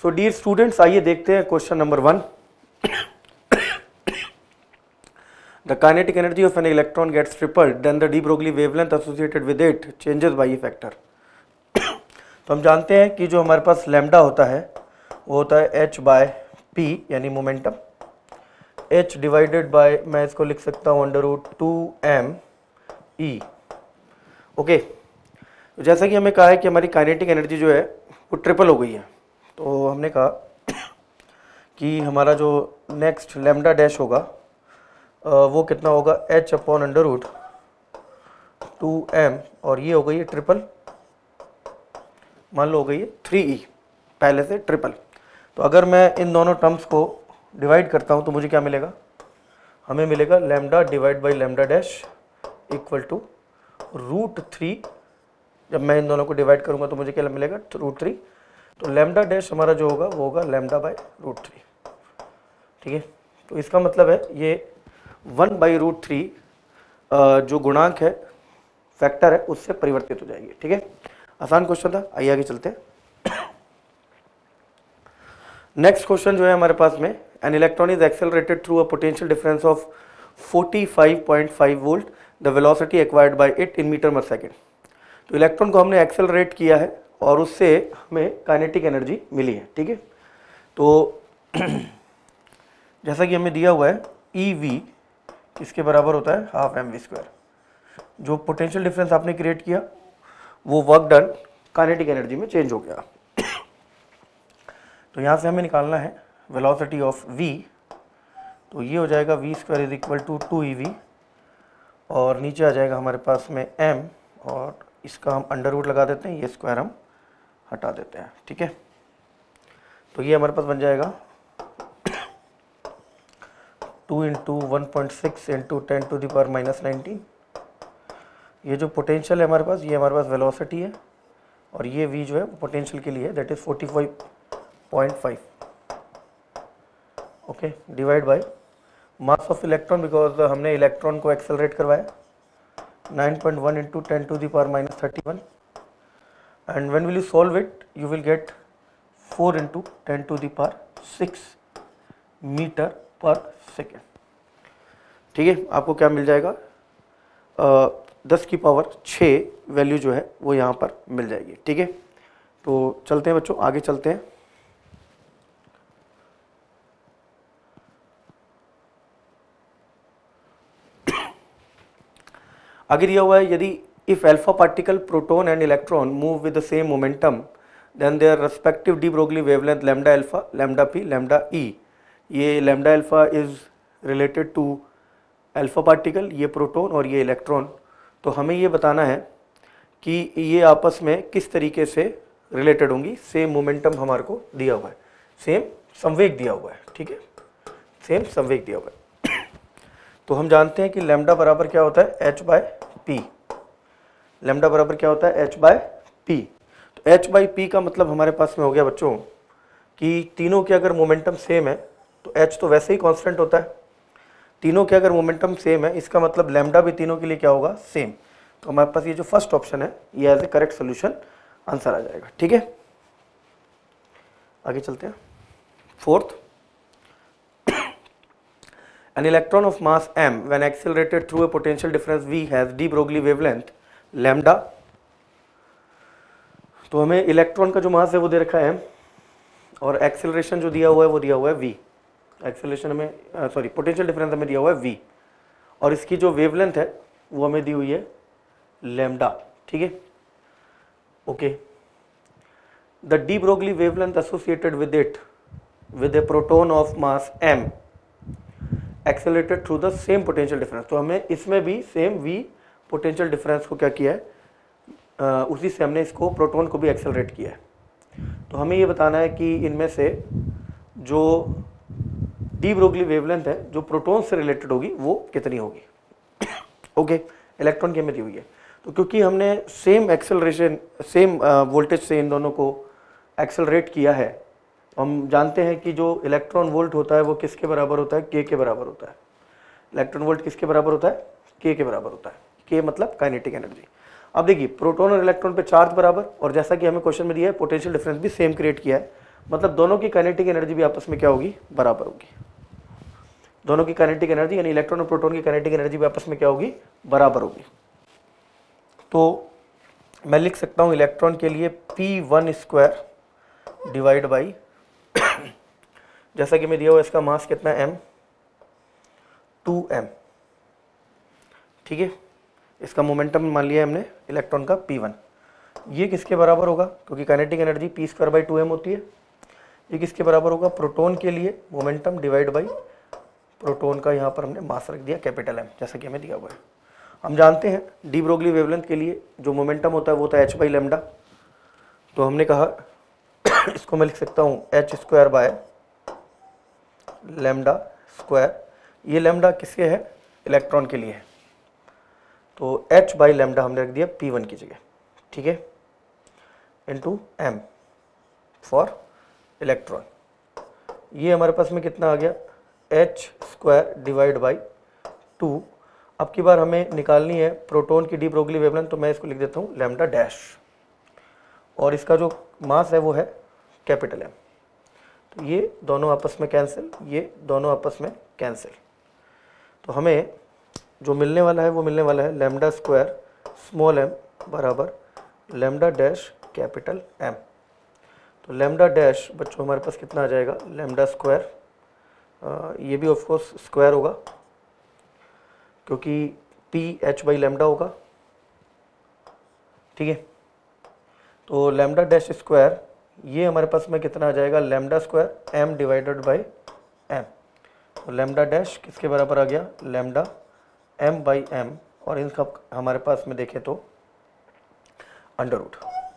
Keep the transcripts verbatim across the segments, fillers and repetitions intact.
So dear students, आइए देखते हैं question number one. The kinetic energy of an electron gets tripled, then the de Broglie wavelength associated with it changes by a factor. तो हम जानते हैं कि जो हमारे पास लैम्डा होता है वो होता है h बाय पी यानी मोमेंटम, h डिवाइडेड बाय, मैं इसको लिख सकता हूँ under root two M E. Okay, जैसा कि हमें कहा है कि हमारी काइनेटिक एनर्जी जो है वो ट्रिपल हो गई है, तो हमने कहा कि हमारा जो नेक्स्ट लैम्डा डैश होगा वो कितना होगा, h upon under root two M, और ये हो गई है ट्रिपल, मान लो हो गई है थ्री ई, पहले से ट्रिपल। तो अगर मैं इन दोनों टर्म्स को डिवाइड करता हूँ तो मुझे क्या मिलेगा, हमें मिलेगा lambda divide by lambda dash equal to root three. जब मैं इन दोनों को डिवाइड करूँगा तो मुझे क्या मिलेगा, रूट थ्री। तो लैम्डा डैश हमारा जो होगा वो होगा लैम्डा बाई रूट थ्री। ठीक है, तो इसका मतलब है ये वन बाई रूट थ्री जो गुणांक है, फैक्टर है, उससे परिवर्तित हो जाएगी। ठीक है, आसान क्वेश्चन था, आइए आगे चलते हैं। नेक्स्ट क्वेश्चन जो है हमारे पास में, an electron is accelerated through a potential difference of forty five point five volt, the velocity acquired by it in metre पर सेकेंड। तो इलेक्ट्रॉन को हमने एक्सेलरेट किया है और उससे हमें काइनेटिक एनर्जी मिली है। ठीक है, तो जैसा कि हमें दिया हुआ है ई वी किसके बराबर होता है, हाफ एम वी स्क्वायर। जो पोटेंशियल डिफरेंस आपने क्रिएट किया वो वर्क डन काइनेटिक एनर्जी में चेंज हो गया। तो यहाँ से हमें निकालना है वेलोसिटी ऑफ v, तो ये हो जाएगा V square is equal to two E V, और नीचे आ जाएगा हमारे पास में m, और इसका हम अंडर रूट लगा देते हैं, ये स्क्वायर हम हटा देते हैं। ठीक है, तो ये हमारे पास बन जाएगा two into one point six into ten to the power minus nineteen. ये जो पोटेंशियल है हमारे पास, ये हमारे पास वेलोसिटी है, और ये v जो है पोटेंशियल के लिए that is forty five point five. Okay, divide by mass of electron, because हमने इलेक्ट्रॉन को एक्सेलरेट करवाया, nine point one into ten to the power minus thirty one, and when will you solve it you will get four into ten to the power six metre पर second. ठीक है, आपको क्या मिल जाएगा, आ, दस की पावर छः वैल्यू जो है वो यहाँ पर मिल जाएगी। ठीक है, तो चलते हैं बच्चों, आगे चलते हैं। आगे दिया हुआ है, यदि if alpha particle, proton and electron move with the same momentum then their respective de Broglie wavelength lambda alpha, lambda P, lambda E. ये lambda alpha is related to alpha particle, ये प्रोटॉन और ये electron. तो हमें ये बताना है कि ये आपस में किस तरीके से रिलेटेड होंगी। सेम मोमेंटम हमारे को दिया हुआ है, सेम संवेग दिया हुआ है। ठीक है, सेम संवेग दिया हुआ है। तो हम जानते हैं कि लैम्डा बराबर क्या होता है, एच बाय पी। लैम्डा बराबर क्या होता है, एच बाय पी। तो एच बाय पी का मतलब हमारे पास में हो गया बच्चों कि तीनों के अगर मोमेंटम सेम है तो h तो वैसे ही कांस्टेंट होता है। तीनों के अगर मोमेंटम सेम है, इसका मतलब लैम्डा भी तीनों के लिए क्या होगा, सेम। तो हमारे पास ये जो फर्स्ट ऑप्शन है ये as a correct solution answer आ जाएगा। ठीक है, आगे चलते हैं। Fourth, an electron of mass m when accelerated through a potential difference v has de Broglie wavelength lambda. तो हमें इलेक्ट्रॉन का जो मास है वो दे रखा है m, और एक्सेलरेशन जो दिया हुआ है वो दिया हुआ है v। एक्सेलरेशन हमें सॉरी पोटेंशियल डिफरेंस हमें दिया हुआ है v, और इसकी जो वेवलेंथ है वो हमें दी हुई है लैम्डा। ठीक है, okay. The de Broglie wavelength associated with it with a proton of mass m accelerated through the same potential difference. तो हमें इसमें भी सेम v पोटेंशियल डिफरेंस को क्या किया है, आ, उसी से हमने इसको प्रोटॉन को भी एक्सेलरेट किया है। तो हमें ये बताना है कि इनमें से जो डी ब्रोगली वेवलेंथ है जो प्रोटॉन से रिलेटेड होगी वो कितनी होगी। ओके, इलेक्ट्रॉन की हमें दी हुई है। तो क्योंकि हमने सेम एक्सेलरेशन, सेम वोल्टेज से इन दोनों को एक्सेलरेट किया है, हम जानते हैं कि जो इलेक्ट्रॉन वोल्ट होता है वो किसके बराबर होता है, के के बराबर होता है। इलेक्ट्रॉन वोल्ट किसके बराबर होता है, के के बराबर होता है। के मतलब काइनेटिक एनर्जी। अब देखिए, प्रोटॉन और इलेक्ट्रॉन पे चार्ज बराबर, और जैसा कि हमें क्वेश्चन में दिया है पोटेंशियल डिफरेंस भी सेम क्रिएट किया है, मतलब दोनों की काइनेटिक एनर्जी भी आपस में क्या होगी, बराबर होगी। दोनों की काइनेटिक एनर्जी यानी इलेक्ट्रॉन और प्रोटॉन की काइनेटिक एनर्जी भी आपस में क्या होगी, बराबर होगी। तो मैं लिख सकता हूं इलेक्ट्रॉन के लिए P one square divide by, जैसा कि मैं दिया हुआ इसका मास कितना है, m, टू एम, ठीक है। इसका मोमेंटम मान लिया हमने इलेक्ट्रॉन का पी वन। ये किसके बराबर होगा, क्योंकि kinetic energy P square by two M होती है। ये किसके बराबर होगा, प्रोटॉन के लिए मोमेंटम डिवाइड बाई प्रोटॉन का यहाँ पर हमने मास रख दिया कैपिटल एम, जैसा कि हमें दिया हुआ है। हम जानते हैं डी ब्रोगली वेवलेंथ के लिए जो मोमेंटम होता है वो होता है एच बाई लेमडा। तो हमने कहा इसको मैं लिख सकता हूँ H square by lambda square. ये लेमडा किसके है, इलेक्ट्रॉन के लिए है, तो h बाई लेमडा हमने रख दिया पी वन की जगह, ठीक है, इंटू एम फॉर इलेक्ट्रॉन। ये हमारे पास में कितना आ गया, H square divide by two. अब की बार हमें निकालनी है प्रोटॉन की डी ब्रोगली वेवलेंथ, तो मैं इसको लिख देता हूँ लेमडा डैश, और इसका जो मास है वो है कैपिटल एम। तो ये दोनों आपस में कैंसिल, ये दोनों आपस में कैंसिल। तो हमें जो मिलने वाला है वो मिलने वाला है लेमडा स्क्वायर स्मॉल एम बराबर लेमडा डैश कैपिटल एम। तो लेमडा डैश बच्चों हमारे पास कितना आ जाएगा, लेमडा स्क्वायर, ये भी ऑफ कोर्स स्क्वायर होगा क्योंकि पी एच बाई लेमडा होगा, ठीक है। तो लेमडा डैश स्क्वायर ये हमारे पास में कितना आ जाएगा, lambda square M divided by M. तो लेमडा डैश किसके बराबर आ गया, लेमडा एम बाई एम, और इनका हमारे पास में देखें तो अंडर रूट।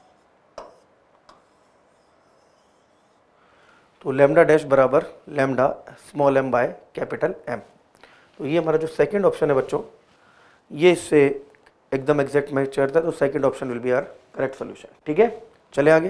तो लेमडा डैश बराबर lambda small M by capital M. तो ये हमारा जो सेकंड ऑप्शन है बच्चों, ये इससे एकदम एग्जैक्ट मैच करता है, तो second option will be our correct solution, ठीक है। चले आगे।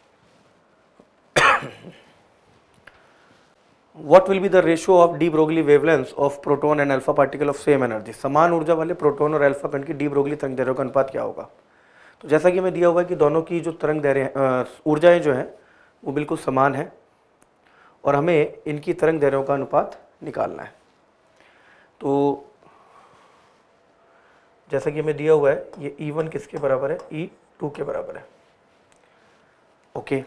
What will be the ratio of de Broglie wavelength of proton and alpha particle of same energy. समान ऊर्जा वाले प्रोटॉन और अल्फा कण की डी ब्रोगली तरंग दैर्ध्यों का अनुपात क्या होगा। तो जैसा कि मैं दिया हुआ है कि दोनों की जो तरंग दैर्ध्य ऊर्जाएं जो हैं वो बिल्कुल समान है, और हमें इनकी तरंग दैर्ध्यों का अनुपात निकालना है। तो जैसा कि हमें दिया हुआ है ये ई वन किसके बराबर है, ई टू के बराबर है, ओके।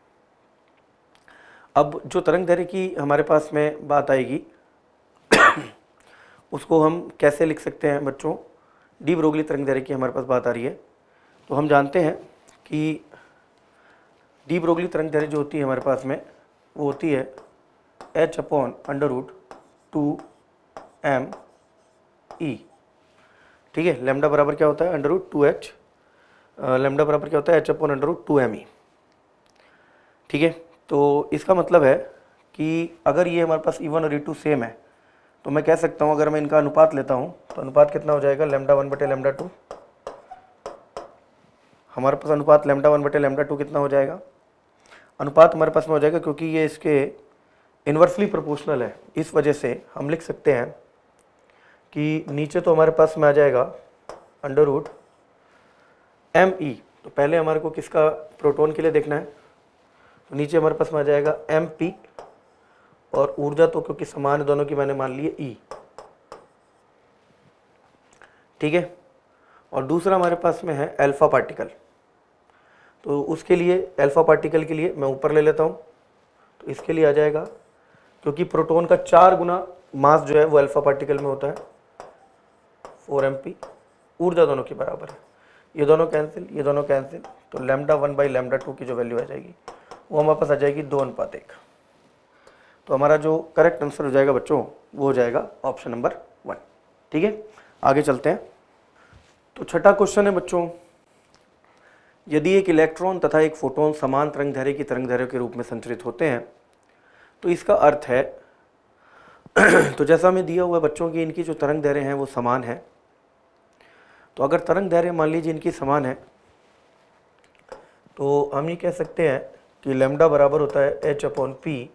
अब जो तरंग दैर्ध्य की हमारे पास में बात आएगी उसको हम कैसे लिख सकते हैं बच्चों, डी ब्रोगली तरंग दैर्ध्य की हमारे पास बात आ रही है। तो हम जानते हैं कि डी ब्रोगली तरंग दैर्ध्य जो होती है हमारे पास में वो होती है H upon under root two M E, ठीक है। लेमडा बराबर क्या होता है, under root two H, lambda बराबर क्या होता है, H upon under root two M E, ठीक है। तो इसका मतलब है कि अगर ये हमारे पास ई वन और ई टू सेम है तो मैं कह सकता हूँ अगर मैं इनका अनुपात लेता हूँ तो अनुपात कितना हो जाएगा, लेमडा वन बटे लेमडा टू। हमारे पास अनुपात लेमडा वन बटे लेमडा टू कितना हो जाएगा, अनुपात हमारे पास में हो जाएगा क्योंकि ये इसके इन्वर्सली प्रोपोर्शनल है, इस वजह से हम लिख सकते हैं कि नीचे तो हमारे पास में आ जाएगा अंडर रूट एम ई। तो पहले हमारे को किसका, प्रोटॉन के लिए देखना है, तो नीचे हमारे पास में आ जाएगा एम पी, और ऊर्जा तो क्योंकि समान है दोनों की मैंने मान ली है ई, ठीक है। और दूसरा हमारे पास में है अल्फा पार्टिकल, तो उसके लिए अल्फा पार्टिकल के लिए मैं ऊपर ले लेता हूँ, तो इसके लिए आ जाएगा क्योंकि प्रोटॉन का चार गुना मास जो है वो अल्फा पार्टिकल में होता है, फोर एम पी, ऊर्जा दोनों की बराबर है, ये दोनों कैंसिल, ये दोनों कैंसिल, तो lambda one by lambda two की जो वैल्यू आ जाएगी वो हमारे पास आ जाएगी दो अनुपात एक। तो हमारा जो करेक्ट आंसर हो जाएगा बच्चों वो हो जाएगा ऑप्शन नंबर वन, ठीक है। आगे चलते हैं। तो छठा क्वेश्चन है बच्चों, यदि एक इलेक्ट्रॉन तथा एक फोटोन समान तरंग दैर्ध्य की तरंग दैर्ध्य के रूप में संचरित होते हैं तो इसका अर्थ है तो जैसा हमें दिया हुआ है बच्चों की इनकी जो तरंग दैर्ध्य हैं वो समान है। तो अगर तरंग दैर्ध्य मान लीजिए इनकी समान है तो हम ये कह सकते हैं कि लेमडा बराबर होता है एच अपॉन पी,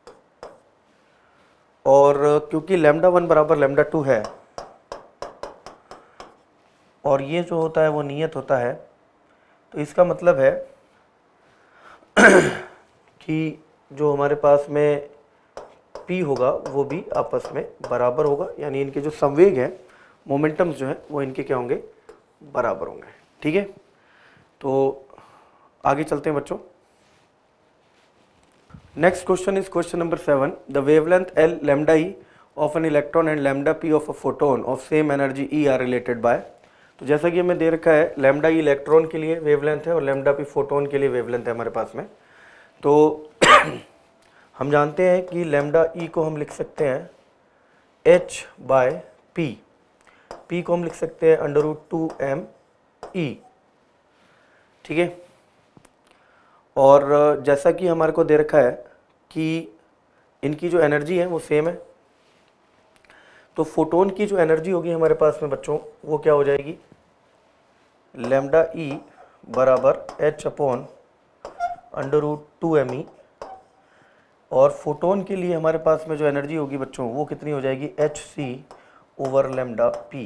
और क्योंकि लेमडा वन बराबर लेमडा टू है और ये जो होता है वो नियत होता है, तो इसका मतलब है कि जो हमारे पास में p होगा वो भी आपस में बराबर होगा, यानी इनके जो संवेग हैं, मोमेंटम्स जो हैं वो इनके क्या होंगे, बराबर होंगे। ठीक है, तो आगे चलते हैं बच्चों। Next question is question number seven. The wavelength L lambda E of an electron and lambda P of a photon of same energy E are related by. तो जैसा कि हमें दे रखा है लैम्डा ई इलेक्ट्रॉन के लिए वेवलेंथ है और लैम्डा पी फोटोन के लिए वेवलेंथ है हमारे पास में। तो हम जानते हैं कि लैम्डा ई को हम लिख सकते हैं एच बाय पी, पी को हम लिख सकते हैं under root two M E. ठीक है, और जैसा कि हमारे को दे रखा है कि इनकी जो एनर्जी है वो सेम है, तो फोटोन की जो एनर्जी होगी हमारे पास में बच्चों वो क्या हो जाएगी, लैम्डा ई बराबर H upon under root two M E, और फोटोन के लिए हमारे पास में जो एनर्जी होगी बच्चों वो कितनी हो जाएगी, H C over lambda P.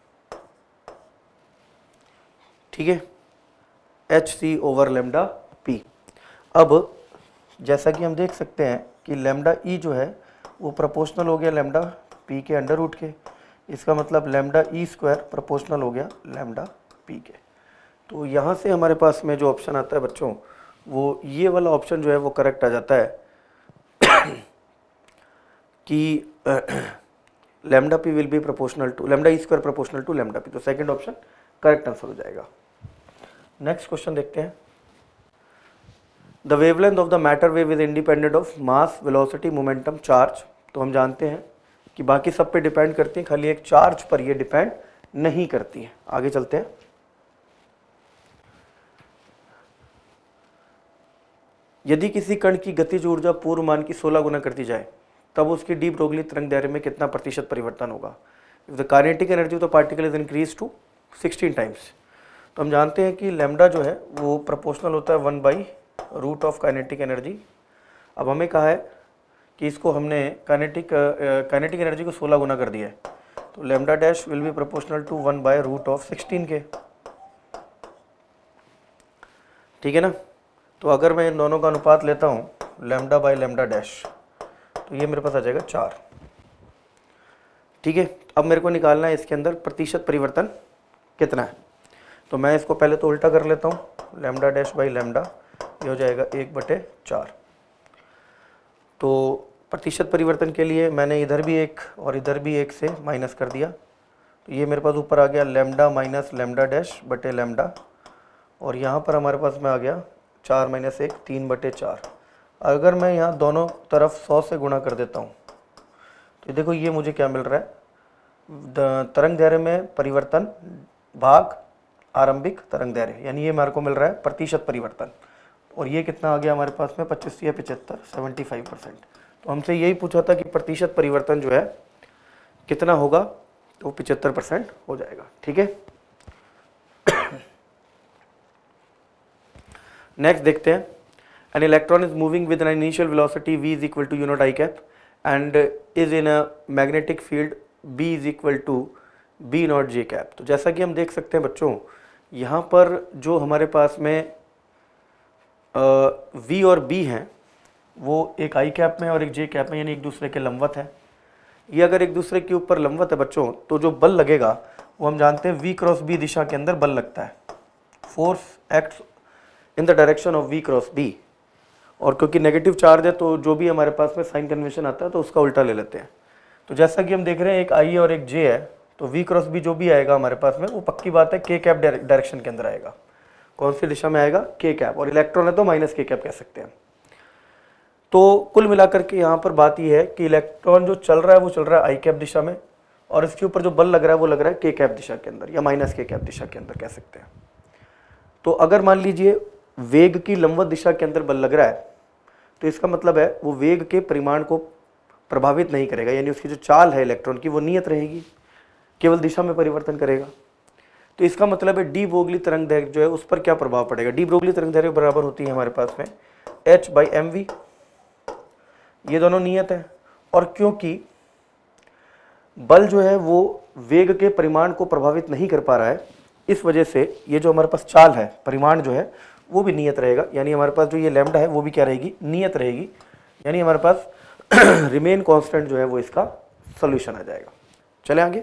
ठीक है, H C over lambda P. अब जैसा कि हम देख सकते हैं कि लैम्डा ई जो है वो प्रोपोर्शनल हो गया लैम्डा पी के अंडर रूट के, इसका मतलब लैम्डा ई स्क्वायर प्रोपोर्शनल हो गया लैम्डा पी के। तो यहाँ से हमारे पास में जो ऑप्शन आता है बच्चों वो ये वाला ऑप्शन जो है वो करेक्ट आ जाता है कि lambda P will be proportional to lambda E square proportional to lambda P. तो सेकंड ऑप्शन करेक्ट आंसर हो जाएगा। नेक्स्ट क्वेश्चन देखते हैं। The wavelength of the matter wave is independent of mass, velocity, momentum, charge. तो हम जानते हैं कि बाकी सब पे डिपेंड करती हैं, खाली एक चार्ज पर ये डिपेंड नहीं करती है। आगे चलते हैं। यदि किसी कण की गतिज ऊर्जा पूर्व मान की सोलह गुना कर दी जाए तब उसकी डी ब्रोगली तरंग दैर्ध्य में कितना प्रतिशत परिवर्तन होगा। If the kinetic energy of the particle is increase to sixteen times. तो हम जानते हैं कि लैम्डा जो है वो प्रोपोर्शनल होता है one by root of kinetic energy. अब हमें कहा है कि इसको हमने काइनेटिक काइनेटिक एनर्जी को सोलह गुना कर दिया है, तो lambda dash will be proportional to one by root of sixteen के। ठीक है ना, तो अगर मैं इन दोनों का अनुपात लेता हूँ लैम्डा बाय लैम्डा डैश तो ये मेरे पास आ जाएगा चार। ठीक है, अब मेरे को निकालना है इसके अंदर प्रतिशत परिवर्तन कितना है। तो मैं इसको पहले तो उल्टा कर लेता हूँ, लैम्डा डैश बाई लैम्डा ये हो जाएगा एक बटे चार। तो प्रतिशत परिवर्तन के लिए मैंने इधर भी एक और इधर भी एक से माइनस कर दिया, तो ये मेरे पास ऊपर आ गया लैम्डा माइनस लैम्डा डैश बटे लैम्डा, और यहाँ पर हमारे पास में आ गया चार माइनस एक तीन बटे चार। अगर मैं यहाँ दोनों तरफ सौ से गुणा कर देता हूँ तो देखो ये मुझे क्या मिल रहा है, तरंग दैर्ध्य में परिवर्तन भाग आरंभिक तरंग दैर्ध्य, यानी ये मेरे को मिल रहा है प्रतिशत परिवर्तन। और ये कितना आ गया हमारे पास में पच्चीस या पचहत्तर सेवेंटी फाइव परसेंट। तो हमसे यही पूछा था कि प्रतिशत परिवर्तन जो है कितना होगा, तो पचहत्तर परसेंट हो जाएगा। ठीक है, नेक्स्ट देखते हैं। An electron is moving with an initial velocity v is equal to U naught I cap and is in a magnetic field b is equal to B naught J cap. तो जैसा कि हम देख सकते हैं बच्चों, यहाँ पर जो हमारे पास में v और b हैं वो एक आई कैप में और एक जे कैप में, यानी एक दूसरे के लंबवत है। ये अगर एक दूसरे के ऊपर लंबवत है बच्चों तो जो बल लगेगा वो हम जानते हैं v क्रॉस b दिशा के अंदर बल लगता है, force acts in the direction of v cross b। और क्योंकि नेगेटिव चार्ज है तो जो भी हमारे पास में साइन कन्वेंशन आता है तो उसका उल्टा ले लेते हैं। तो जैसा कि हम देख रहे हैं एक आई और एक जे है, तो v क्रॉस b जो भी आएगा हमारे पास में वो पक्की बात है के कैप डायरेक्शन के अंदर आएगा। कौन सी दिशा में आएगा, के कैप, और इलेक्ट्रॉन है तो माइनस के कैप कह सकते हैं। तो कुल मिलाकर के यहाँ पर बात यह है कि इलेक्ट्रॉन जो चल रहा है वो चल रहा है आई कैप दिशा में, और इसके ऊपर जो बल लग रहा है वो लग रहा है के कैप दिशा के अंदर या माइनस के कैप दिशा के अंदर कह सकते हैं। तो अगर मान लीजिए वेग की लंबवत दिशा के अंदर बल लग रहा है तो इसका मतलब है वो वेग के परिमाण को प्रभावित नहीं करेगा, यानी उसकी जो चाल है इलेक्ट्रॉन की वो नियत रहेगी, केवल दिशा में परिवर्तन करेगा। तो इसका मतलब है डी ब्रोगली तरंग दैर्ध्य जो है उस पर क्या प्रभाव पड़ेगा। डी ब्रोगली तरंग दैर्ध्य बराबर होती है हमारे पास में एच बाई एम वी, ये दोनों नियत है। और क्योंकि बल जो है वो वेग के परिमाण को प्रभावित नहीं कर पा रहा है, इस वजह से ये जो हमारे पास चाल है परिमाण जो है वो भी नियत रहेगा, यानी हमारे पास जो ये लैम्डा है वो भी क्या रहेगी, नियत रहेगी, यानी हमारे पास रिमेन कांस्टेंट जो है वो इसका सॉल्यूशन आ जाएगा। चले आगे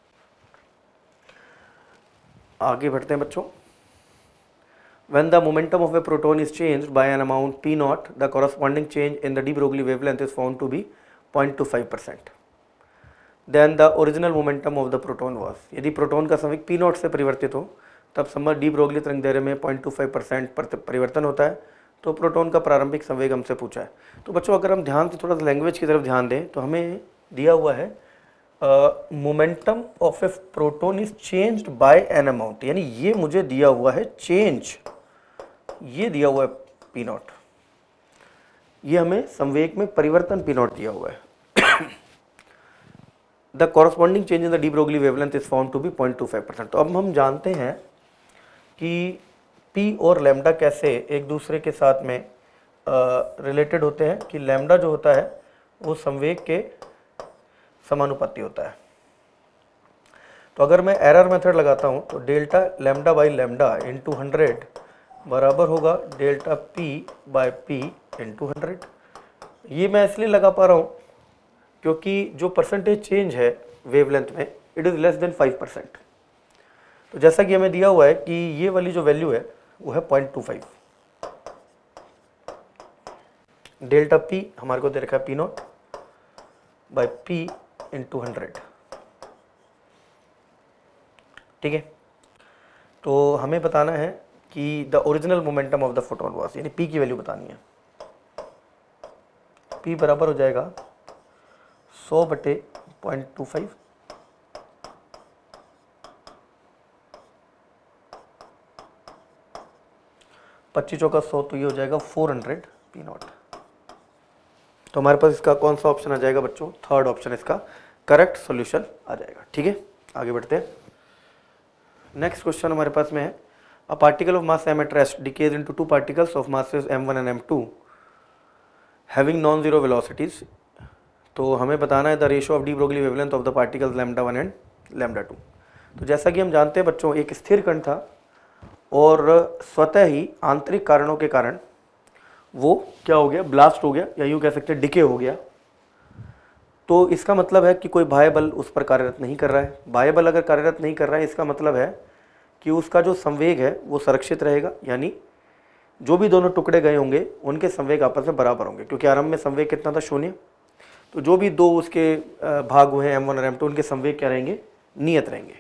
आगे बढ़ते हैं बच्चों। When the momentum of a proton is changed by an amount p naught, the corresponding change in the de Broglie wavelength is found to be zero point two five percent. Then the original momentum of the proton was, यदि proton का संवेग p naught से परिवर्तित हो तब संबंध de Broglie तरंग दैर्ध्य में zero point two five percent परिवर्तन होता है, तो प्रोटॉन का प्रारंभिक संवेग हमसे पूछा है। तो बच्चों अगर हम ध्यान से थोड़ा सा लैंग्वेज की तरफ ध्यान दें तो हमें दिया हुआ है momentum of a proton is changed by an amount, यानी ये मुझे दिया हुआ है चेंज, ये दिया हुआ है पी नॉट, ये हमें संवेग में परिवर्तन पी नॉट दिया हुआ है। The corresponding change in the de Broglie wavelength is found to be zero point two five percent. तो अब हम जानते हैं कि P और लैम्डा कैसे एक दूसरे के साथ में रिलेटेड uh, होते हैं, कि लैम्डा जो होता है वो संवेग के समानुपाती होता है। तो अगर मैं एरर मेथड लगाता हूँ तो delta lambda by lambda into hundred बराबर होगा delta P by P into hundred. ये मैं इसलिए लगा पा रहा हूँ क्योंकि जो परसेंटेज चेंज है वेवलेंथ में it is less than five percent. तो जैसा कि हमें दिया हुआ है कि ये वाली जो वैल्यू है वो है zero point two five। Delta P हमारे को दे रखा है P naught by P into hundred, ठीक है। तो हमें बताना है कि the original momentum of the photon was, यानी P की वैल्यू बतानी है। P बराबर हो जाएगा सौ बटे पॉइंट टू फाइव, पच्चीस चौका सौ, तो ये हो जाएगा फोर हंड्रेड पी नॉट। तो हमारे पास इसका कौन सा ऑप्शन आ जाएगा बच्चों, थर्ड ऑप्शन इसका करेक्ट सॉल्यूशन आ जाएगा, ठीक है। आगे बढ़ते हैं। नेक्स्ट क्वेश्चन हमारे पास में है a particle of mass m at rest decays into two particles of masses m one and m two having non zero velocities। तो हमें बताना है the ratio of de Broglie wavelength of the particles lambda one and lambda two. तो जैसा कि हम जानते हैं बच्चों एक स्थिर कण था और स्वतः ही आंतरिक कारणों के कारण वो क्या हो गया, ब्लास्ट हो गया, या यूँ कह सकते हैं डिके हो गया। तो इसका मतलब है कि कोई बाह्य बल उस पर कार्यरत नहीं कर रहा है। बाह्य बल अगर कार्यरत नहीं कर रहा है इसका मतलब है कि उसका जो संवेग है वो संरक्षित रहेगा, यानी जो भी दोनों टुकड़े गए होंगे उनके संवेग आपस में बराबर होंगे, क्योंकि आरंभ में संवेग कितना था, शून्य। तो जो भी दो उसके भाग हुए हैं एम वन और एम टू, उनके संवेग क्या रहेंगे, नियत रहेंगे।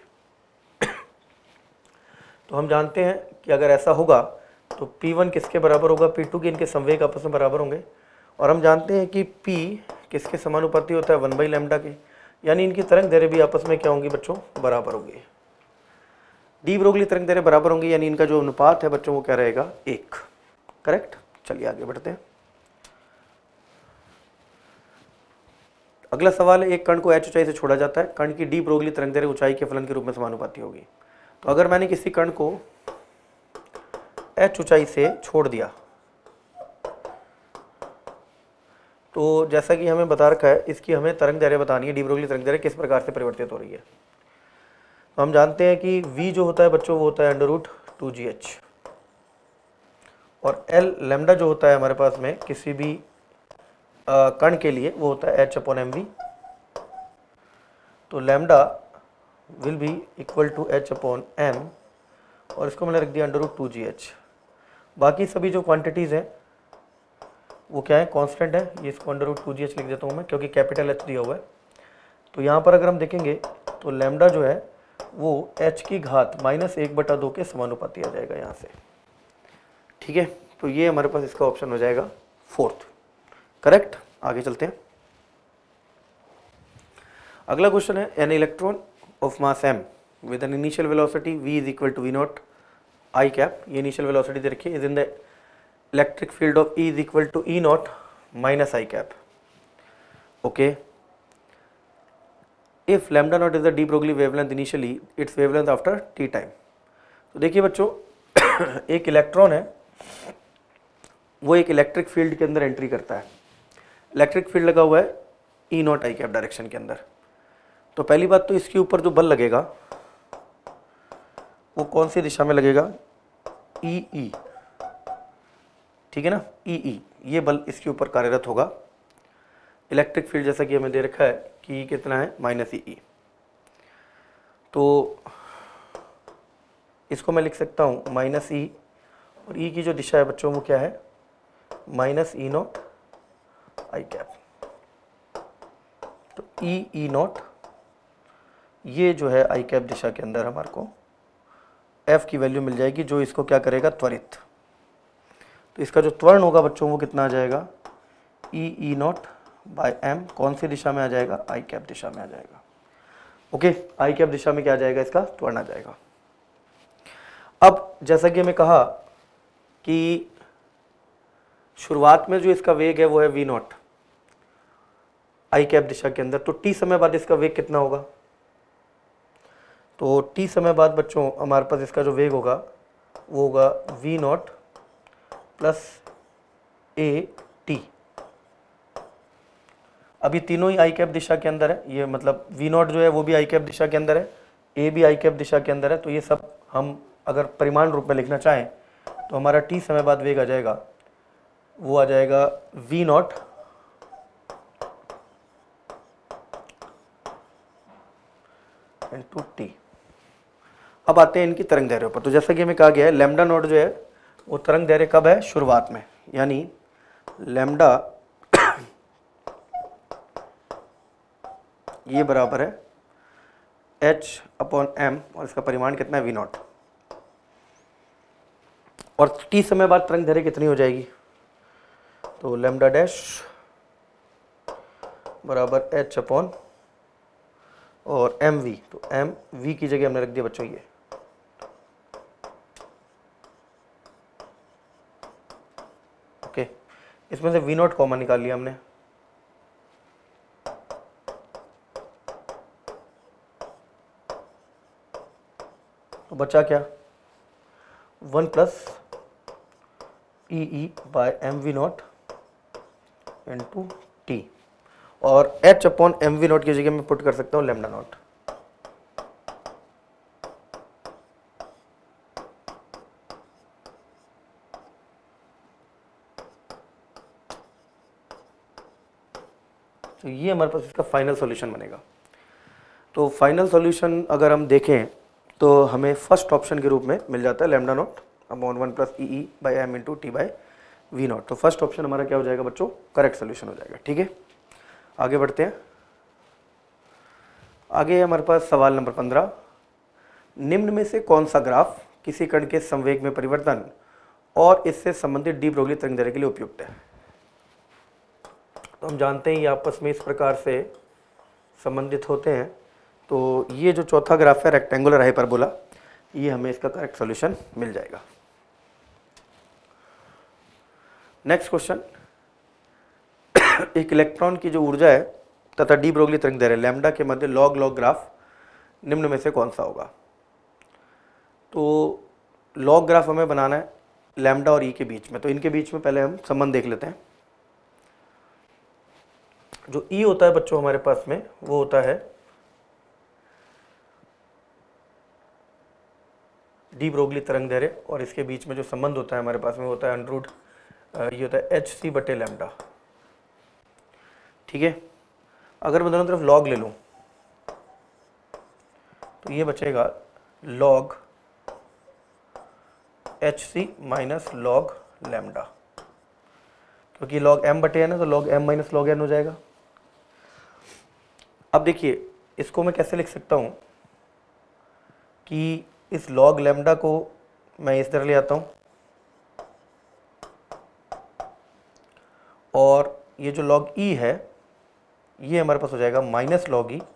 तो हम जानते हैं कि अगर ऐसा होगा तो P वन किसके बराबर होगा, P टू के, इनके संवेग आपस में बराबर होंगे। और हम जानते हैं कि P किसके समानुपाती होता है, वन बाई लैम्डा के, यानी इनकी तरंग दैर्ध्य भी आपस में क्या होंगी बच्चों, बराबर होंगे। डी ब्रोगली तरंग दैर्ध्य बराबर होंगे, यानी इनका जो अनुपात है बच्चों वो क्या रहेगा, एक। करेक्ट। चलिए आगे बढ़ते हैं। अगला सवाल है एक कण को h ऊंचाई से छोड़ा जाता है, कण की डी ब्रोगली तरंग दैर्ध्य ऊंचाई के फलन के रूप में समानुपाती होगी। तो अगर मैंने किसी कण को h ऊंचाई से छोड़ दिया तो जैसा कि हमें बता रखा है इसकी हमें तरंग दैर्ध्य बतानी है, डी ब्रोगली तरंग दैर्ध्य किस प्रकार से परिवर्तित हो रही है। तो हम जानते हैं कि v जो होता है बच्चों वो होता है under root two G H, और l लैम्डा जो होता है हमारे पास में किसी भी कण के लिए वो होता है h अपॉन एम वी। तो lambda will be equal to h upon M, और इसको मैंने रख दिया under root two G H. बाकी सभी जो क्वांटिटीज़ हैं वो क्या है, कांस्टेंट है। ये इसको under root two G H लिख देता हूँ मैं, क्योंकि कैपिटल एच दिया हुआ है। तो यहाँ पर अगर हम देखेंगे तो लैम्डा जो है वो h की घात माइनस एक बटा दो के समानुपाती आ जाएगा यहाँ से, ठीक है। तो ये हमारे पास इसका ऑप्शन हो जाएगा फोर्थ, करेक्ट। आगे चलते हैं। अगला क्वेश्चन है an electron of mass m with an initial velocity v is equal to V naught I cap. ये इनिशियल वेलोसिटी दे रखी है, is in the electric field of E is equal to E naught minus I cap. Okay, if lambda naught is the de Broglie wavelength initially, its wavelength after T time. तो देखिए बच्चों एक electron है वो एक electric field के अंदर entry करता है। इलेक्ट्रिक फील्ड लगा हुआ है E naught I cap direction के अंदर। तो पहली बात तो इसके ऊपर जो बल लगेगा वो कौन सी दिशा में लगेगा, ई ई, ठीक है ना, ई ई, ये बल इसके ऊपर कार्यरत होगा। इलेक्ट्रिक फील्ड जैसा कि हमें दे रखा है कि कितना है, माइनस ई ई, तो इसको मैं लिख सकता हूँ माइनस ई, और ई की जो दिशा है बच्चों वो क्या है, minus E naught I cap. तो ई ई नॉट ये जो है आई कैप दिशा के अंदर हमारे को एफ की वैल्यू मिल जाएगी, जो इसको क्या करेगा, त्वरित। तो इसका जो त्वरण होगा बच्चों वो कितना आ जाएगा, E E naught by M, कौन सी दिशा में आ जाएगा, आई कैप दिशा में आ जाएगा। ओके, आई कैप दिशा में क्या आ जाएगा, इसका त्वरण आ जाएगा। अब जैसा कि हमें कहा कि शुरुआत में जो इसका वेग है वो है वी नॉट आई कैप दिशा के अंदर, तो टी समय बाद इसका वेग कितना होगा, तो टी समय बाद बच्चों हमारे पास इसका जो वेग होगा वो होगा V naught plus A T. अभी तीनों ही आई कैप दिशा के अंदर है, ये मतलब वी नॉट जो है वो भी आई कैप दिशा के अंदर है, ए भी आई कैप दिशा के अंदर है। तो ये सब हम अगर परिमाण रूप में लिखना चाहें तो हमारा टी समय बाद वेग आ जाएगा, वो आ जाएगा वी नॉट इंटू टी। अब आते हैं इनकी तरंग दैर्घ्य पर। तो जैसा कि हमें कहा गया है लैम्डा नॉट जो है वो तरंग दैर्घ्य कब है, शुरुआत में, यानी लैम्डा ये बराबर है एच अपॉन एम, और इसका परिमाण कितना है, वी नॉट। और टी समय बाद तरंग दैर्घ्य कितनी हो जाएगी, तो लैम्डा डैश बराबर एच अपॉन और एम वी, तो एम वी की जगह हमने रख दिया बच्चों ये, ओके। इसमें से वी नॉट कॉमन निकाल लिया हमने, तो बचा क्या, one plus E E by M V naught into T, और h upon M V naught की जगह मैं पुट कर सकता हूँ लैम्डा नॉट। तो ये हमारे पास इसका फाइनल सॉल्यूशन बनेगा। तो फाइनल सॉल्यूशन अगर हम देखें तो हमें फर्स्ट ऑप्शन के रूप में मिल जाता है lambda naught upon one plus E E by M into T by V not. तो फर्स्ट ऑप्शन हमारा क्या हो जाएगा बच्चों, करेक्ट सॉल्यूशन हो जाएगा। ठीक है, आगे बढ़ते हैं। आगे हमारे पास सवाल नंबर पंद्रह, निम्न में से कौन सा ग्राफ किसी कण के संवेग में परिवर्तन और इससे संबंधित डी ब्रोगली तरंग दैर्घ्य के लिए उपयुक्त है। तो हम जानते हैं ये आपस में इस प्रकार से संबंधित होते हैं। तो ये जो चौथा ग्राफ है रेक्टेंगुलर हाइपरबोला, ये हमें इसका करेक्ट सॉल्यूशन मिल जाएगा। नेक्स्ट क्वेश्चन, एक इलेक्ट्रॉन की जो ऊर्जा है तथा डी ब्रोगली तरंग दैर्घ्य लैम्डा के मध्य लॉग लॉग ग्राफ निम्न में से कौन सा होगा। तो लॉग ग्राफ हमें बनाना है लैम्डा और ई के बीच में। तो इनके बीच में पहले हम संबंध देख लेते हैं। जो ई होता है बच्चों हमारे पास में वो होता है डी ब्रोगली तरंग दैर्घ्य, और इसके बीच में जो संबंध होता है हमारे पास में होता है अंडररूट, ये होता है एच सी बटे लैम्डा। ठीक है, अगर मैं दोनों तरफ लॉग ले लूं तो ये बचेगा log H C minus log lambda, क्योंकि लॉग एम बटे है ना, तो log M minus log N हो जाएगा। अब देखिए इसको मैं कैसे लिख सकता हूं कि इस लॉग लैम्डा को मैं इस तरह ले आता हूं, और ये जो लॉग ई है ये हमारे पास हो जाएगा माइनस लॉग ई,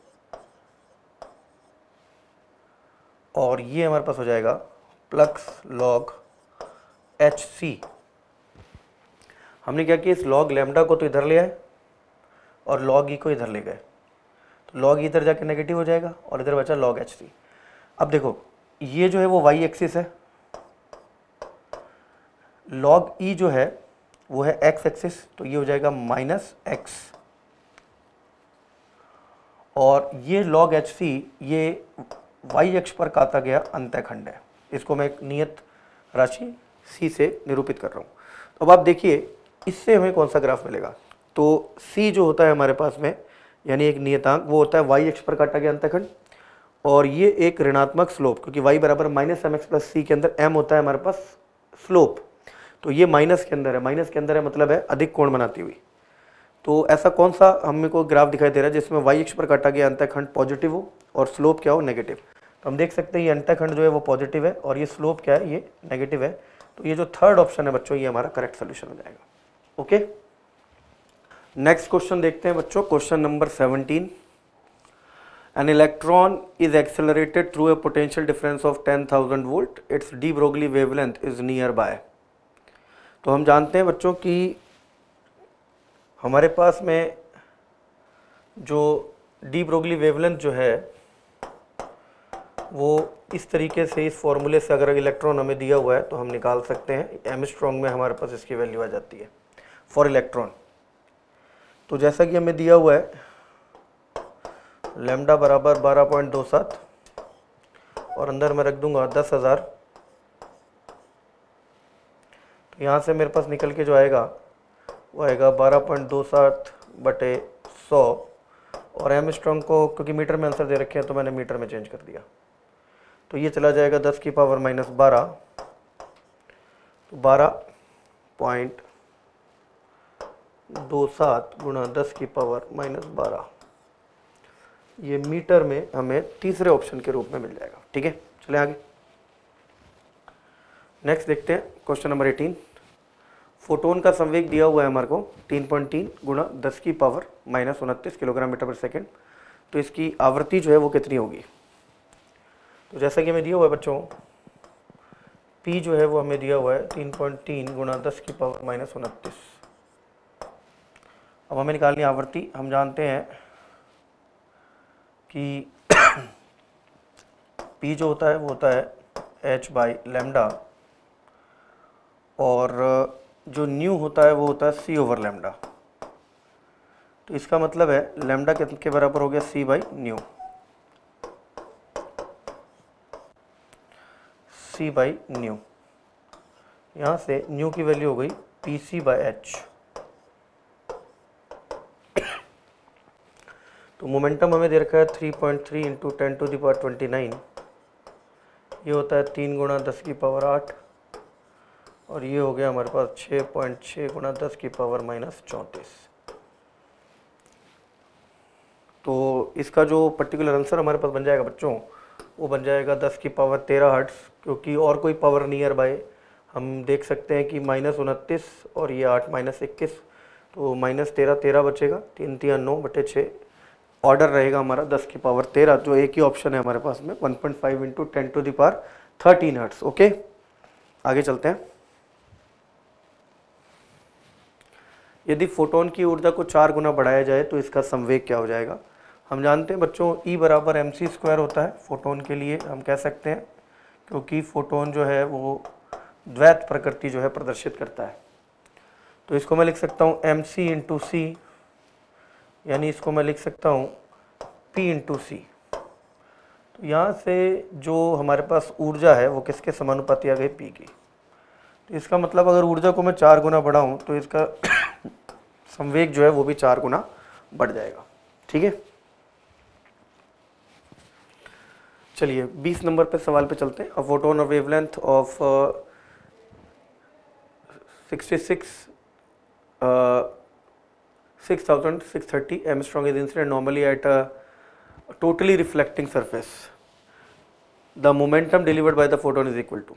और ये हमारे पास हो जाएगा प्लस लॉग एच सी। हमने क्या किया, इस लॉग लैम्डा को तो इधर ले आए और लॉग ई को इधर ले गए, तो लॉग ई इधर जाके नेगेटिव हो जाएगा और इधर बचा लॉग एच सी। अब देखो ये जो है वो वाई एक्सिस है, लॉग ई जो है वो है एक्स एक्सिस, तो ये हो जाएगा माइनस एक्स, और ये log एच सी ये y अक्ष पर काटा गया अंतःखंड है। इसको मैं एक नियत राशि c से निरूपित कर रहा हूँ। अब आप देखिए इससे हमें कौन सा ग्राफ मिलेगा। तो c जो होता है हमारे पास में यानी एक नियतांक, वो होता है y अक्ष पर काटा गया अंतःखंड, और ये एक ऋणात्मक स्लोप, क्योंकि y बराबर minus M X plus C के अंदर m होता है हमारे पास स्लोप, तो ये माइनस के अंदर है, माइनस के अंदर है मतलब है अधिक कोण बनाती हुई। तो ऐसा कौन सा हमें को ग्राफ दिखाई दे रहा है जिसमें y अक्ष पर काटा गया अंतःखंड पॉजिटिव हो और स्लोप क्या हो, नेगेटिव। तो हम देख सकते हैं ये अंतःखंड जो है वो पॉजिटिव है और ये स्लोप क्या है, ये नेगेटिव है। तो ये जो थर्ड ऑप्शन है बच्चों, ये हमारा करेक्ट सोल्यूशन हो जाएगा। ओके, नेक्स्ट क्वेश्चन देखते हैं बच्चों, question number seventeen. An electron is accelerated through a potential difference of ten thousand volt. Its de Broglie wavelength is nearby. तो हम जानते हैं बच्चों कि हमारे पास में जो डी ब्रोगली वेवलेंथ जो है वो इस तरीके से, इस फॉर्मूले से अगर इलेक्ट्रॉन हमें दिया हुआ है तो हम निकाल सकते हैं। एम स्ट्रॉन्ग में हमारे पास इसकी वैल्यू आ जाती है फॉर इलेक्ट्रॉन। तो जैसा कि हमें दिया हुआ है लैम्डा बराबर बारह पॉइंट दो सात और अंदर मैं रख दूंगा दस हज़ार। तो यहाँ से मेरे पास निकल के जो आएगा वो आएगा बारह पॉइंट दो सात बटे सौ, और एम स्ट्रॉन्ग को क्योंकि मीटर में आंसर दे रखे हैं तो मैंने मीटर में चेंज कर दिया। तो ये चला जाएगा दस की पावर माइनस बारह, तो बारह पॉइंट दो सात गुणा दस की पावर माइनस बारह, ये मीटर में हमें तीसरे ऑप्शन के रूप में मिल जाएगा। ठीक है, चले आगे। नेक्स्ट देखते हैं क्वेश्चन नंबर एटीन। फोटोन का संवेग दिया हुआ है हमारे को तीन पॉइंट तीन गुणा दस की पावर माइनस उनतीस किलोग्राम मीटर पर सेकेंड। तो इसकी आवृत्ति जो है वो कितनी होगी। तो जैसा कि हमें दिया हुआ है बच्चों, P जो है वो हमें दिया हुआ है तीन पॉइंट तीन गुणा दस की पावर माइनस उनतीस। अब हमें निकालनी आवृत्ति। हम जानते हैं कि P जो होता है वो होता है H बाई लैम्डा, और जो न्यू होता है वो होता है C ओवर लैम्डा। तो इसका मतलब है लैम्डा के बराबर हो गया C by nu, C by nu. यहाँ से न्यू की वैल्यू हो गई पी सी बाई एच। तो मोमेंटम हमें दे रखा है three point three into ten to the power twenty nine, ये होता है तीन गुणा दस की पावर आठ, और ये हो गया हमारे पास छः पॉइंट छः गुणा दस की पावर माइनस चौंतीस। तो इसका जो पर्टिकुलर आंसर हमारे पास बन जाएगा बच्चों वो बन जाएगा दस की पावर तेरह हर्ट्स, क्योंकि और कोई पावर नियर बाय हम देख सकते हैं कि माइनस उनतीस और ये आठ माइनस इक्कीस, तो माइनस तेरह तेरह बचेगा, तीन तीन नौ बटे छः। ऑर्डर रहेगा हमारा दस की पावर तेरह, जो एक ही ऑप्शन है हमारे पास में one point five into ten to the power thirteen hertz. Okay, आगे चलते हैं। यदि फोटोन की ऊर्जा को चार गुना बढ़ाया जाए तो इसका संवेग क्या हो जाएगा। हम जानते हैं बच्चों E बराबर एम सी स्क्वायर होता है फोटोन के लिए, हम कह सकते हैं, क्योंकि फोटोन जो है वो द्वैत प्रकृति जो है प्रदर्शित करता है। तो इसको मैं लिख सकता हूँ एम सी इंटू सी, यानी इसको मैं लिख सकता हूँ P इंटू सी। तो यहाँ से जो हमारे पास ऊर्जा है वो किसके समानुपाती आ गई, P की। तो इसका मतलब अगर ऊर्जा को मैं चार गुना बढ़ाऊँ तो इसका संवेग जो है वो भी चार गुना बढ़ जाएगा। ठीक है, चलिए बीस नंबर पे सवाल पे चलते हैं। A photon of wavelength of sixty six six thousand six thirty angstrom is incident normally at a totally reflecting surface. The momentum delivered by the photon is equal to.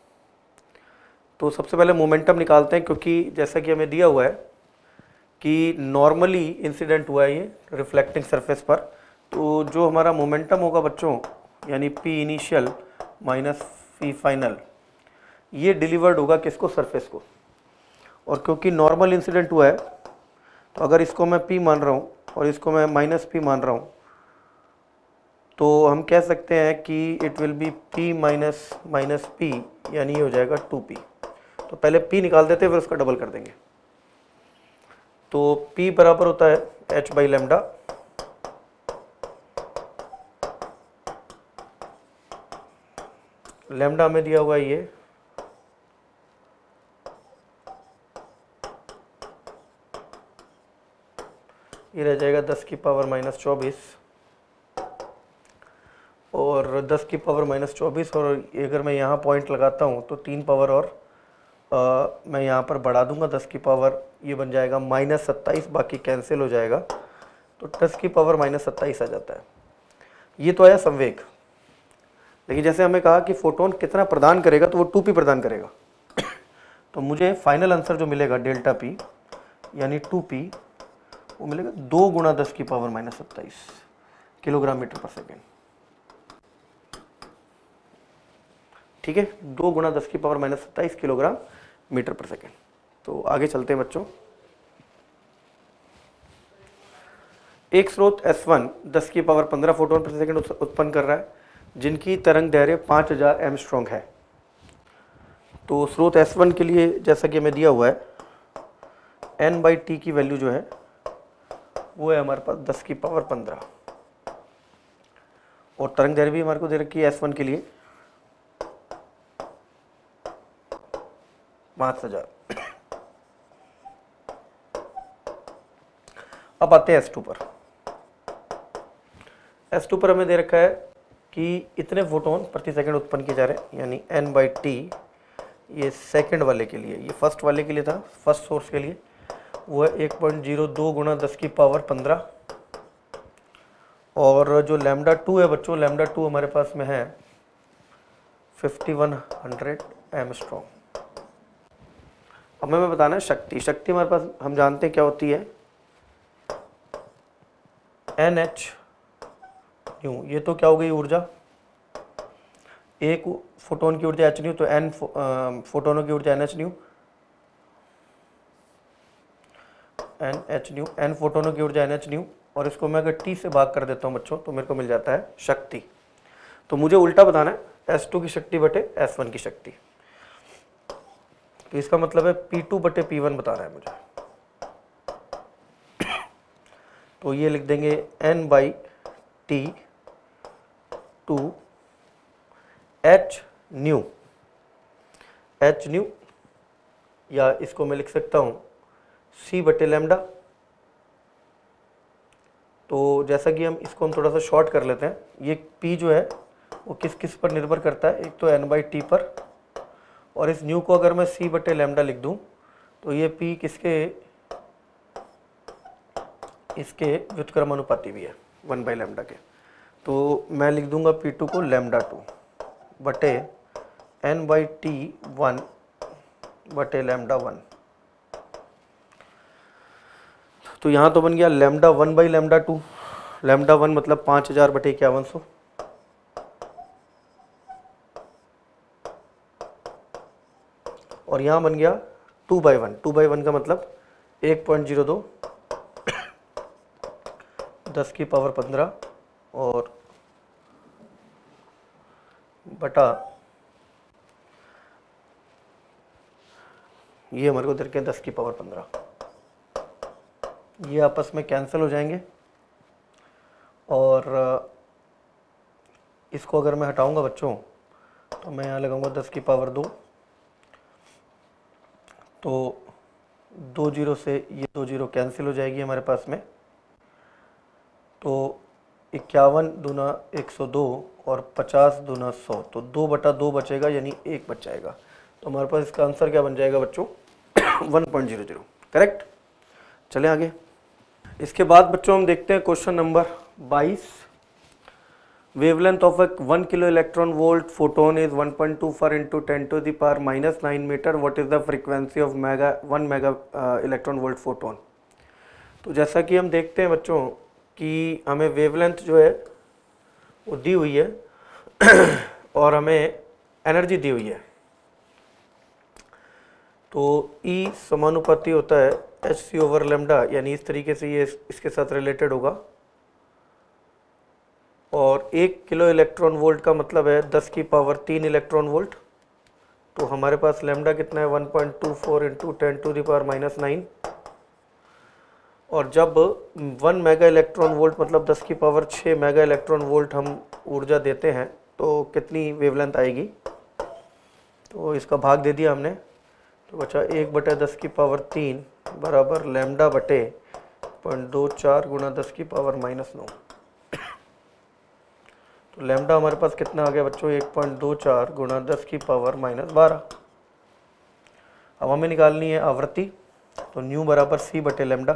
तो सबसे पहले मोमेंटम निकालते हैं, क्योंकि जैसा कि हमें दिया हुआ है कि नॉर्मली इंसिडेंट हुआ है ये रिफ्लेक्टिंग सरफेस पर। तो जो हमारा मोमेंटम होगा बच्चों, यानी P initial minus P final, ये डिलीवर्ड होगा किसको, सरफेस को। और क्योंकि नॉर्मल इंसिडेंट हुआ है तो अगर इसको मैं P मान रहा हूँ और इसको मैं माइनस P मान रहा हूँ, तो हम कह सकते हैं कि it will be P minus minus P, यानी ये हो जाएगा टू पी। तो पहले P निकाल देते हैं फिर उसका डबल कर देंगे। तो P बराबर होता है H बाई लैम्डा, लैम्डा में दिया हुआ है ये ये रह जाएगा दस की पावर माइनस चौबीस, और दस की पावर माइनस चौबीस, और अगर मैं यहाँ पॉइंट लगाता हूँ तो तीन पावर और आ, मैं यहाँ पर बढ़ा दूंगा दस की पावर, ये बन जाएगा माइनस सत्ताईस, बाकी कैंसिल हो जाएगा, तो दस की पावर माइनस सत्ताईस आ जाता है। ये तो आया संवेग। लेकिन जैसे हमें कहा कि फोटोन कितना प्रदान करेगा, तो वो टू पी प्रदान करेगा। तो मुझे फाइनल आंसर जो मिलेगा डेल्टा पी यानी टू पी, वो मिलेगा दो गुणा दस की पावर माइनस सत्ताईस किलोग्राम मीटर पर सेकेंड। ठीक है, दो गुणा दस की पावर माइनस सत्ताईस किलोग्राम मीटर पर सेकेंड। तो आगे चलते हैं बच्चों। एक स्रोत एस वन दस की पावर पंद्रह फोटोन प्रति सेकंड उत्पन्न कर रहा है, जिनकी तरंग दैर्घ्य पाँच हज़ार एंगस्ट्रॉम है। तो स्रोत एस वन के लिए जैसा कि हमें दिया हुआ है, एन बाई टी की वैल्यू जो है वो है हमारे पास दस की पावर पंद्रह, और तरंग दैर्घ्य भी हमारे को दे रखी है एस वन के लिए पाँच हज़ार। अब आते हैं एस टू पर। एस टू पर हमें दे रखा है कि इतने फोटोन प्रति सेकंड उत्पन्न किए जा रहे हैं, यानी एन बाई टी, ये सेकंड वाले के लिए, ये फर्स्ट वाले के लिए था, फर्स्ट सोर्स के लिए वो है एक पॉइंट जीरो दो गुणा दस की पावर पंद्रह, और जो लैम्डा टू है बच्चों, लैम्डा टू हमारे पास में है फिफ्टी वन हंड्रेड एंगस्ट्रॉम। अब हमें बताना है शक्ति। शक्ति हमारे पास हम जानते हैं क्या होती है, एन एच न्यू। ये तो क्या हो गई ऊर्जा, एक फोटोन की ऊर्जा एच न्यू, तो एन फोटोनों की ऊर्जा N H nu, N H nu, N फोटोनों की ऊर्जा एन एच न्यू, और इसको मैं अगर टी से भाग कर देता हूँ बच्चों, तो मेरे को मिल जाता है शक्ति। तो मुझे उल्टा बताना है एस टू की शक्ति बटे एस वन की शक्ति। तो इसका मतलब है पी टू बटे पी वन बताना है मुझे। तो ये लिख देंगे N by T two H nu, H nu, या इसको मैं लिख सकता हूँ सी बटे लैम्डा। तो जैसा कि हम इसको हम थोड़ा सा शॉर्ट कर लेते हैं, ये पी जो है वो किस किस पर निर्भर करता है, एक तो एन बाई टी पर, और इस न्यू को अगर मैं सी बटे लैम्डा लिख दूं तो ये पी किसके, इसके व्युत्क्रमानुपाती भी है वन बाई लैम्डा के। तो मैं लिख दूंगा पी टू को लैम्डा टू बटे एन बाई टी वन बटे लैम्डा वन। तो यहाँ तो बन गया lambda one by lambda two, lambda one मतलब पाँच हज़ार बटे इक्यावन सौ, और यहाँ बन गया two by one, two by one का मतलब एक पॉइंट जीरो दो दस की पावर पंद्रह और बटा ये हमारे को दे रखे दस की पावर पंद्रह। ये आपस में कैंसिल हो जाएंगे, और इसको अगर मैं हटाऊंगा बच्चों तो मैं यहाँ लगाऊंगा दस की पावर दो, तो दो जीरो से ये दो जीरो कैंसिल हो जाएगी हमारे पास में। तो इक्यावन दूना एक सौ दो और पचास दूना सौ, तो दो बटा दो बचेगा यानी एक बच जाएगा। तो हमारे पास इसका आंसर क्या बन जाएगा बच्चों, one point zero zero. Correct. चलें आगे। इसके बाद बच्चों हम देखते हैं क्वेश्चन नंबर बाईस। Wavelength of a one kilo electron volt photon is one point two four into ten to the power minus nine metre. What is the frequency of mega one mega electron volt photon. तो जैसा कि हम देखते हैं बच्चों कि हमें wavelength जो है वो दी हुई है और हमें एनर्जी दी हुई है। तो E समानुपाती होता है एच सी ओवर लेमडा, यानी इस तरीके से ये इसके साथ रिलेटेड होगा। और एक किलो इलेक्ट्रॉन वोल्ट का मतलब है दस की पावर तीन इलेक्ट्रॉन वोल्ट। तो हमारे पास लेमडा कितना है, one point two four into ten to the power minus nine. और जब वन मेगा इलेक्ट्रॉन वोल्ट मतलब दस की पावर छः मेगा इलेक्ट्रॉन वोल्ट हम ऊर्जा देते हैं तो कितनी वेवलेंथ आएगी। तो इसका भाग दे दिया हमने, तो बचा एक बटे दस की पावर तीन बराबर लेमडा बटे पॉइंट दो चार गुना दस की पावर माइनस नौ। तो लैम्डा हमारे पास कितना आ गया बच्चों, एक पॉइंट दो चार गुना दस की पावर माइनस बारह। अब हमें निकालनी है आवृत्ति, तो न्यू बराबर सी बटे लैम्डा।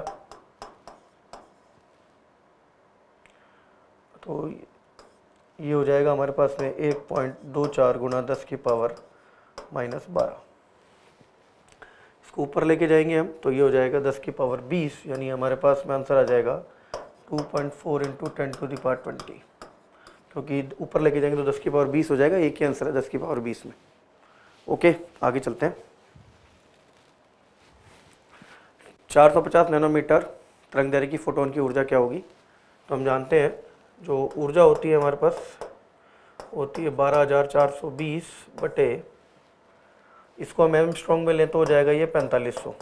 तो ये हो जाएगा हमारे पास में एक पॉइंट दो चार गुना दस की पावर माइनस बारह। इसको ऊपर लेके जाएंगे हम, तो ये हो जाएगा दस की पावर बीस, यानी हमारे पास में आंसर आ जाएगा two point four into ten to the power twenty, क्योंकि ऊपर लेके जाएंगे तो दस की पावर बीस हो जाएगा, एक ही आंसर है दस की पावर बीस में। ओके, आगे चलते हैं। चार सौ पचास नैनोमीटर तरंगदैर्घ्य की फोटोन की ऊर्जा क्या होगी? तो हम जानते हैं जो ऊर्जा होती है हमारे पास होती है बारह हज़ार चार सौ बीस बटे, इसको हम एंगस्ट्रॉम में लें तो हो जाएगा ये पैंतालीस सौ,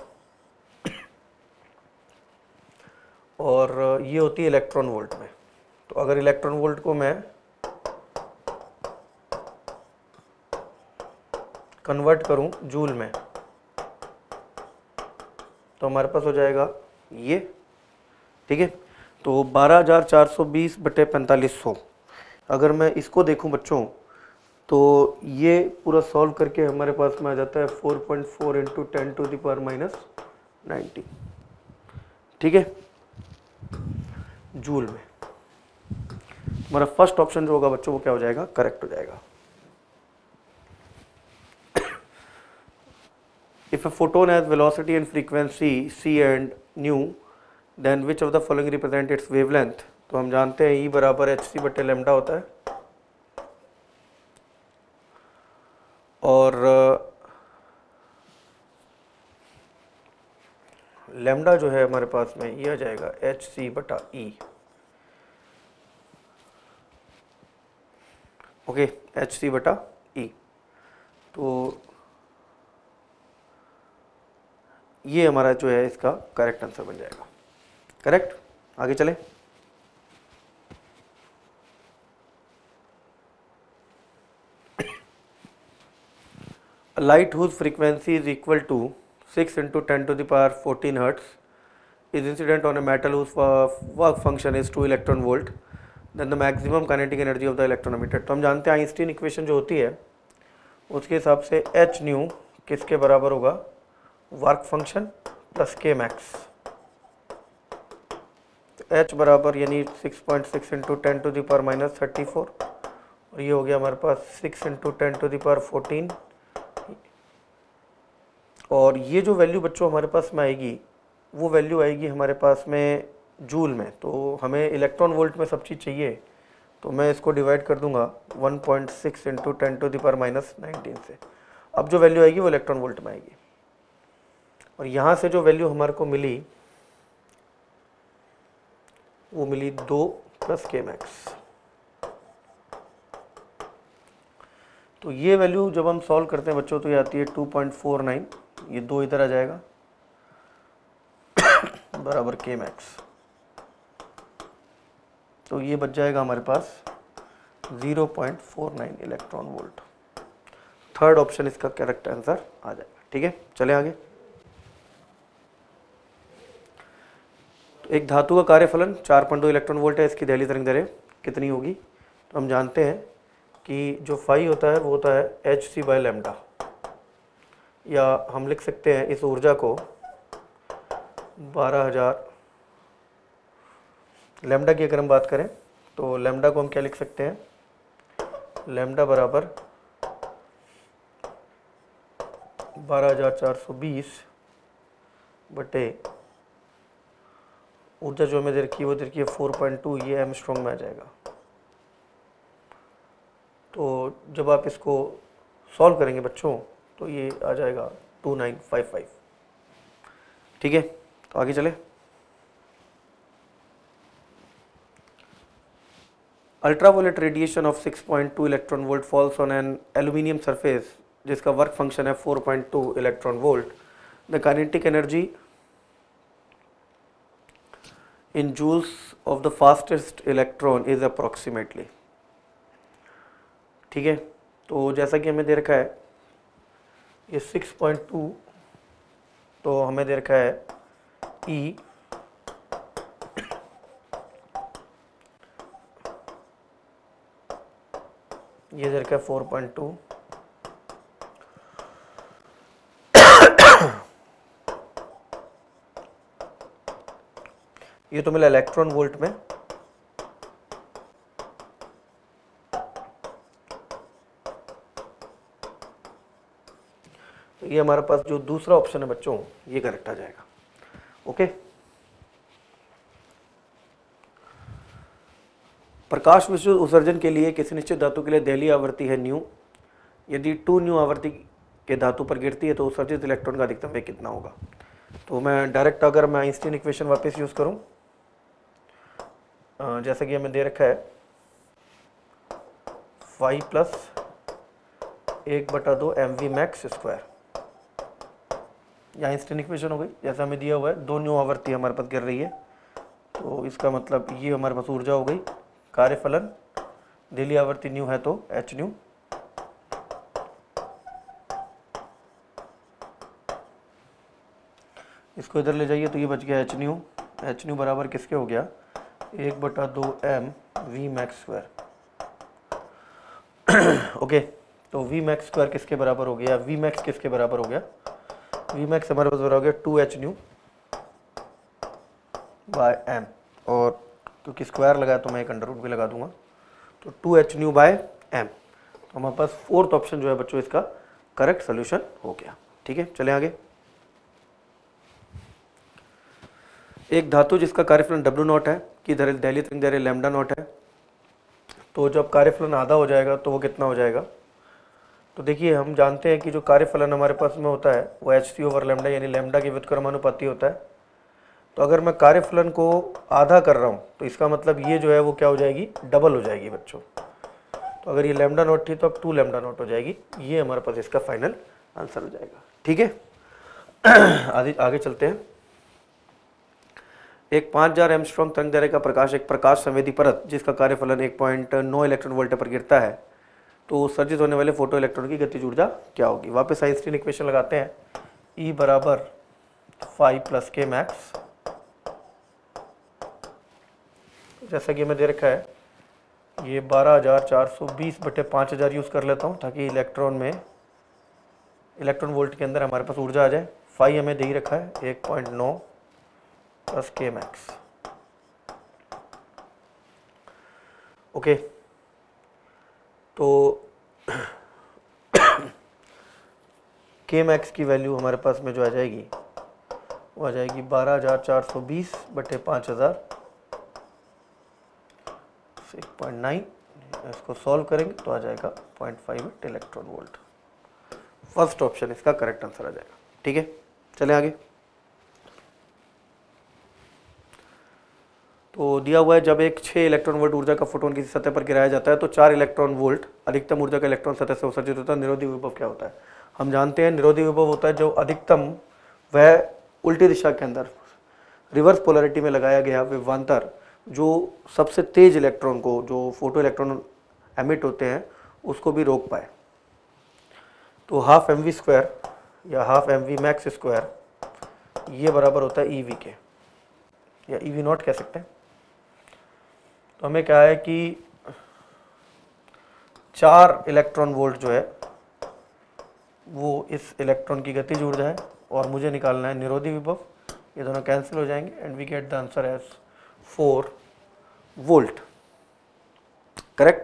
और ये होती है इलेक्ट्रॉन वोल्ट में। तो अगर इलेक्ट्रॉन वोल्ट को मैं कन्वर्ट करूं जूल में, तो हमारे पास हो जाएगा ये, ठीक है। तो बारह हज़ार चार सौ बीस बटे पैंतालीस सौ, अगर मैं इसको देखूं बच्चों, तो ये पूरा सॉल्व करके हमारे पास में आ जाता है four point four into ten to the power minus ninety, ठीक है, जूल में। हमारा फर्स्ट ऑप्शन जो होगा बच्चों वो क्या हो जाएगा, करेक्ट हो जाएगा। If a photon has velocity and frequency c and nu, then which of the following represent its wavelength? तो हम जानते हैं E बराबर एच सी बटे लैम्डा होता है, और लैम्डा जो है हमारे पास में ये आ जाएगा एच सी बटा ई। ओके, एच सी बटा ई। तो ये हमारा जो है इसका करेक्ट आंसर बन जाएगा। करेक्ट, आगे चले। Light whose frequency is equal to six into ten to the power fourteen hertz is incident on a metal whose work function is two electron volt, then the maximum kinetic energy of the electron emitted। तो हम जानते हैं Einstein equation जो होती है उसके हिसाब से एच न्यू किसके बराबर होगा, work function plus K max. तो एच बराबर यानी six point six into ten to the power minus thirty four, और ये हो गया हमारे पास six into ten to the power fourteen, और ये जो वैल्यू बच्चों हमारे पास में आएगी वो वैल्यू आएगी हमारे पास में जूल में। तो हमें इलेक्ट्रॉन वोल्ट में सब चीज़ चाहिए, तो मैं इसको डिवाइड कर दूंगा one point six into ten to the power minus nineteen से। अब जो वैल्यू आएगी वो इलेक्ट्रॉन वोल्ट में आएगी, और यहाँ से जो वैल्यू हमारे को मिली वो मिली दो प्लस के मैक्स। तो ये वैल्यू जब हम सॉल्व करते हैं बच्चों तो ये आती है टू पॉइंट फोर नाइन, ये दो इधर आ जाएगा बराबर के मैक्स। तो ये बच जाएगा हमारे पास zero point four nine electron volt. Third option इसका करेक्ट आंसर आ जाएगा, ठीक है। चले आगे। एक धातु का कार्यफलन चार पॉइंट दो इलेक्ट्रॉन वोल्ट है, इसकी दहलीज तरंगदैर्घ्य कितनी होगी? तो हम जानते हैं कि जो फाई होता है वो होता है एच सी बाय लैम्डा, या हम लिख सकते हैं इस ऊर्जा को बारह हज़ार, लैम्डा की अगर हम बात करें तो लैम्डा को हम क्या लिख सकते हैं, लैम्डा बराबर बारह हज़ार चार सौ बीस बटे ऊर्जा जो हमें दे रखी है वो दे रखी है फोर पॉइंट टू, ये एंगस्ट्रॉम में आ जाएगा। तो जब आप इसको सॉल्व करेंगे बच्चों तो ये आ जाएगा टू नाइन फाइव फाइव, ठीक है। तो आगे चले। Ultraviolet radiation of six point two electron volt falls on an aluminium surface जिसका वर्क फंक्शन है four point two electron volt. The kinetic energy in joules of the fastest electron is approximately, ठीक है। तो जैसा कि हमें दे रखा है ये सिक्स पॉइंट टू, तो हमें दे रखा है E ये दे रखा है फोर पॉइंट टू, ये तो मिला इलेक्ट्रॉन वोल्ट में। तो ये हमारे पास जो दूसरा ऑप्शन है बच्चों, ये करेक्ट आ जाएगा। ओके, प्रकाश विद्युत उत्सर्जन के लिए किसी निश्चित धातु के लिए दहलीय आवृत्ति है न्यू। यदि टू न्यू आवृत्ति के धातु पर गिरती है तो उत्सर्जित इलेक्ट्रॉन का अधिकतम वेग कितना होगा। तो मैं डायरेक्ट अगर मैं आइंस्टीन इक्वेशन वापस यूज करूं, जैसा कि हमें दे रखा है फाइव प्लस एक बटा दो एम वी मैक्स स्क्वायर, यहाँ आइंस्टीन इक्वेशन हो गई। जैसा हमें दिया हुआ है दो न्यू आवृत्ति हमारे पास गिर रही है, तो इसका मतलब ये हमारे पास ऊर्जा हो गई। कार्यफलन दहलीय आवृत्ति न्यू है तो एच न्यू, इसको इधर ले जाइए तो ये बच गया एच न्यू। एच न्यू बराबर किसके हो गया, एक बटा दो M V max square. Okay, तो वी मैक्स स्क्वायर किसके बराबर हो गया, वी मैक्स किसके बराबर हो गया, वी मैक्स हमारे पास बराबर हो गया two H nu by M, और क्योंकि स्क्वायर लगाया तो मैं एक अंडर रूट भी लगा दूंगा, तो two H nu by M. तो हमारे पास फोर्थ ऑप्शन जो है बच्चों इसका करेक्ट सोल्यूशन हो गया। ठीक है, चले आगे। एक धातु जिसका कार्यफलन डब्ल्यू नॉट है कि दहलीय तरंग दैर्घ्य लैम्डा नॉट है, तो जब कार्यफलन आधा हो जाएगा तो वो कितना हो जाएगा। तो देखिए हम जानते हैं कि जो कार्यफलन हमारे पास में होता है वो एच सी ओवर लैम्डा यानी लैम्डा के व्युत्क्रमानुपाती होता है। तो अगर मैं कार्यफलन को आधा कर रहा हूँ तो इसका मतलब ये जो है वो क्या हो जाएगी, डबल हो जाएगी बच्चों। तो अगर ये लैम्डा नॉट थी तो अब टू लैम्डा नॉट हो जाएगी। ये हमारे पास इसका फाइनल आंसर हो जाएगा। ठीक है, आगे आगे चलते हैं। एक पाँच हजार एमस्ट्रॉन्ग तरंग दैर्घ्य का प्रकाश एक प्रकाश संवेदी परत जिसका कार्यफलन एक पॉइंट नौ इलेक्ट्रॉन वोल्ट पर गिरता है, तो उत्सर्जित होने वाले फोटो इलेक्ट्रॉन की गतिज ऊर्जा क्या होगी। वापस आइंस्टीन इक्वेशन लगाते हैं, ई बराबर फाइव प्लस के मैक्स, जैसा कि हमें दे रखा है ये बारह हजार चार सौ बीस बटे पाँच हजार यूज़ कर लेता हूँ ताकि इलेक्ट्रॉन में इलेक्ट्रॉन वोल्ट के अंदर हमारे पास ऊर्जा आ जाए। फाइव हमें दे ही रखा है एक पॉइंट नौ प्लस के मैक्स। ओके, तो के मैक्स की वैल्यू हमारे पास में जो आ जाएगी वो आ जाएगी बारह हजार चार सौ बीस बटे पाँच हजार एक पॉइंट नाइन। इसको सॉल्व करेंगे तो आ जाएगा point five electron volt. First option इसका करेक्ट आंसर आ जाएगा। ठीक है, चलें आगे। तो दिया हुआ है जब एक छः इलेक्ट्रॉन वोल्ट ऊर्जा का फोटोन किसी सतह पर गिराया जाता है तो चार इलेक्ट्रॉन वोल्ट अधिकतम ऊर्जा का इलेक्ट्रॉन सतह से उत्सर्जित होता है। निरोधी विभव क्या होता है। हम जानते हैं निरोधी विभव होता है जो अधिकतम वह उल्टी दिशा के अंदर रिवर्स पोलैरिटी में लगाया गया विभवांतर जो सबसे तेज इलेक्ट्रॉन को, जो फोटो इलेक्ट्रॉन एमिट होते हैं, उसको भी रोक पाए। तो हाफ एम वी स्क्वायर या half M V max square ये बराबर होता है ई वी के, या ई वी नॉट कह सकते हैं। तो हमें क्या है कि चार इलेक्ट्रॉन वोल्ट जो है वो इस इलेक्ट्रॉन की गतिज ऊर्जा है और मुझे निकालना है निरोधी विभव। ये दोनों कैंसिल हो जाएंगे and we get the answer as four volt. Correct.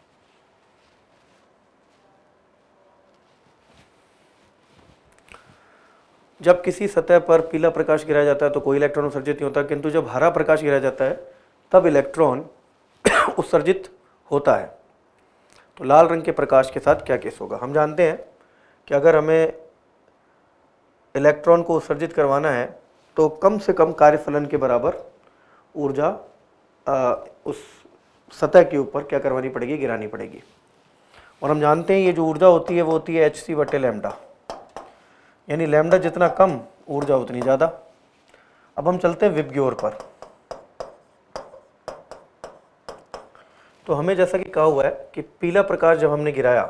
जब किसी सतह पर पीला प्रकाश गिराया जाता है तो कोई इलेक्ट्रॉन उत्सर्जित नहीं होता, किंतु जब हरा प्रकाश गिराया जाता है तब इलेक्ट्रॉन उत्सर्जित होता है। तो लाल रंग के प्रकाश के साथ क्या केस होगा। हम जानते हैं कि अगर हमें इलेक्ट्रॉन को उत्सर्जित करवाना है तो कम से कम कार्यफलन के बराबर ऊर्जा उस सतह के ऊपर क्या करवानी पड़ेगी, गिरानी पड़ेगी। और हम जानते हैं ये जो ऊर्जा होती है वो होती है एच सी बटे लैम्डा, यानी लैम्डा जितना कम ऊर्जा उतनी ज़्यादा। अब हम चलते हैं विबग्योर पर। तो हमें जैसा कि कहा हुआ है कि पीला प्रकाश जब हमने गिराया,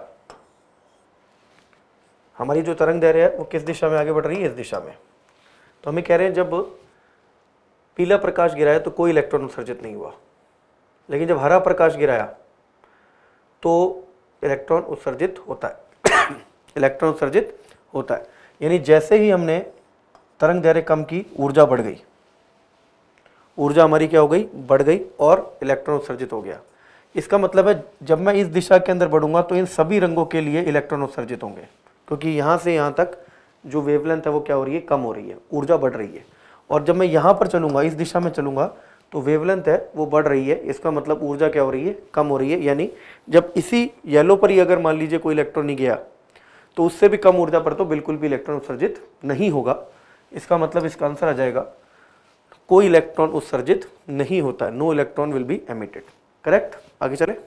हमारी जो तरंग दैर्घ्य है वो किस दिशा में आगे बढ़ रही है, इस दिशा में। तो हमें कह रहे हैं जब पीला प्रकाश गिराया तो कोई इलेक्ट्रॉन उत्सर्जित नहीं हुआ, लेकिन जब हरा प्रकाश गिराया तो इलेक्ट्रॉन उत्सर्जित होता है इलेक्ट्रॉन उत्सर्जित होता है। यानी जैसे ही हमने तरंग दैर्घ्य कम की, ऊर्जा बढ़ गई, ऊर्जा हमारी क्या हो गई, बढ़ गई और इलेक्ट्रॉन उत्सर्जित हो गया। इसका मतलब है जब मैं इस दिशा के अंदर बढ़ूंगा तो इन सभी रंगों के लिए इलेक्ट्रॉन उत्सर्जित होंगे, क्योंकि यहाँ से यहाँ तक जो वेवलेंथ है वो क्या हो रही है, कम हो रही है, ऊर्जा बढ़ रही है। और जब मैं यहाँ पर चलूंगा, इस दिशा में चलूंगा, तो वेवलेंथ है वो बढ़ रही है, इसका मतलब ऊर्जा क्या हो रही है, कम हो रही है। यानी जब इसी येलो पर ही अगर मान लीजिए कोई इलेक्ट्रॉन नहीं गया तो उससे भी कम ऊर्जा पर तो बिल्कुल भी इलेक्ट्रॉन उत्सर्जित नहीं होगा। इसका मतलब इसका आंसर आ जाएगा कोई इलेक्ट्रॉन उत्सर्जित नहीं होता है, no electron will be emitted. Correct. आगे चले।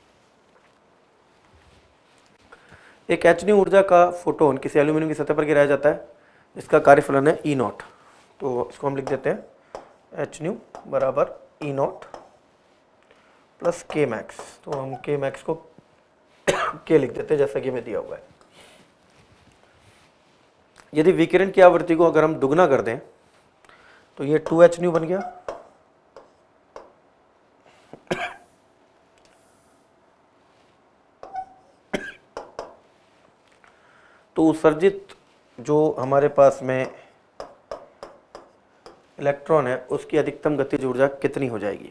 एक एच न्यू ऊर्जा का फोटोन किसी एल्यूमिनियम की सतह पर गिराया जाता है, इसका कार्यफलन है ई नॉट। तो इसको हम लिख देते हैं एच न्यू बराबर E naught plus K max. तो हम के मैक्स को के लिख देते हैं जैसा कि हमें दिया हुआ है। यदि विकिरण की आवृत्ति को अगर हम दुगना कर दें तो ये टू एच न्यू बन गया, तो उत्सर्जित जो हमारे पास में इलेक्ट्रॉन है उसकी अधिकतम गतिज ऊर्जा कितनी हो जाएगी।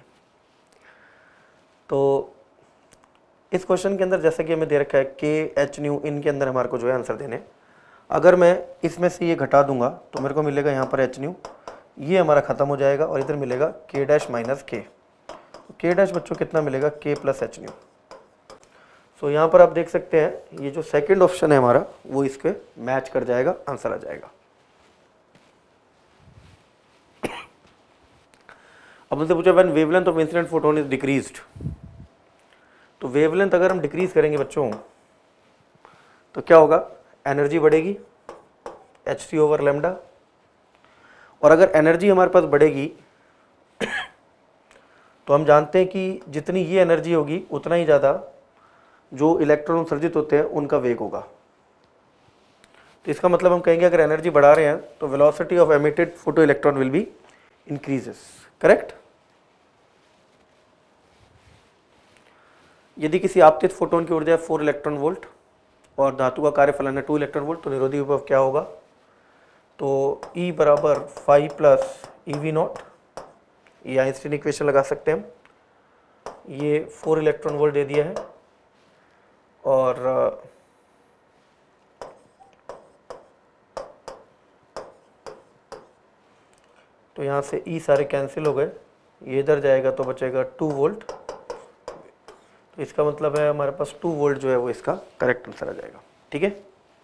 तो इस क्वेश्चन के अंदर जैसा कि हमें दे रखा है के एच न्यू, इनके अंदर हमारे को जो है आंसर देने। अगर मैं इसमें से ये घटा दूंगा तो मेरे को मिलेगा यहाँ पर एच न्यू, ये हमारा खत्म हो जाएगा और इधर मिलेगा के डैश माइनस के। के डैश बच्चों कितना मिलेगा, के प्लस एच न्यू। सो यहाँ पर आप देख सकते हैं ये जो सेकंड ऑप्शन है हमारा वो इसके मैच कर जाएगा, आंसर आ जाएगा। अब मुझसे पूछा when wavelength of incident photon is decreased. तो वेवलेंथ अगर हम डिक्रीज करेंगे बच्चों तो क्या होगा, एनर्जी बढ़ेगी एच सी ओवर लेमडा। और अगर एनर्जी हमारे पास बढ़ेगी तो हम जानते हैं कि जितनी ये एनर्जी होगी उतना ही ज़्यादा जो इलेक्ट्रॉन उत्सर्जित होते हैं उनका वेग होगा। तो इसका मतलब हम कहेंगे अगर एनर्जी बढ़ा रहे हैं तो velocity of emitted photo electron will be increases. Correct. यदि किसी आपतित फोटोन की ऊर्जा फोर इलेक्ट्रॉन वोल्ट और धातु का कार्यफलन है टू इलेक्ट्रॉन वोल्ट, तो निरोधी विभव क्या होगा। तो E बराबर five plus E V naught, ये आइंस्टीन इक्वेशन लगा सकते हैं हम। ये फोर इलेक्ट्रॉन वोल्ट दे दिया है और तो यहाँ से E सारे कैंसिल हो गए, ये इधर जाएगा तो बचेगा टू वोल्ट। तो इसका मतलब है हमारे पास टू वोल्ट जो है वो इसका करेक्ट आंसर आ जाएगा। ठीक है,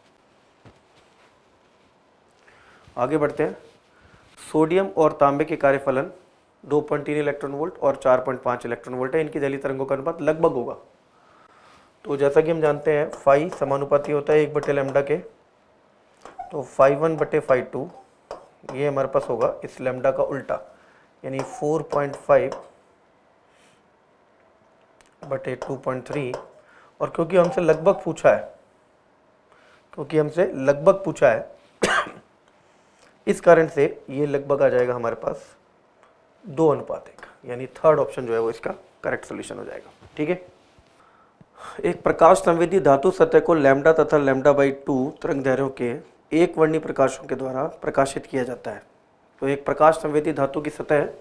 आगे बढ़ते हैं। सोडियम और तांबे के कार्यफलन दो पॉइंट तीन इलेक्ट्रॉन वोल्ट और चार पॉइंट पाँच इलेक्ट्रॉन वोल्ट है। इनकी दैलीय तरंगों का अनुपात लगभग होगा। तो जैसा कि हम जानते हैं फाई समानुपाती होता है एक बटे लैम्डा के, तो फाइव वन बटे फाइव टू ये हमारे पास होगा इस लैम्डा का उल्टा, यानी फोर पॉइंट फाइव बटे टू पॉइंट थ्री। और क्योंकि हमसे लगभग पूछा है क्योंकि हमसे लगभग पूछा है इस कारण से ये लगभग आ जाएगा हमारे पास दो अनुपात एक, यानी थर्ड ऑप्शन जो है वो इसका करेक्ट सोल्यूशन हो जाएगा। ठीक है, एक प्रकाश संवेदी धातु सतह को लैम्डा तथा लैम्डा बाई टू तरंग दैर्घ्यों के एक वर्णी प्रकाशों के द्वारा प्रकाशित किया जाता है। तो एक प्रकाश संवेदी धातु की सतह है,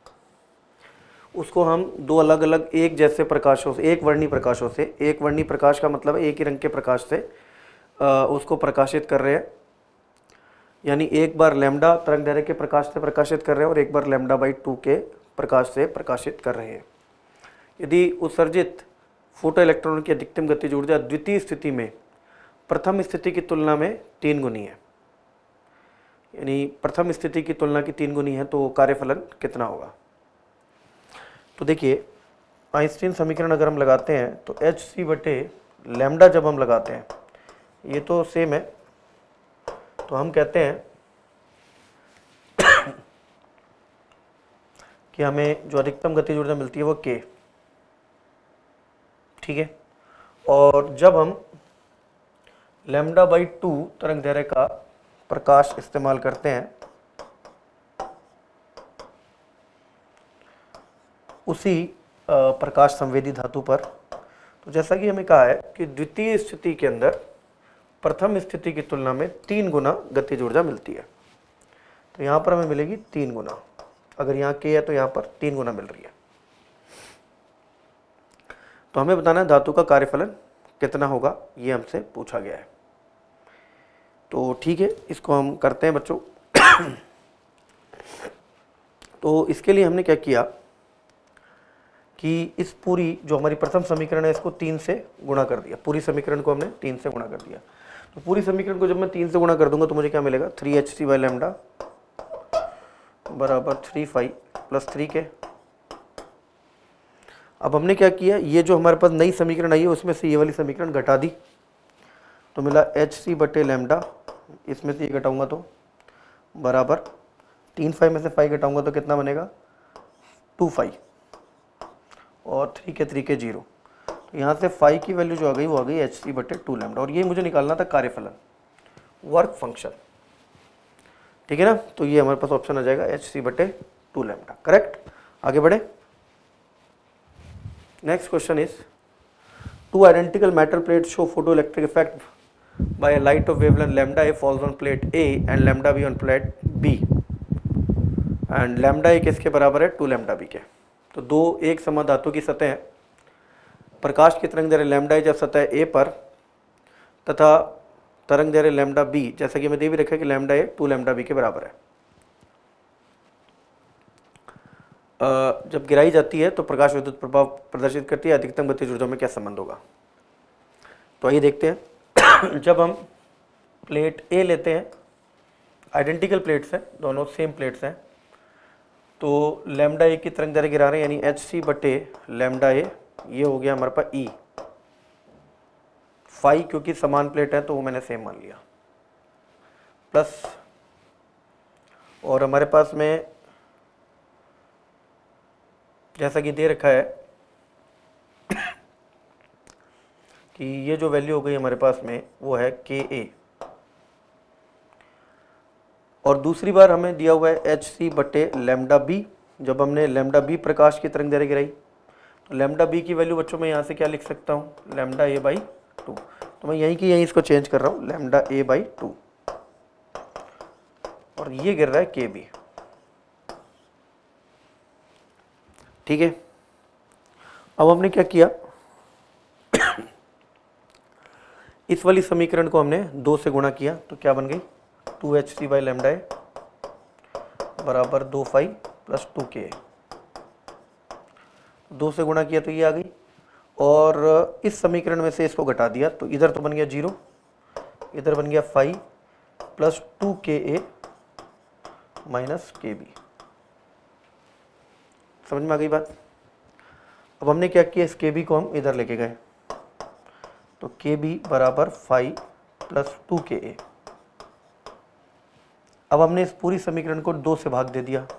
उसको हम दो अलग अलग एक जैसे प्रकाशों से, एक वर्णी प्रकाशों से, एक वर्णी प्रकाश का मतलब है एक ही रंग के प्रकाश से आ, उसको प्रकाशित कर रहे हैं। यानी एक बार लैम्डा तरंग दैर्घ्य के प्रकाश से प्रकाशित कर रहे हैं और एक बार लैम्डा बाई टू के प्रकाश से प्रकाशित कर रहे हैं। यदि उत्सर्जित फोटो इलेक्ट्रॉन की अधिकतम गतिज ऊर्जा द्वितीय स्थिति में प्रथम स्थिति की तुलना में तीन गुनी है, यानी प्रथम स्थिति की तुलना की तीन गुनी है, तो कार्यफलन कितना होगा। तो देखिए आइंस्टीन समीकरण अगर हम लगाते हैं तो एच सी बटे लैम्डा जब हम लगाते हैं, ये तो सेम है, तो हम कहते हैं कि हमें जो अधिकतम गतिज ऊर्जा मिलती है वो के। ठीक है, और जब हम लैम्डा बाई टू तरंग दैर्घ्य का प्रकाश इस्तेमाल करते हैं उसी प्रकाश संवेदी धातु पर, तो जैसा कि हमें कहा है कि द्वितीय स्थिति के अंदर प्रथम स्थिति की तुलना में तीन गुना गतिज ऊर्जा मिलती है। तो यहाँ पर हमें मिलेगी तीन गुना, अगर यहाँ के है तो यहाँ पर तीन गुना मिल रही है। तो हमें बताना है धातु का कार्यफलन कितना होगा, ये हमसे पूछा गया है। तो ठीक है, इसको हम करते हैं बच्चों। तो इसके लिए हमने क्या किया कि इस पूरी जो हमारी प्रथम समीकरण है इसको तीन से गुणा कर दिया। पूरी समीकरण को हमने तीन से गुणा कर दिया। तो पूरी समीकरण को जब मैं तीन से गुणा कर दूंगा तो मुझे क्या मिलेगा, three H C by lambda बराबर three five plus three K. अब हमने क्या किया, ये जो हमारे पास नई समीकरण आई है उसमें से ये वाली समीकरण घटा दी, तो मिला एच सी बटे लैम्डा, इसमें से ये घटाऊंगा तो बराबर तीन फाइव में से फाइव घटाऊंगा तो कितना बनेगा, टू फाइव, और three K three K zero. तो यहाँ से फाइव की वैल्यू जो आ गई वो आ गई एच सी बटे टू लैम्डा, और ये मुझे निकालना था कार्यफलन, वर्क फंक्शन। ठीक है ना, तो ये हमारे पास ऑप्शन आ जाएगा एच सी बटे टू लैम्डा, करेक्ट। आगे बढ़े। Next question is two identical metal plate show photo electric effect by a light of wavelength lambda A falls on plate A and lambda B on plate B, and lambda A किसके बराबर है, to lambda B के। तो दो एक समान धातु की सतह है, प्रकाश की तरंग दैर्घ्य लैम्डा ए जब सतह ए पर तथा तरंग दैर्घ्य लैम्डा बी, जैसा कि हमें दे भी रखा है कि lambda A two lambda B के बराबर है। जब गिराई जाती है तो प्रकाश विद्युत प्रभाव प्रदर्शित करती है, अधिकतम गतिज ऊर्जा में क्या संबंध होगा। तो आइए देखते हैं। जब हम प्लेट ए लेते हैं, आइडेंटिकल प्लेट्स हैं, दोनों सेम प्लेट्स हैं, तो लैम्डा ए की तरंग दैर्घ्य गिरा रहे हैं, यानी एच सी बटे लैम्डा ए, ये हो गया हमारे पास ई। फाइव क्योंकि समान प्लेट है तो वो मैंने सेम मान लिया, प्लस, और हमारे पास में जैसा कि दे रखा है कि ये जो वैल्यू हो गई हमारे पास में वो है के ए, और दूसरी बार हमें दिया हुआ है एच सी बटे लैम्डा बी। जब हमने लैम्डा बी प्रकाश की तरंग दैर्घ्य गिराई तो लैम्डा बी की वैल्यू बच्चों में यहाँ से क्या लिख सकता हूँ, लैम्डा ए बाई टू। तो मैं यहीं की यहीं इसको चेंज कर रहा हूँ, लैम्डा ए बाई टू, और ये गिर रहा है के बी। ठीक है, अब हमने क्या किया, इस वाली समीकरण को हमने दो से गुणा किया तो क्या बन गई, two H C by lambda A बराबर दो फाइव प्लस टू के। दो से गुणा किया तो ये आ गई, और इस समीकरण में से इसको घटा दिया तो इधर तो बन गया जीरो, इधर बन गया फाइव प्लस टू के ए माइनस के बी। समझ में आ गई बात। अब हमने क्या किया, इस के बी को हम इधर लेके गए, तो के बी बराबर फाइव प्लस टू के ए। अब हमने इस पूरी समीकरण को दो से भाग दे दिया,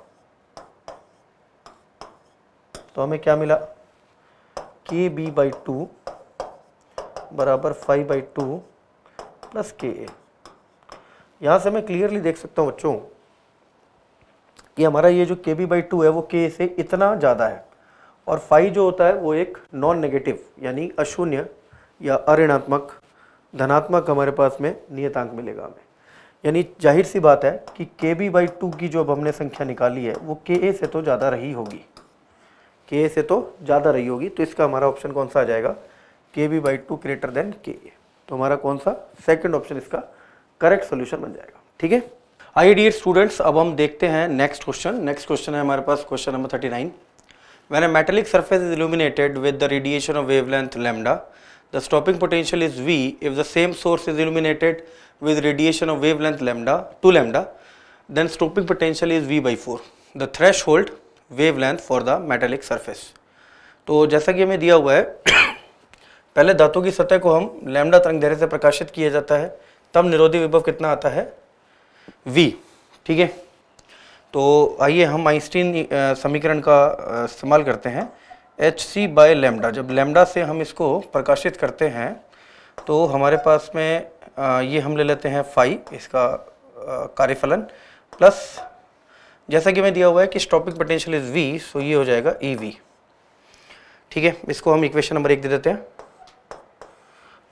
तो हमें क्या मिला, के बी बाई टू बराबर five by two plus K A. यहाँ से मैं क्लियरली देख सकता हूँ बच्चों कि हमारा ये जो के बी बाई टू है वो के से इतना ज़्यादा है, और फाइव जो होता है वो एक नॉन नेगेटिव यानी अशून्य या अऋणात्मक धनात्मक हमारे पास में नियतांक मिलेगा हमें। यानी जाहिर सी बात है कि के बी बाई टू की जो अब हमने संख्या निकाली है वो के ए से तो ज़्यादा रही होगी, के ए से तो ज़्यादा रही होगी। तो इसका हमारा ऑप्शन कौन सा आ जाएगा, K B by two greater than K A. तो हमारा कौन सा सेकंड ऑप्शन इसका करेक्ट सोल्यूशन बन जाएगा। ठीक है, आइए डियर स्टूडेंट्स, अब हम देखते हैं नेक्स्ट क्वेश्चन। नेक्स्ट क्वेश्चन है हमारे पास question number thirty nine. When a metallic surface is illuminated with the radiation of wavelength lambda, the stopping potential is V if the same source is illuminated with radiation of wavelength lambda two lambda, then stopping potential is V by four, the threshold wavelength for the metallic surface। तो जैसा कि हमें दिया हुआ है पहले धातु की सतह को हम लैम्डा तरंग दैर्घ्य से प्रकाशित किया जाता है, तब निरोधी विभव कितना आता है, V। ठीक है, तो आइए हम आइंस्टीन समीकरण का इस्तेमाल करते हैं, एच सी बाय लैम्डा। जब लैम्डा से हम इसको प्रकाशित करते हैं तो हमारे पास में आ, ये हम ले लेते हैं फाइव, इसका कार्यफलन, प्लस जैसा कि मैं दिया हुआ है कि stopping potential is V, so ये हो जाएगा ई वी। ठीक है, इसको हम इक्वेशन नंबर एक दे देते हैं।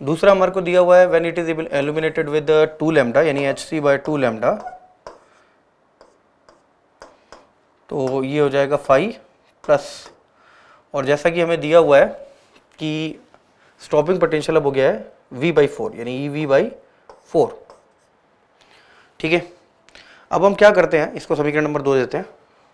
दूसरा हमारे को दिया हुआ है when it is illuminated with two lambda यानी H C by two lambda, तो ये हो जाएगा फाइव प्लस, और जैसा कि हमें दिया हुआ है कि स्टॉपिंग पोटेंशियल अब हो गया है v बाई फोर यानी ई वी बाई फोर। ठीक है, अब हम क्या करते हैं, इसको समीकरण नंबर दो देते हैं।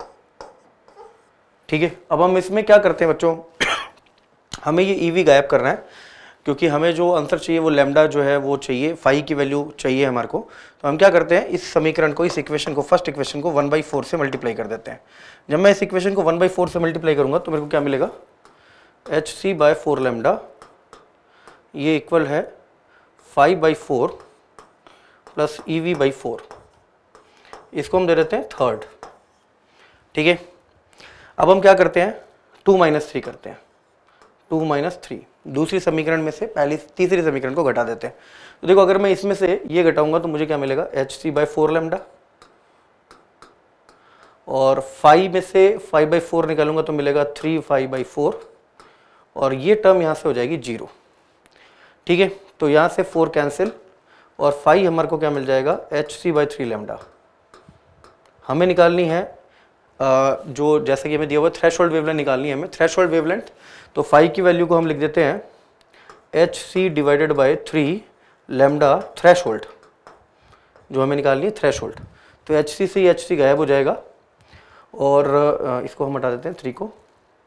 ठीक है, अब हम इसमें क्या करते हैं बच्चों, हमें ये ई वी गायब करना है क्योंकि हमें जो आंसर चाहिए वो लैम्डा जो है वो चाहिए, फाइव की वैल्यू चाहिए हमारे को। तो हम क्या करते हैं, इस समीकरण को, इस इक्वेशन को, फर्स्ट इक्वेशन को वन बाई फोर से मल्टीप्लाई कर देते हैं। जब मैं इस इक्वेशन को वन बाई फोर से मल्टीप्लाई करूंगा तो मेरे को क्या मिलेगा, H C by four lambda, ये इक्वल है five by four plus E V by four, इसको हम दे देते हैं थर्ड। ठीक है, अब हम क्या करते हैं, टू माइनस थ्री करते हैं, टू माइनस थ्री दूसरी समीकरण में से पहली तीसरी समीकरण को घटा देते हैं। तो देखो अगर मैं इसमें से ये घटाऊंगा तो मुझे क्या मिलेगा, H C by four lambda, और फाइव में से फाइव बाई फोर निकालूंगा तो मिलेगा थ्री फाइव बाई फोर, और ये टर्म यहाँ से हो जाएगी जीरो। ठीक है, तो यहाँ से फोर कैंसिल और फाइव हमारे को क्या मिल जाएगा, H C by three lambda. हमें निकालनी है जो, जैसे कि हमें दिया हुआ थ्रेशोल्ड वेवलेंथ निकालनी है हमें, थ्रेशोल्ड वेवलेंथ। तो फाइव की वैल्यू को हम लिख देते हैं H C divided by three lambda threshold, जो हमें निकालनी है थ्रेशोल्ड। तो एच सी से एच सी गायब हो जाएगा और इसको हम हटा देते हैं थ्री को,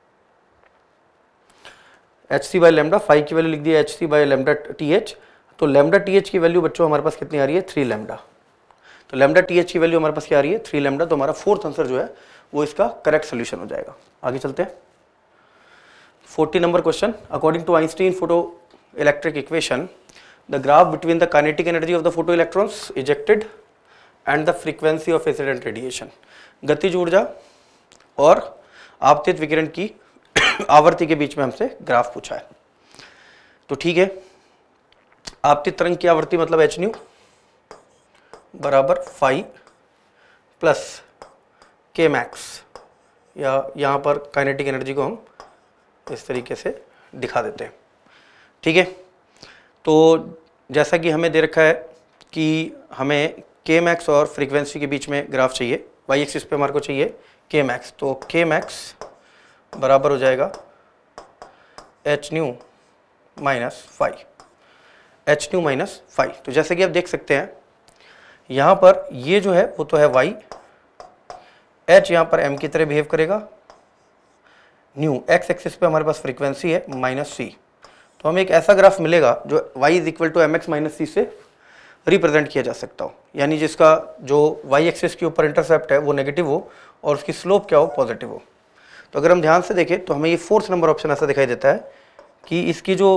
H C by lambda, five की वैल्यू लिख दी H C by lambda T H. तो लैम्डा टी एच की वैल्यू बच्चों हमारे पास कितनी आ रही है, थ्री लैम्डा। तो लैम्डा टी एच की वैल्यू हमारे पास क्या आ रही है, थ्री लैम्डा। तो हमारा फोर्थ आंसर जो है वो इसका करेक्ट सोल्यूशन हो जाएगा। आगे चलते हैं, forty number question. According to Einstein photo electric equation, the graph between the kinetic energy of the photo electrons ejected and the frequency of incident radiation, गतिज ऊर्जा और आपतित विकिरण की आवर्ती के बीच में हमसे ग्राफ पूछा है। तो ठीक है, आपतित तरंग की आवर्ती मतलब एच न्यू बराबर फाइव प्लस के मैक्स, या यहाँ पर काइनेटिक एनर्जी को हम इस तरीके से दिखा देते हैं। ठीक है, तो जैसा कि हमें दे रखा है कि हमें के मैक्स और फ्रीक्वेंसी के बीच में ग्राफ चाहिए, वाई एक्सिस पे हमारे को चाहिए के मैक्स। तो के मैक्स बराबर हो जाएगा H nu minus five, H nu minus five. तो जैसे कि आप देख सकते हैं यहाँ पर ये जो है वो तो है वाई, एच यहाँ पर एम की तरह बिहेव करेगा, न्यू एक्स एक्सिस पे हमारे पास फ्रीक्वेंसी है माइनस सी। तो हमें एक ऐसा ग्राफ मिलेगा जो y is equal to M X minus C से रिप्रेजेंट किया जा सकता हो, यानी जिसका जो y एक्सिस के ऊपर इंटरसेप्ट है वो नेगेटिव हो और उसकी स्लोप क्या हो, पॉजिटिव हो। तो अगर हम ध्यान से देखें तो हमें ये फोर्थ नंबर ऑप्शन ऐसा दिखाई देता है कि इसकी जो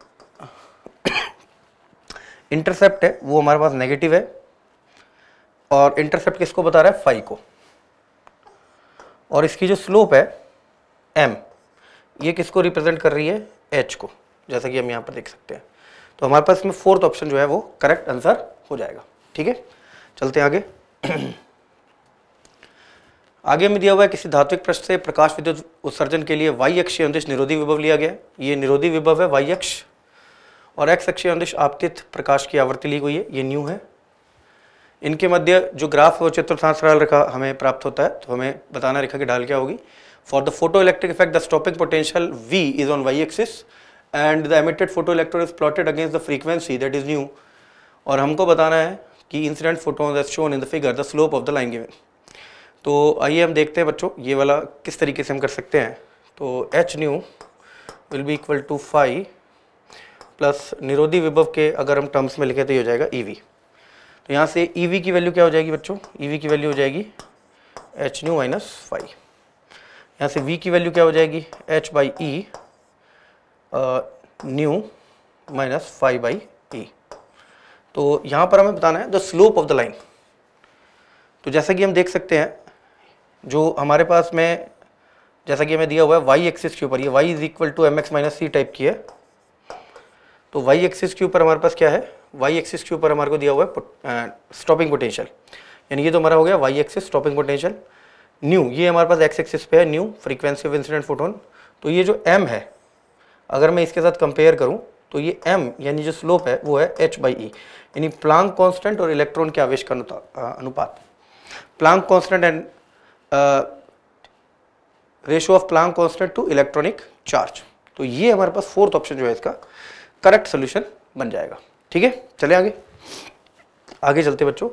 इंटरसेप्ट है वो हमारे पास नेगेटिव है, और इंटरसेप्ट किसको बता रहा है, फाइव को, और इसकी जो स्लोप है m, ये किसको रिप्रेजेंट कर रही है, h को, जैसा कि हम यहाँ पर देख सकते हैं। तो हमारे पास इसमें फोर्थ ऑप्शन जो है वो करेक्ट आंसर हो जाएगा। ठीक है, चलते हैं आगे। आगे में दिया हुआ है किसी धात्विक पृष्ठ से प्रकाश विद्युत उत्सर्जन के लिए y अक्षीय अंदिश निरोधी विभव लिया गया है। ये निरोधी विभव है y अक्ष, और x अक्षीय अंदिश आपतित प्रकाश की आवृत्ति ली गई है, ये न्यू है। इनके मध्य जो ग्राफ है वो चतुर्थांश सरल रेखा हमें प्राप्त होता है। तो हमें बताना रेखा की ढाल क्या होगी। For the photo electric effect the stopping potential v is on y axis and the emitted photo electron is plotted against the frequency that is nu. और हमको बताना है कि incident photon as shown in the figure the slope of the line given. तो आइए हम देखते हैं बच्चों ये वाला किस तरीके से हम कर सकते हैं। तो H nu will be equal to five plus निरोधी विभव के अगर हम टर्म्स में लिखे तो ये हो जाएगा ई वी। तो यहाँ से ई वी की वैल्यू क्या हो जाएगी बच्चों, ई वी की वैल्यू हो जाएगी एच न्यू माइनस फाइव। यहाँ से v की वैल्यू क्या हो जाएगी, h by E nu minus five by E. तो यहाँ पर हमें बताना है the slope of the line. तो जैसा कि हम देख सकते हैं जो हमारे पास में, जैसा कि हमें दिया हुआ है y एक्सिस के ऊपर, ये y is equal to M X minus C type की है। तो y एक्सिस के ऊपर हमारे पास क्या है, y एक्सिस के ऊपर हमारे को दिया हुआ है स्टॉपिंग पोटेंशियल, यानी ये तो हमारा हो गया y axis stopping potential. Nu ये हमारे पास x एक्सिस पे है, nu frequency of incident photon. तो ये जो m है अगर मैं इसके साथ कंपेयर करूं तो ये m यानी जो स्लोप है वो है h बाई ई, यानी प्लांक कांस्टेंट और इलेक्ट्रॉन के आवेश का अनुपात। Planck constant and ratio of Planck constant to electronic charge. तो ये हमारे पास फोर्थ ऑप्शन जो है इसका करेक्ट सोल्यूशन बन जाएगा। ठीक है, चले आगे आगे चलते बच्चों।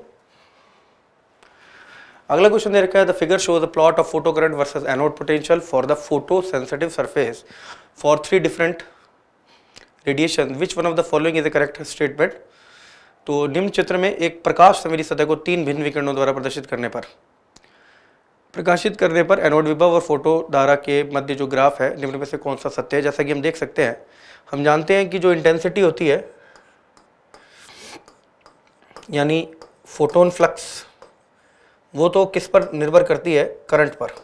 अगला क्वेश्चन दे रखा है, the figure shows the plot of photo current versus anode potential for the photo sensitive surface for three different radiation, which one of the following is the correct statement. तो निम्न चित्र में एक प्रकाश संवेदी सतह को तीन भिन्न विकिरणों द्वारा प्रदर्शित करने पर प्रकाशित करने पर एनोड विभव और फोटो धारा के मध्य जो ग्राफ है निम्न में से कौन सा सत्य है। जैसा कि हम देख सकते हैं, हम जानते हैं कि जो इंटेंसिटी होती है यानी फोटोन फ्लक्स, वो तो किस पर निर्भर करती है, करंट पर।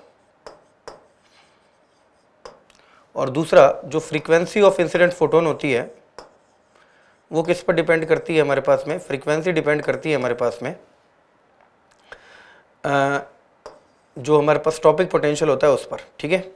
और दूसरा जो फ्रीक्वेंसी ऑफ इंसिडेंट फोटोन होती है वो किस पर डिपेंड करती है, हमारे पास में फ्रीक्वेंसी डिपेंड करती है हमारे पास में आ, जो हमारे पास स्टॉपिंग पोटेंशियल होता है उस पर। ठीक है,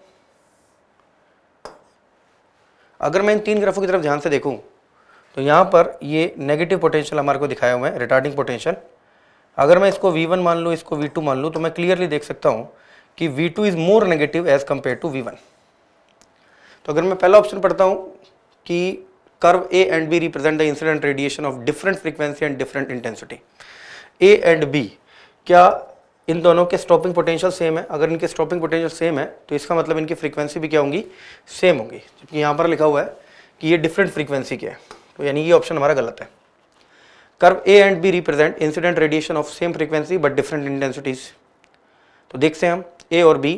अगर मैं इन तीन ग्राफों की तरफ ध्यान से देखूं तो यहाँ पर ये नेगेटिव पोटेंशियल हमारे को दिखाया हुआ है, रिटार्डिंग पोटेंशियल। अगर मैं इसको वी वन मान लूँ, इसको वी टू मान लूँ, तो मैं क्लियरली देख सकता हूँ कि V two is more negative as compared to V one. तो अगर मैं पहला ऑप्शन पढ़ता हूँ कि curve A and B represent the incident radiation of different frequency and different intensity. A and B, क्या इन दोनों के स्टॉपिंग पोटेंशियल सेम है? अगर इनके स्टॉपिंग पोटेंशियल सेम है तो इसका मतलब इनकी फ्रीक्वेंसी भी क्या होंगी, सेम होंगी। जबकि यहाँ पर लिखा हुआ है कि ये डिफरेंट फ्रीक्वेंसी के है, तो यानी ये ऑप्शन हमारा गलत है। Curve A and B represent incident radiation of same frequency but different intensities. तो देखते हैं हम ए और बी।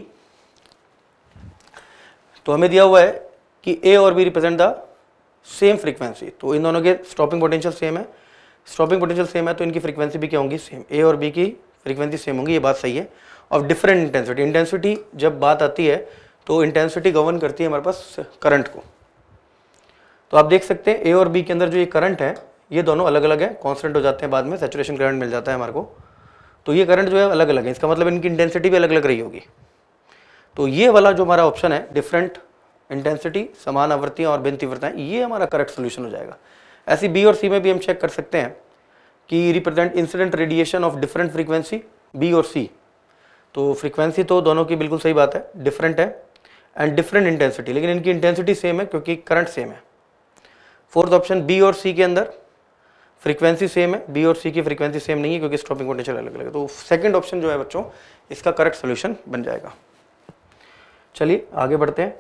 तो हमें दिया हुआ है कि ए और B represent the same frequency, तो इन दोनों के स्टॉपिंग पोटेंशियल सेम है। स्टॉपिंग पोटेंशियल सेम है तो इनकी फ्रीक्वेंसी भी क्या होंगी, सेम। ए और बी की फ्रीक्वेंसी सेम होंगी, ये बात सही है। ऑफ डिफरेंट इंटेंसिटी, इंटेंसिटी जब बात आती है तो इंटेंसिटी गवर्न करती है हमारे पास करंट को। तो आप देख सकते हैं ए और बी के अंदर जो ये करंट है ये दोनों अलग अलग है, कांस्टेंट हो जाते हैं बाद में, सैचुरेशन करंट मिल जाता है हमारे को। तो ये करंट जो है अलग अलग है, इसका मतलब इनकी इंटेंसिटी भी अलग अलग रही होगी। तो ये वाला जो हमारा ऑप्शन है, डिफरेंट इंटेंसिटी, समान आवृत्तियां और भिन्न तीव्रताएं, ये हमारा करेक्ट सोल्यूशन हो जाएगा। ऐसी बी और सी में भी हम चेक कर सकते हैं कि represent incident radiation of different frequency, B और सी। तो फ्रीक्वेंसी तो दोनों की बिल्कुल सही बात है, डिफरेंट है, एंड डिफरेंट इंटेंसिटी, लेकिन इनकी इंटेंसिटी सेम है क्योंकि करंट सेम है। फोर्थ ऑप्शन बी और सी के अंदर फ्रीक्वेंसी सेम है, बी और सी की फ्रीक्वेंसी सेम नहीं है क्योंकि स्टॉपिंग पोटेंशियल अलग अलग है। तो सेकंड ऑप्शन जो है बच्चों इसका करेक्ट सोल्यूशन बन जाएगा। चलिए आगे बढ़ते हैं।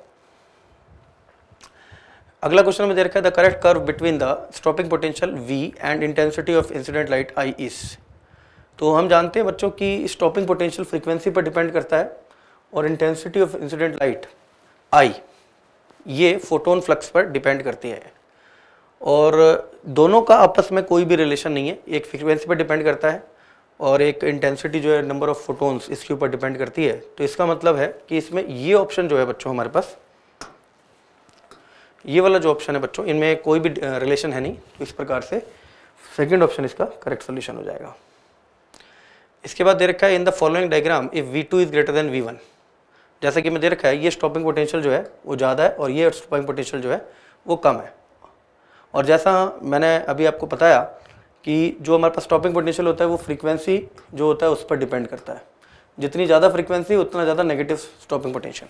अगला क्वेश्चन में दे रखा है, the correct curve between the stopping potential V and intensity of incident light I is. तो हम जानते हैं बच्चों कि स्टॉपिंग पोटेंशियल फ्रीक्वेंसी पर डिपेंड करता है और intensity of incident light I ये फोटोन फ्लक्स पर डिपेंड करती है। और दोनों का आपस में कोई भी रिलेशन नहीं है, एक फ्रीक्वेंसी पर डिपेंड करता है और एक इंटेंसिटी जो है नंबर ऑफ फोटोन्स इसके ऊपर डिपेंड करती है। तो इसका मतलब है कि इसमें ये ऑप्शन जो है बच्चों हमारे पास, ये वाला जो ऑप्शन है बच्चों, इनमें कोई भी रिलेशन है नहीं। तो इस प्रकार से सेकंड ऑप्शन इसका करेक्ट सोल्यूशन हो जाएगा। इसके बाद दे रखा है, in the following diagram if V two is greater than V one. जैसा कि मैं दे रखा है, ये स्टॉपिंग पोटेंशियल जो है वो ज़्यादा है और ये स्टॉपिंग पोटेंशियल जो है वो कम है। और जैसा मैंने अभी आपको बताया कि जो हमारे पास स्टॉपिंग पोटेंशियल होता है वो फ्रीक्वेंसी जो होता है उस पर डिपेंड करता है। जितनी ज़्यादा फ्रीक्वेंसी उतना ज़्यादा नेगेटिव स्टॉपिंग पोटेंशियल।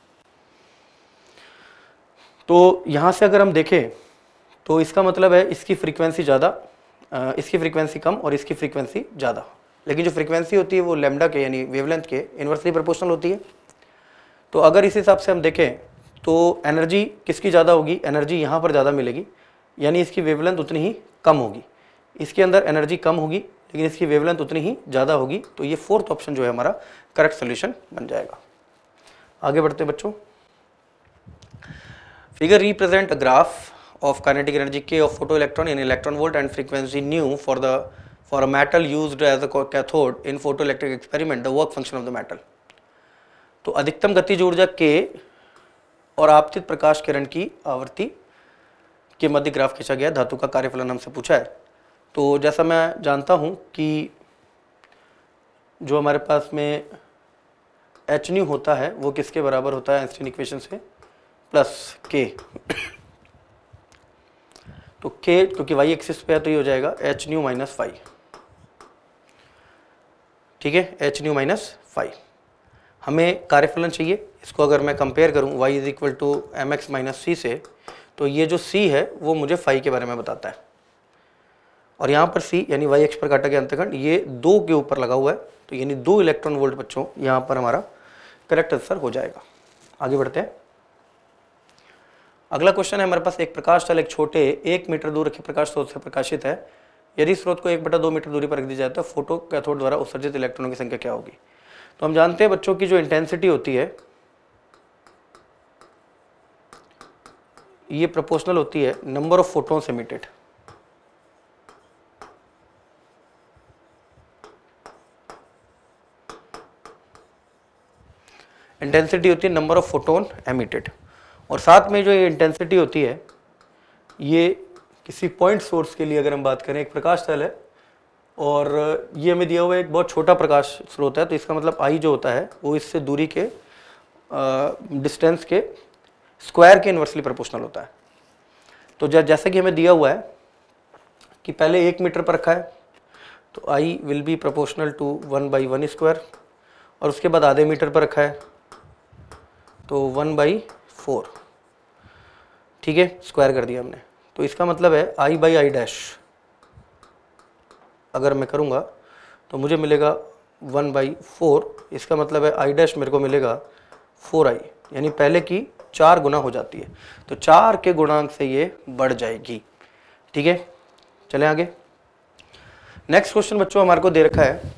तो यहाँ से अगर हम देखें तो इसका मतलब है इसकी फ्रीक्वेंसी ज़्यादा, इसकी फ्रीक्वेंसी कम और इसकी फ्रीक्वेंसी ज़्यादा, लेकिन जो फ्रीक्वेंसी होती है वो लैम्डा के यानी वेवलेंथ के इन्वर्सली प्रोपोर्शनल होती है। तो अगर इस हिसाब से हम देखें तो एनर्जी किसकी ज़्यादा होगी, एनर्जी यहाँ पर ज़्यादा मिलेगी, यानी इसकी वेवलेंथ उतनी ही कम होगी। इसके अंदर एनर्जी कम होगी लेकिन इसकी वेवलेंथ उतनी ही ज़्यादा होगी। तो ये फोर्थ ऑप्शन जो है हमारा करेक्ट सोल्यूशन बन जाएगा। आगे बढ़ते हैं बच्चों। Figure represent a graph of kinetic energy के of photo electron in electron volt and frequency nu for the for a metal used as a cathode in photo electric experiment, the work function of the metal. तो अधिकतम गतिज ऊर्जा के और आपतित प्रकाश किरण की आवृत्ति के मध्य ग्राफ खींचा गया, धातु का कार्यफलन हमसे पूछा है। तो जैसा मैं जानता हूं कि जो हमारे पास में एच न्यू होता है वो किसके बराबर होता है आइंस्टीन इक्वेशन से, प्लस के। तो के क्योंकि वाई एक्सिस पे है तो ये हो जाएगा एच न्यू माइनस फाइव, ठीक है, एच न्यू माइनस फाइव। हमें कार्यफलन चाहिए, इसको अगर मैं कंपेयर करूं y is equal to M X minus C से, तो ये जो c है वो मुझे फाइव के बारे में बताता है, और यहाँ पर c यानी y एक्स पर काटा गया अंतखंड ये दो के ऊपर लगा हुआ है, तो यानी दो इलेक्ट्रॉन वोल्ट बच्चों यहाँ पर हमारा करेक्ट आंसर हो जाएगा। आगे बढ़ते हैं। अगला क्वेश्चन है हमारे पास, एक प्रकाश तल एक छोटे एक मीटर दूर रखे प्रकाश स्रोत से प्रकाशित है, यदि स्रोत को एक बटा दो मीटर दूरी पर रख दिया जाए तो फोटो कैथोड द्वारा उत्सर्जित इलेक्ट्रॉनों की संख्या क्या होगी। तो हम जानते हैं बच्चों की जो इंटेंसिटी होती है ये प्रोपोर्शनल होती है number of photons emitted. Intensity होती है नंबर ऑफ फोटोन एमिटेड, और साथ में जो ये इंटेंसिटी होती है ये किसी पॉइंट सोर्स के लिए अगर हम बात करें, एक प्रकाश तल है और ये हमें दिया हुआ है एक बहुत छोटा प्रकाश स्रोत है, तो इसका मतलब आई जो होता है वो इससे दूरी के डिस्टेंस के स्क्वायर के इन्वर्सली प्रोपोर्शनल होता है। तो जैसे कि हमें दिया हुआ है कि पहले एक मीटर पर रखा है तो I will be proportional to one by one square, और उसके बाद आधे मीटर पर रखा है तो वन बाई फोर, ठीक है, स्क्वायर कर दिया हमने। तो इसका मतलब है आई बाई आई डैश अगर मैं करूँगा तो मुझे मिलेगा वन बाई फोर, इसका मतलब है आई डैश मेरे को मिलेगा फोर आई, यानी पहले की चार गुना हो जाती है, तो चार के गुणांक से ये बढ़ जाएगी, ठीक है। चलें आगे। नेक्स्ट क्वेश्चन बच्चों हमारे को दे रखा है,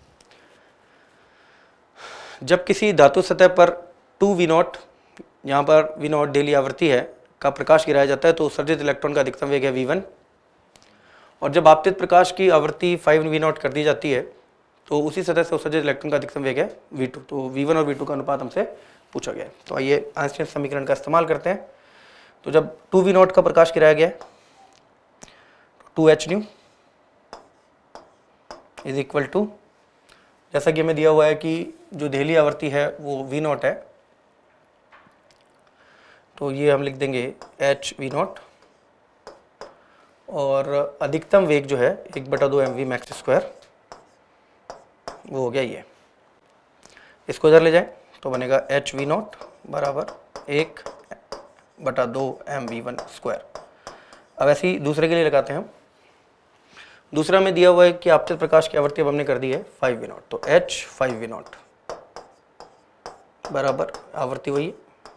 जब किसी धातु सतह पर टू वी नॉट, यहाँ पर वी नॉट डेली आवृत्ति है, का प्रकाश गिराया जाता है तो उत्सर्जित इलेक्ट्रॉन का अधिकतम वेग है वी वन, और जब आपतित प्रकाश की आवृत्ति फाइव वी नॉट कर दी जाती है तो उसी सतह से उत्सर्जित इलेक्ट्रॉन का अधिकतम वेग है वी टू। तो वी वन और वी टू का अनुपात हमसे पूछा गया है, तो आइए आइंस्टीन समीकरण का इस्तेमाल करते हैं। तो जब टू वी नॉट का प्रकाश गिराया गया है two H nu is equal to, जैसा कि हमें दिया हुआ है कि जो देहली आवृत्ति है वो वी नॉट है, तो ये हम लिख देंगे एच वी नॉट, और अधिकतम वेग जो है एक बटा दो एम वी मैक्स स्क्वायर, वो हो गया ये। इसको इधर ले जाएं तो बनेगा एच वी नॉट बराबर एक बटा दो एम वी वन स्क्वायर। अब ऐसे ही दूसरे के लिए लगाते हैं हम। दूसरा में दिया हुआ है कि आपतित प्रकाश की आवृत्ति अब हमने कर दी है फाइव वी नॉट, तो एच फाइव वी नॉट बराबर आवृत्ति वही,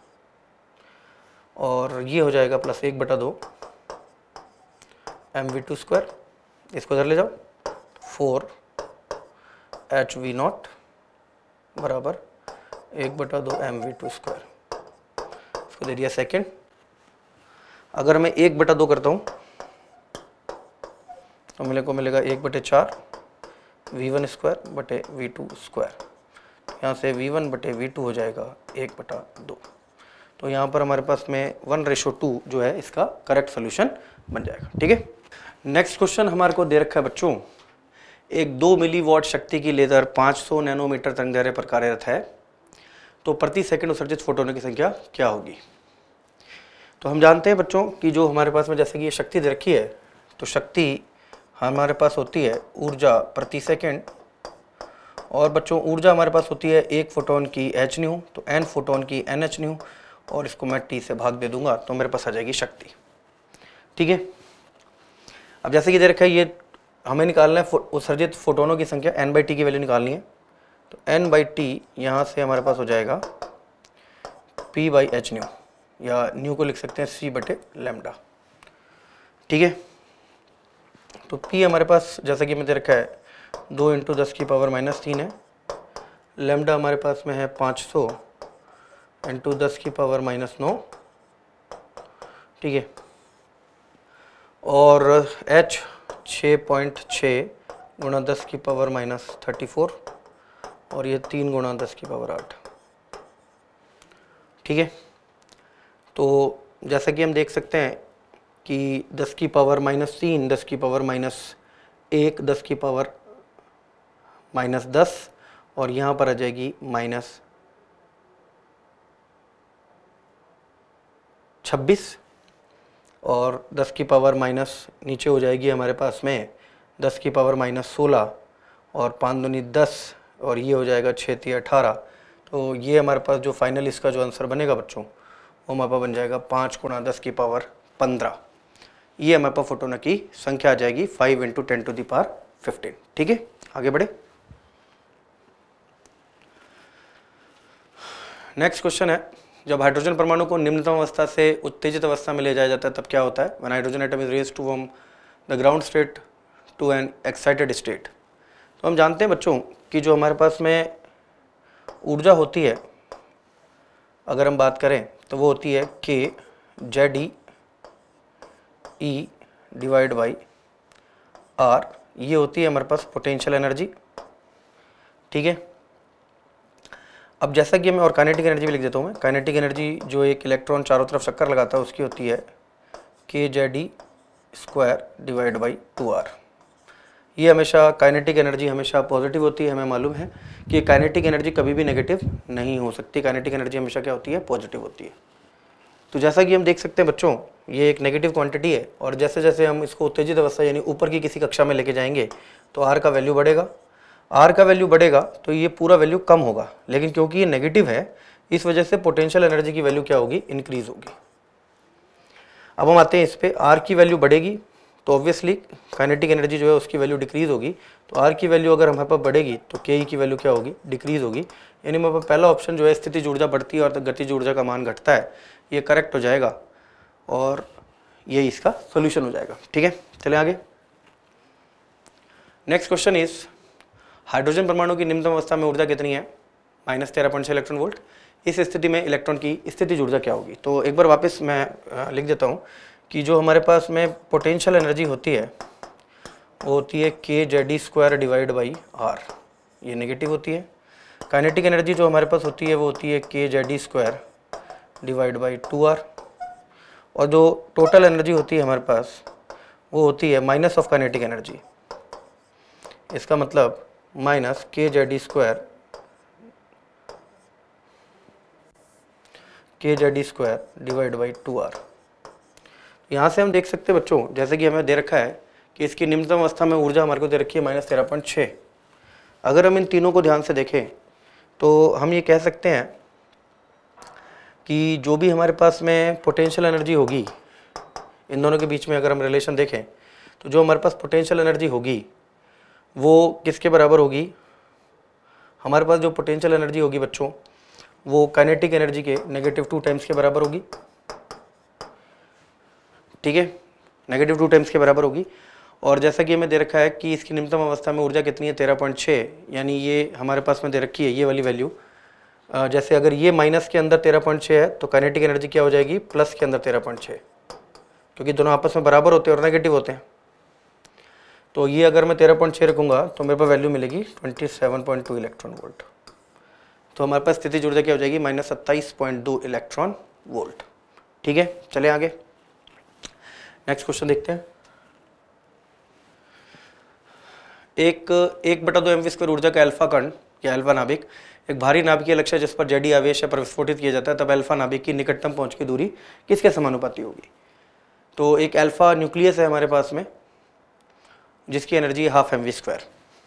और ये हो जाएगा प्लस एक बटा दो एम वी टू स्क्वायर, इसको इधर ले जाओ, फोर एच वी नॉट बराबर एक बटा दो एम वी टू स्क्वायर, इसको दे दिया सेकेंड। अगर मैं एक बटा दो करता हूँ तो मेरे को मिलेगा एक बटे चार वी वन स्क्वायर बटे वी टू स्क्वायर, यहाँ से वी वन बटे वी टू हो जाएगा एक बटा दो, तो यहाँ पर हमारे पास में वन रेशो टू जो है इसका करेक्ट सोल्यूशन बन जाएगा, ठीक है। नेक्स्ट क्वेश्चन हमारे को दे रखा है बच्चों, एक दो मिली वॉट शक्ति की लेजर पाँच सौ नैनोमीटर तरंगदैर्घ्य पर कार्यरत है, तो प्रति सेकंड उत्सर्जित फोटोनों की संख्या क्या होगी। तो हम जानते हैं बच्चों कि जो हमारे पास में जैसे कि ये शक्ति दे रखी है, तो शक्ति हमारे पास होती है ऊर्जा प्रति सेकंड, और बच्चों ऊर्जा हमारे पास होती है एक फोटोन की एच न्यू, तो एन फोटोन की एन एच न्यू, और इसको मैं टी से भाग दे दूंगा तो मेरे पास आ जाएगी शक्ति, ठीक है। अब जैसे कि दे रखा है ये हमें निकालना है उत्सर्जित फोटोनों की संख्या, एन बाई टी की वैल्यू निकालनी है, तो एन बाई टी यहाँ से हमारे पास हो जाएगा पी बाई एच न्यू, या न्यू को लिख सकते हैं सी बटे लैम्डा, ठीक है। तो पी हमारे पास जैसा कि मैं दे रखा है दो इंटू दस की पावर माइनस तीन है, लैम्डा हमारे पास में है पाँच सौ इंटू दस की पावर माइनस नौ, ठीक है, और h छः पॉइंट छः गुणा दस की पावर माइनस थर्टी फोर, और ये तीन गुणा दस की पावर आठ, ठीक है। तो जैसा कि हम देख सकते हैं कि दस की पावर माइनस तीन, दस की पावर माइनस एक, दस की पावर माइनस दस, और यहाँ पर आ जाएगी माइनस छब्बीस, और दस की पावर माइनस नीचे हो जाएगी हमारे पास में दस की पावर माइनस सोलह और पाँच दूनी दस और ये हो जाएगा छः तीन अठारह। तो ये हमारे पास जो फाइनल इसका जो आंसर बनेगा बच्चों वो हमारे पास बन जाएगा पाँच गुणा दस की पावर पंद्रह। ये हमारे पास फोटोनों की संख्या आ जाएगी five into ten to the power fifteen. ठीक है, आगे बढ़े। नेक्स्ट क्वेश्चन है, जब हाइड्रोजन परमाणु को निम्नतम अवस्था से उत्तेजित अवस्था में ले जाया जाता है तब क्या होता है? When hydrogen atom is raised to from the ground state to an excited state. तो हम जानते हैं बच्चों कि जो हमारे पास में ऊर्जा होती है, अगर हम बात करें तो वो होती है K Z E E divide by R. ये होती है हमारे पास पोटेंशियल एनर्जी। ठीक है, अब जैसा कि मैं और काइनेटिक एनर्जी भी लिख देता हूँ मैं। काइनेटिक एनर्जी जो एक इलेक्ट्रॉन चारों तरफ चक्कर लगाता है उसकी होती है K Z E square divide by two R. ये हमेशा काइनेटिक एनर्जी हमेशा पॉजिटिव होती है। हमें मालूम है कि काइनेटिक एनर्जी कभी भी नेगेटिव नहीं हो सकती। काइनेटिक एनर्जी हमेशा क्या होती है? पॉजिटिव होती है। तो जैसा कि हम देख सकते हैं बच्चों, ये एक नेगेटिव क्वांटिटी है और जैसे जैसे हम इसको उत्तेजित अवस्था यानी ऊपर की किसी कक्षा में लेके जाएंगे तो आर का वैल्यू बढ़ेगा। आर का वैल्यू बढ़ेगा तो ये पूरा वैल्यू कम होगा, लेकिन क्योंकि ये नेगेटिव है इस वजह से पोटेंशियल एनर्जी की वैल्यू क्या होगी? इंक्रीज होगी। अब हम आते हैं इस पे, आर की वैल्यू बढ़ेगी तो ऑब्वियसली काइनेटिक एनर्जी जो है उसकी वैल्यू डिक्रीज होगी। तो आर की वैल्यू अगर हमारे पास बढ़ेगी तो के ई की वैल्यू क्या होगी? डिक्रीज होगी। यानी हमारे पास पहला ऑप्शन जो है स्थितिज ऊर्जा बढ़ती है और गतिज ऊर्जा का मान घटता है, ये करेक्ट हो जाएगा और ये इसका सोल्यूशन हो जाएगा। ठीक है, चले आगे। नेक्स्ट क्वेश्चन इज, हाइड्रोजन परमाणु की निम्नतम अवस्था में ऊर्जा कितनी है? माइनस तेरह पॉइंट छः इलेक्ट्रॉन वोल्ट। इस स्थिति में इलेक्ट्रॉन की स्थितिज ऊर्जा क्या होगी? तो एक बार वापस मैं लिख देता हूँ कि जो हमारे पास में पोटेंशियल एनर्जी होती है वो होती है K Z E square divide by R. ये नेगेटिव होती है। काइनेटिक एनर्जी जो हमारे पास होती है वो होती है K Z E square divide by two R. और जो टोटल एनर्जी होती है हमारे पास वो होती है माइनस ऑफ काइनेटिक एनर्जी। इसका मतलब minus K Z E square K Z E square divide by two R. यहाँ से हम देख सकते हैं बच्चों, जैसे कि हमें दे रखा है कि इसकी निम्नतम अवस्था में ऊर्जा हमारे को दे रखी है माइनस तेरह पॉइंट छः। अगर हम इन तीनों को ध्यान से देखें तो हम ये कह सकते हैं कि जो भी हमारे पास में पोटेंशियल एनर्जी होगी, इन दोनों के बीच में अगर हम रिलेशन देखें तो जो हमारे पास पोटेंशियल एनर्जी होगी वो किसके बराबर होगी? हमारे पास जो पोटेंशियल एनर्जी होगी बच्चों वो काइनेटिक एनर्जी के नेगेटिव टू टाइम्स के बराबर होगी। ठीक है, नेगेटिव टू टाइम्स के बराबर होगी। और जैसा कि हमें दे रखा है कि इसकी निम्नतम अवस्था में ऊर्जा कितनी है? तेरह पॉइंट छः। यानी ये हमारे पास में दे रखी है ये वाली वैल्यू। जैसे अगर ये माइनस के अंदर तेरह पॉइंट छः है तो काइनेटिक एनर्जी क्या हो जाएगी? प्लस के अंदर तेरह पॉइंट छः, क्योंकि दोनों आपस में बराबर होते हैं और नेगेटिव होते हैं। तो ये अगर मैं तेरह पॉइंट छः रखूँगा तो मेरे पास वैल्यू मिलेगी twenty seven point two electron volt. तो हमारे पास स्थितिज ऊर्जा क्या हो जाएगी? माइनस सत्ताईस पॉइंट दो इलेक्ट्रॉन वोल्ट। ठीक है, चले आगे। नेक्स्ट क्वेश्चन देखते हैं। एक एक बटा दो एम वी स्क्वायर ऊर्जा का अल्फा कण या अल्फा नाभिक एक भारी नाभिकीय लक्ष्य जिस पर जेडी आवेश है पर विस्फोटित किया जाता है, तब अल्फा नाभिक की निकटतम पहुंच की दूरी किसके समानुपाती होगी? तो एक अल्फा न्यूक्लियस है हमारे पास में जिसकी energy half M V square.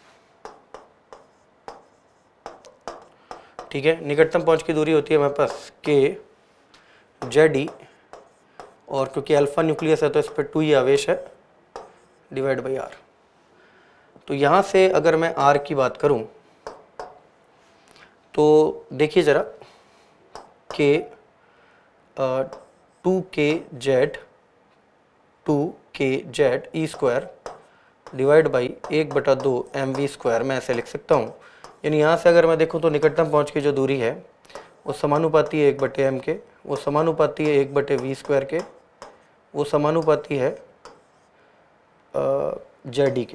ठीक है, निकटतम पहुंच की दूरी होती है हमारे पास के जेड ई, और क्योंकि अल्फा न्यूक्लियस है तो इस पर टू ही आवेश है डिवाइड बाई आर। तो यहाँ से अगर मैं आर की बात करूँ तो देखिए ज़रा K two K Z two K Z E square divide by एक बटा दो एम वी स्क्वायर मैं ऐसे लिख सकता हूँ। यानी यहाँ से अगर मैं देखूँ तो निकटतम पहुँच की जो दूरी है वो समानुपाती है एक बटे एम के, वो समानुपाती है एक बटे वी स्क्वायर के, वो समानुपाती है जेड ई के।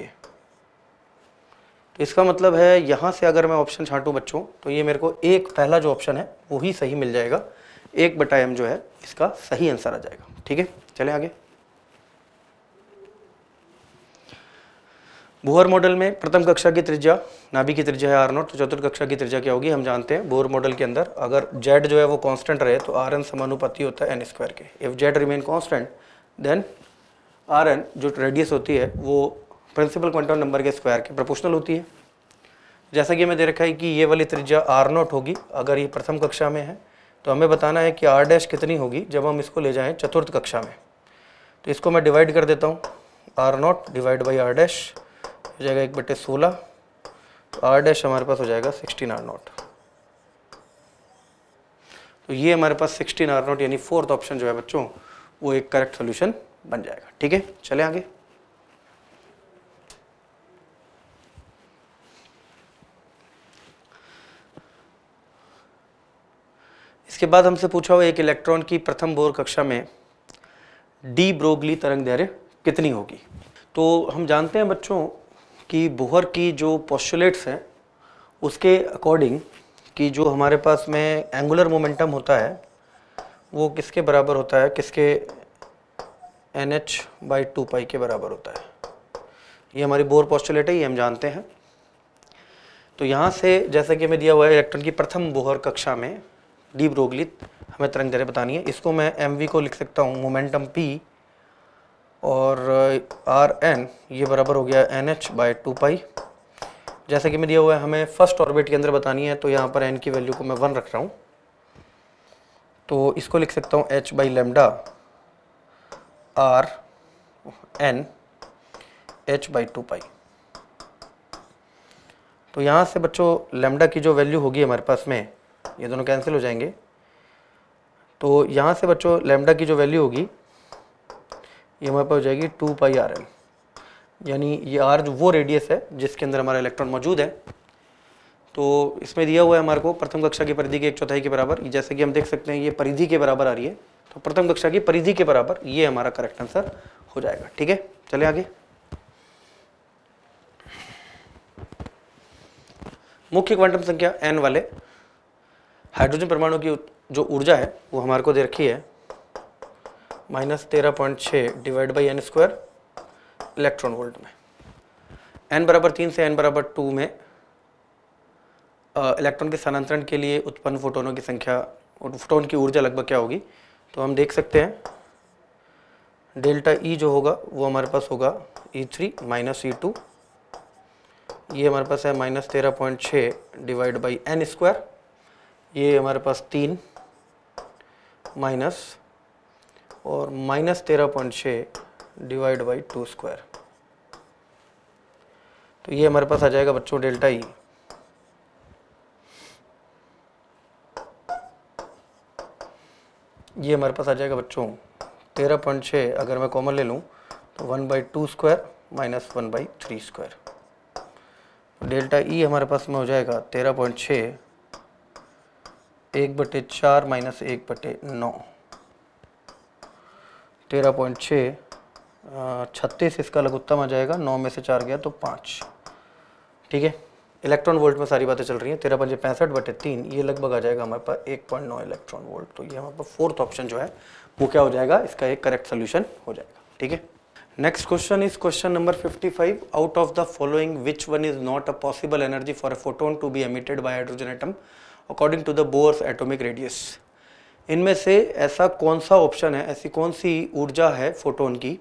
तो इसका मतलब है यहाँ से अगर मैं ऑप्शन छांटूँ बच्चों तो ये मेरे को एक पहला जो ऑप्शन है वो ही सही मिल जाएगा। एक बटा एम जो है इसका सही आंसर आ जाएगा। ठीक है, चले आगे। बोहर मॉडल में प्रथम कक्षा की त्रिज्या नाभिक की त्रिज्या है आर नॉट, तो चतुर्थ कक्षा की त्रिज्या क्या होगी? हम जानते हैं बोहर मॉडल के अंदर अगर जेड जो है वो कांस्टेंट रहे तो आर एन समानुपाती होता है एन स्क्वायर के। If Z remain constant then R N जो रेडियस होती है वो प्रिंसिपल क्वांटम नंबर के स्क्वायर के प्रोपोर्शनल होती है। जैसा कि हमें दे रखा है कि ये वाली त्रिज्या आर नॉट होगी अगर ये प्रथम कक्षा में है, तो हमें बताना है कि आर डैश कितनी होगी जब हम इसको ले जाएं चतुर्थ कक्षा में। तो इसको मैं डिवाइड कर देता हूँ, R nought divide by R dash हो जाएगा एक बटे सोलह, तो आर डैश हमारे पास हो जाएगा सिक्सटीन आर नॉट। तो ये हमारे पास सिक्सटीन आर नॉट यानी फोर्थ ऑप्शन जो है बच्चों वो एक करेक्ट सोल्यूशन बन जाएगा। ठीक है, चले आगे। इसके बाद हमसे पूछा हुआ एक इलेक्ट्रॉन की प्रथम बोर कक्षा में डी ब्रोगली तरंग दैर्घ्य कितनी होगी। तो हम जानते हैं बच्चों कि बोहर की जो पोस्टुलेट्स हैं उसके अकॉर्डिंग कि जो हमारे पास में एंगुलर मोमेंटम होता है वो किसके बराबर होता है, किसके N H by two pi के बराबर होता है। ये हमारी बोर पोस्टुलेट है, ये हम जानते हैं। तो यहाँ से जैसा कि हमें दिया हुआ है इलेक्ट्रॉन की प्रथम बोहर कक्षा में डी ब्रोगली हमें तरंग दैर्घ्य बतानी है। इसको मैं एम वी को लिख सकता हूँ मोमेंटम पी और आर एन ये बराबर हो गया N H by two pi. जैसा कि मैं दिया हुआ है हमें फर्स्ट ऑर्बिट के अंदर बतानी है, तो यहाँ पर एन की वैल्यू को मैं वन रख रहा हूँ, तो इसको लिख सकता हूँ H by lambda R N H by two pi. तो यहाँ से बच्चों लेमडा की जो वैल्यू होगी हमारे पास में, ये दोनों कैंसिल हो जाएंगे, तो यहाँ से बच्चों लेमडा की जो वैल्यू होगी ये हमारे पास हो जाएगी टू पाई आर एन, यानी ये आर जो वो रेडियस है जिसके अंदर हमारा इलेक्ट्रॉन मौजूद है। तो इसमें दिया हुआ है हमारे को प्रथम कक्षा की परिधि के एक चौथाई के बराबर, जैसे कि हम देख सकते हैं ये परिधि के बराबर आ रही है, तो प्रथम कक्षा की परिधि के बराबर ये हमारा करेक्ट आंसर हो जाएगा। ठीक है, चले आगे। मुख्य क्वांटम संख्या एन वाले हाइड्रोजन परमाणु की जो ऊर्जा है वो हमारे को दे रखी है माइनस तेरह पॉइंट छः divide by N square electron volt में। एन बराबर तीन से एन बराबर टू में इलेक्ट्रॉन के स्थानांतरण के लिए उत्पन्न फोटोनों की संख्या और फोटोन की ऊर्जा लगभग क्या होगी। तो हम देख सकते हैं डेल्टा ई जो होगा वो हमारे पास होगा E three minus E two, ये हमारे पास है माइनस तेरह पॉइंट छः डिवाइड बाई एन स्क्वायर, ये हमारे पास तीन माइनस और माइनस तेरह पॉइंट छः डिवाइड बाई टू स्क्वायर, तो ये हमारे पास आ जाएगा बच्चों डेल्टा ई। ये हमारे पास आ जाएगा बच्चों तेरह पॉइंट छः, अगर मैं कॉमन ले लूँ तो one by two square minus one by three square, delta E हमारे पास में हो जाएगा तेरह पॉइंट छः एक बटे चार माइनस एक बटे नौ, तेरह पॉइंट छः छत्तीस इसका लघुत्तम आ जाएगा, नौ में से चार गया तो पाँच। ठीक है, इलेक्ट्रॉन वोल्ट में सारी बातें चल रही हैं, तेरह पंजे पैंसठ बटे तीन, ये लगभग आ जाएगा हमारे पास एक पॉइंट नौ इलेक्ट्रॉन वोल्ट। तो ये हमारे पास फोर्थ ऑप्शन जो है वो क्या हो जाएगा, इसका एक करेक्ट सोल्यूशन हो जाएगा। ठीक है, next question is question number fifty five. Out of the following which one is not a possible energy for a photon to be emitted by hydrogen atom according to the Bohr's atomic radius. इनमें से ऐसा कौन सा option है, ऐसी कौन सी ऊर्जा है फोटोन की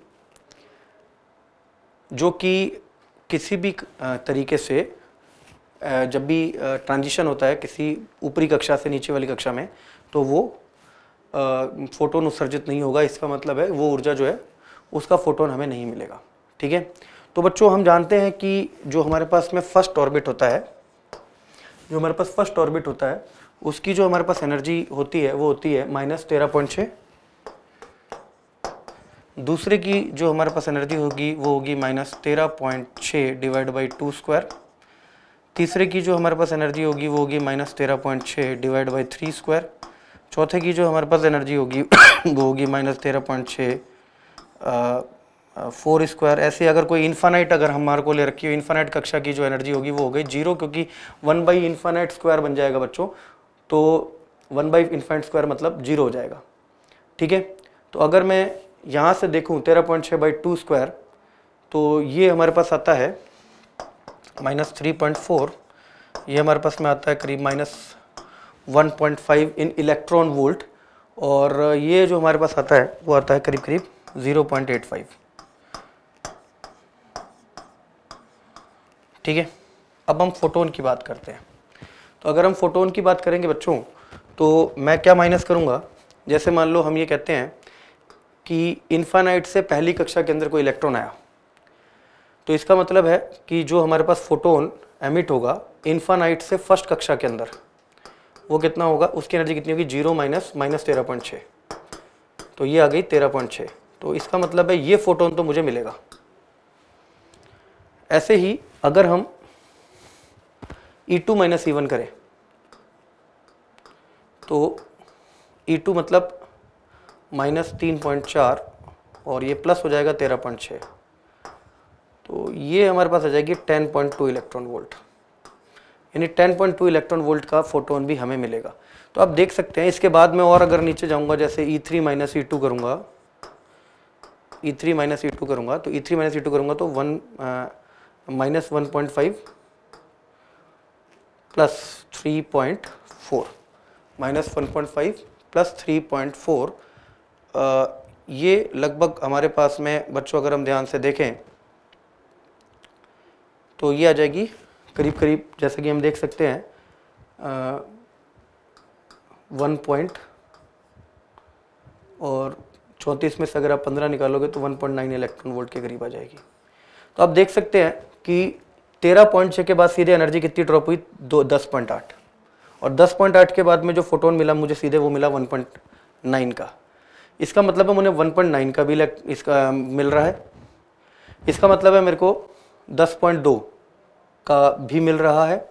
जो कि किसी भी तरीके से जब भी ट्रांजिशन होता है किसी ऊपरी कक्षा से नीचे वाली कक्षा में तो वो फोटोन उत्सर्जित नहीं होगा। इसका मतलब है वो ऊर्जा जो है उसका फोटोन हमें नहीं मिलेगा। ठीक है, तो बच्चों हम जानते हैं कि जो हमारे पास में फर्स्ट ऑर्बिट होता है, जो हमारे पास फर्स्ट ऑर्बिट होता है उसकी जो हमारे पास एनर्जी होती है वो होती है माइनस तेरह पॉइंट छः। दूसरे की जो हमारे पास एनर्जी होगी वो होगी माइनस तेरह पॉइंट छः डिवाइड बाई टू स्क्वायर। तीसरे की जो हमारे पास एनर्जी होगी वो होगी माइनस तेरह पॉइंट छः डिवाइड बाई थ्री स्क्वायर। चौथे की जो हमारे पास एनर्जी होगी वो होगी माइनस तेरह पॉइंट छः फोर स्क्वायर। ऐसे अगर कोई इन्फानाइट अगर हमारे को ले रखी हो, इन्फानाइट कक्षा की जो एनर्जी होगी वो हो गई जीरो, क्योंकि वन बाई इन्फानाइट स्क्वायर बन जाएगा बच्चों, तो वन बाई इन्फानाइट स्क्वायर मतलब जीरो हो जाएगा। ठीक है, तो अगर मैं यहाँ से देखूँ तेरह पॉइंट छः बाई टू स्क्वायर तो ये हमारे पास आता है माइनस थ्री पॉइंट फोर, ये हमारे पास में आता है करीब minus one point five in electron volt, और ये जो हमारे पास आता है वो आता है करीब करीब ज़ीरो पॉइंट एट फाइव। ठीक है, अब हम फोटोन की बात करते हैं। तो अगर हम फोटोन की बात करेंगे बच्चों, तो मैं क्या माइनस करूंगा, जैसे मान लो हम ये कहते हैं कि इन्फानाइट से पहली कक्षा के अंदर कोई इलेक्ट्रॉन आया, तो इसका मतलब है कि जो हमारे पास फोटोन एमिट होगा इन्फानाइट से फर्स्ट कक्षा के अंदर, वो कितना होगा, उसकी एनर्जी कितनी होगी, जीरो माइनस माइनस तेरह पॉइंट छः, तो ये आ गई तेरह पॉइंट छः। तो इसका मतलब है ये फोटोन तो मुझे मिलेगा। ऐसे ही अगर हम E two minus E one करें, तो ई टू मतलब माइनस तीन पॉइंट चार और ये प्लस हो जाएगा तेरह पॉइंट छः, तो ये हमारे पास आ जाएगी ten point two electron volt, यानी ten point two electron volt का फोटोन भी हमें मिलेगा। तो आप देख सकते हैं इसके बाद में और अगर नीचे जाऊंगा, जैसे E three minus E two करूँगा, E three minus E two करूँगा तो E three minus E two करूँगा तो one minus one point five plus three point four, minus one point five plus three point four, ये लगभग हमारे पास में बच्चों अगर हम ध्यान से देखें तो ये आ जाएगी करीब करीब, जैसे कि हम देख सकते हैं वन पॉइंट और चौंतीस में से अगर आप पंद्रह निकालोगे तो one point nine electron volt के करीब आ जाएगी। तो आप देख सकते हैं कि तेरह पॉइंट छः के बाद सीधे एनर्जी कितनी ड्रॉप हुई, दो दस पॉइंट आठ, और दस पॉइंट आठ के बाद में जो फोटोन मिला मुझे सीधे वो मिला वन पॉइंट नाइन का। इसका मतलब है मुझे वन पॉइंट नाइन का भी इसका मिल रहा है, इसका मतलब है मेरे को दस पॉइंट दो का भी मिल रहा है,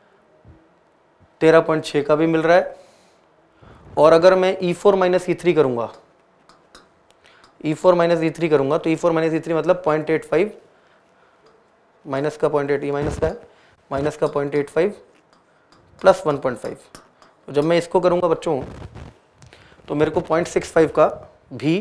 तेरह पॉइंट छः का भी मिल रहा है, और अगर मैं E four minus E three करूँगा, E four minus E three करूँगा तो E four minus E three मतलब पॉइंट एट फाइव, माइनस का पॉइंट एट, ये माइनस का है, माइनस का point eight five plus one point five, तो जब मैं इसको करूँगा बच्चों तो मेरे को पॉइंट सिक्स फाइव का भी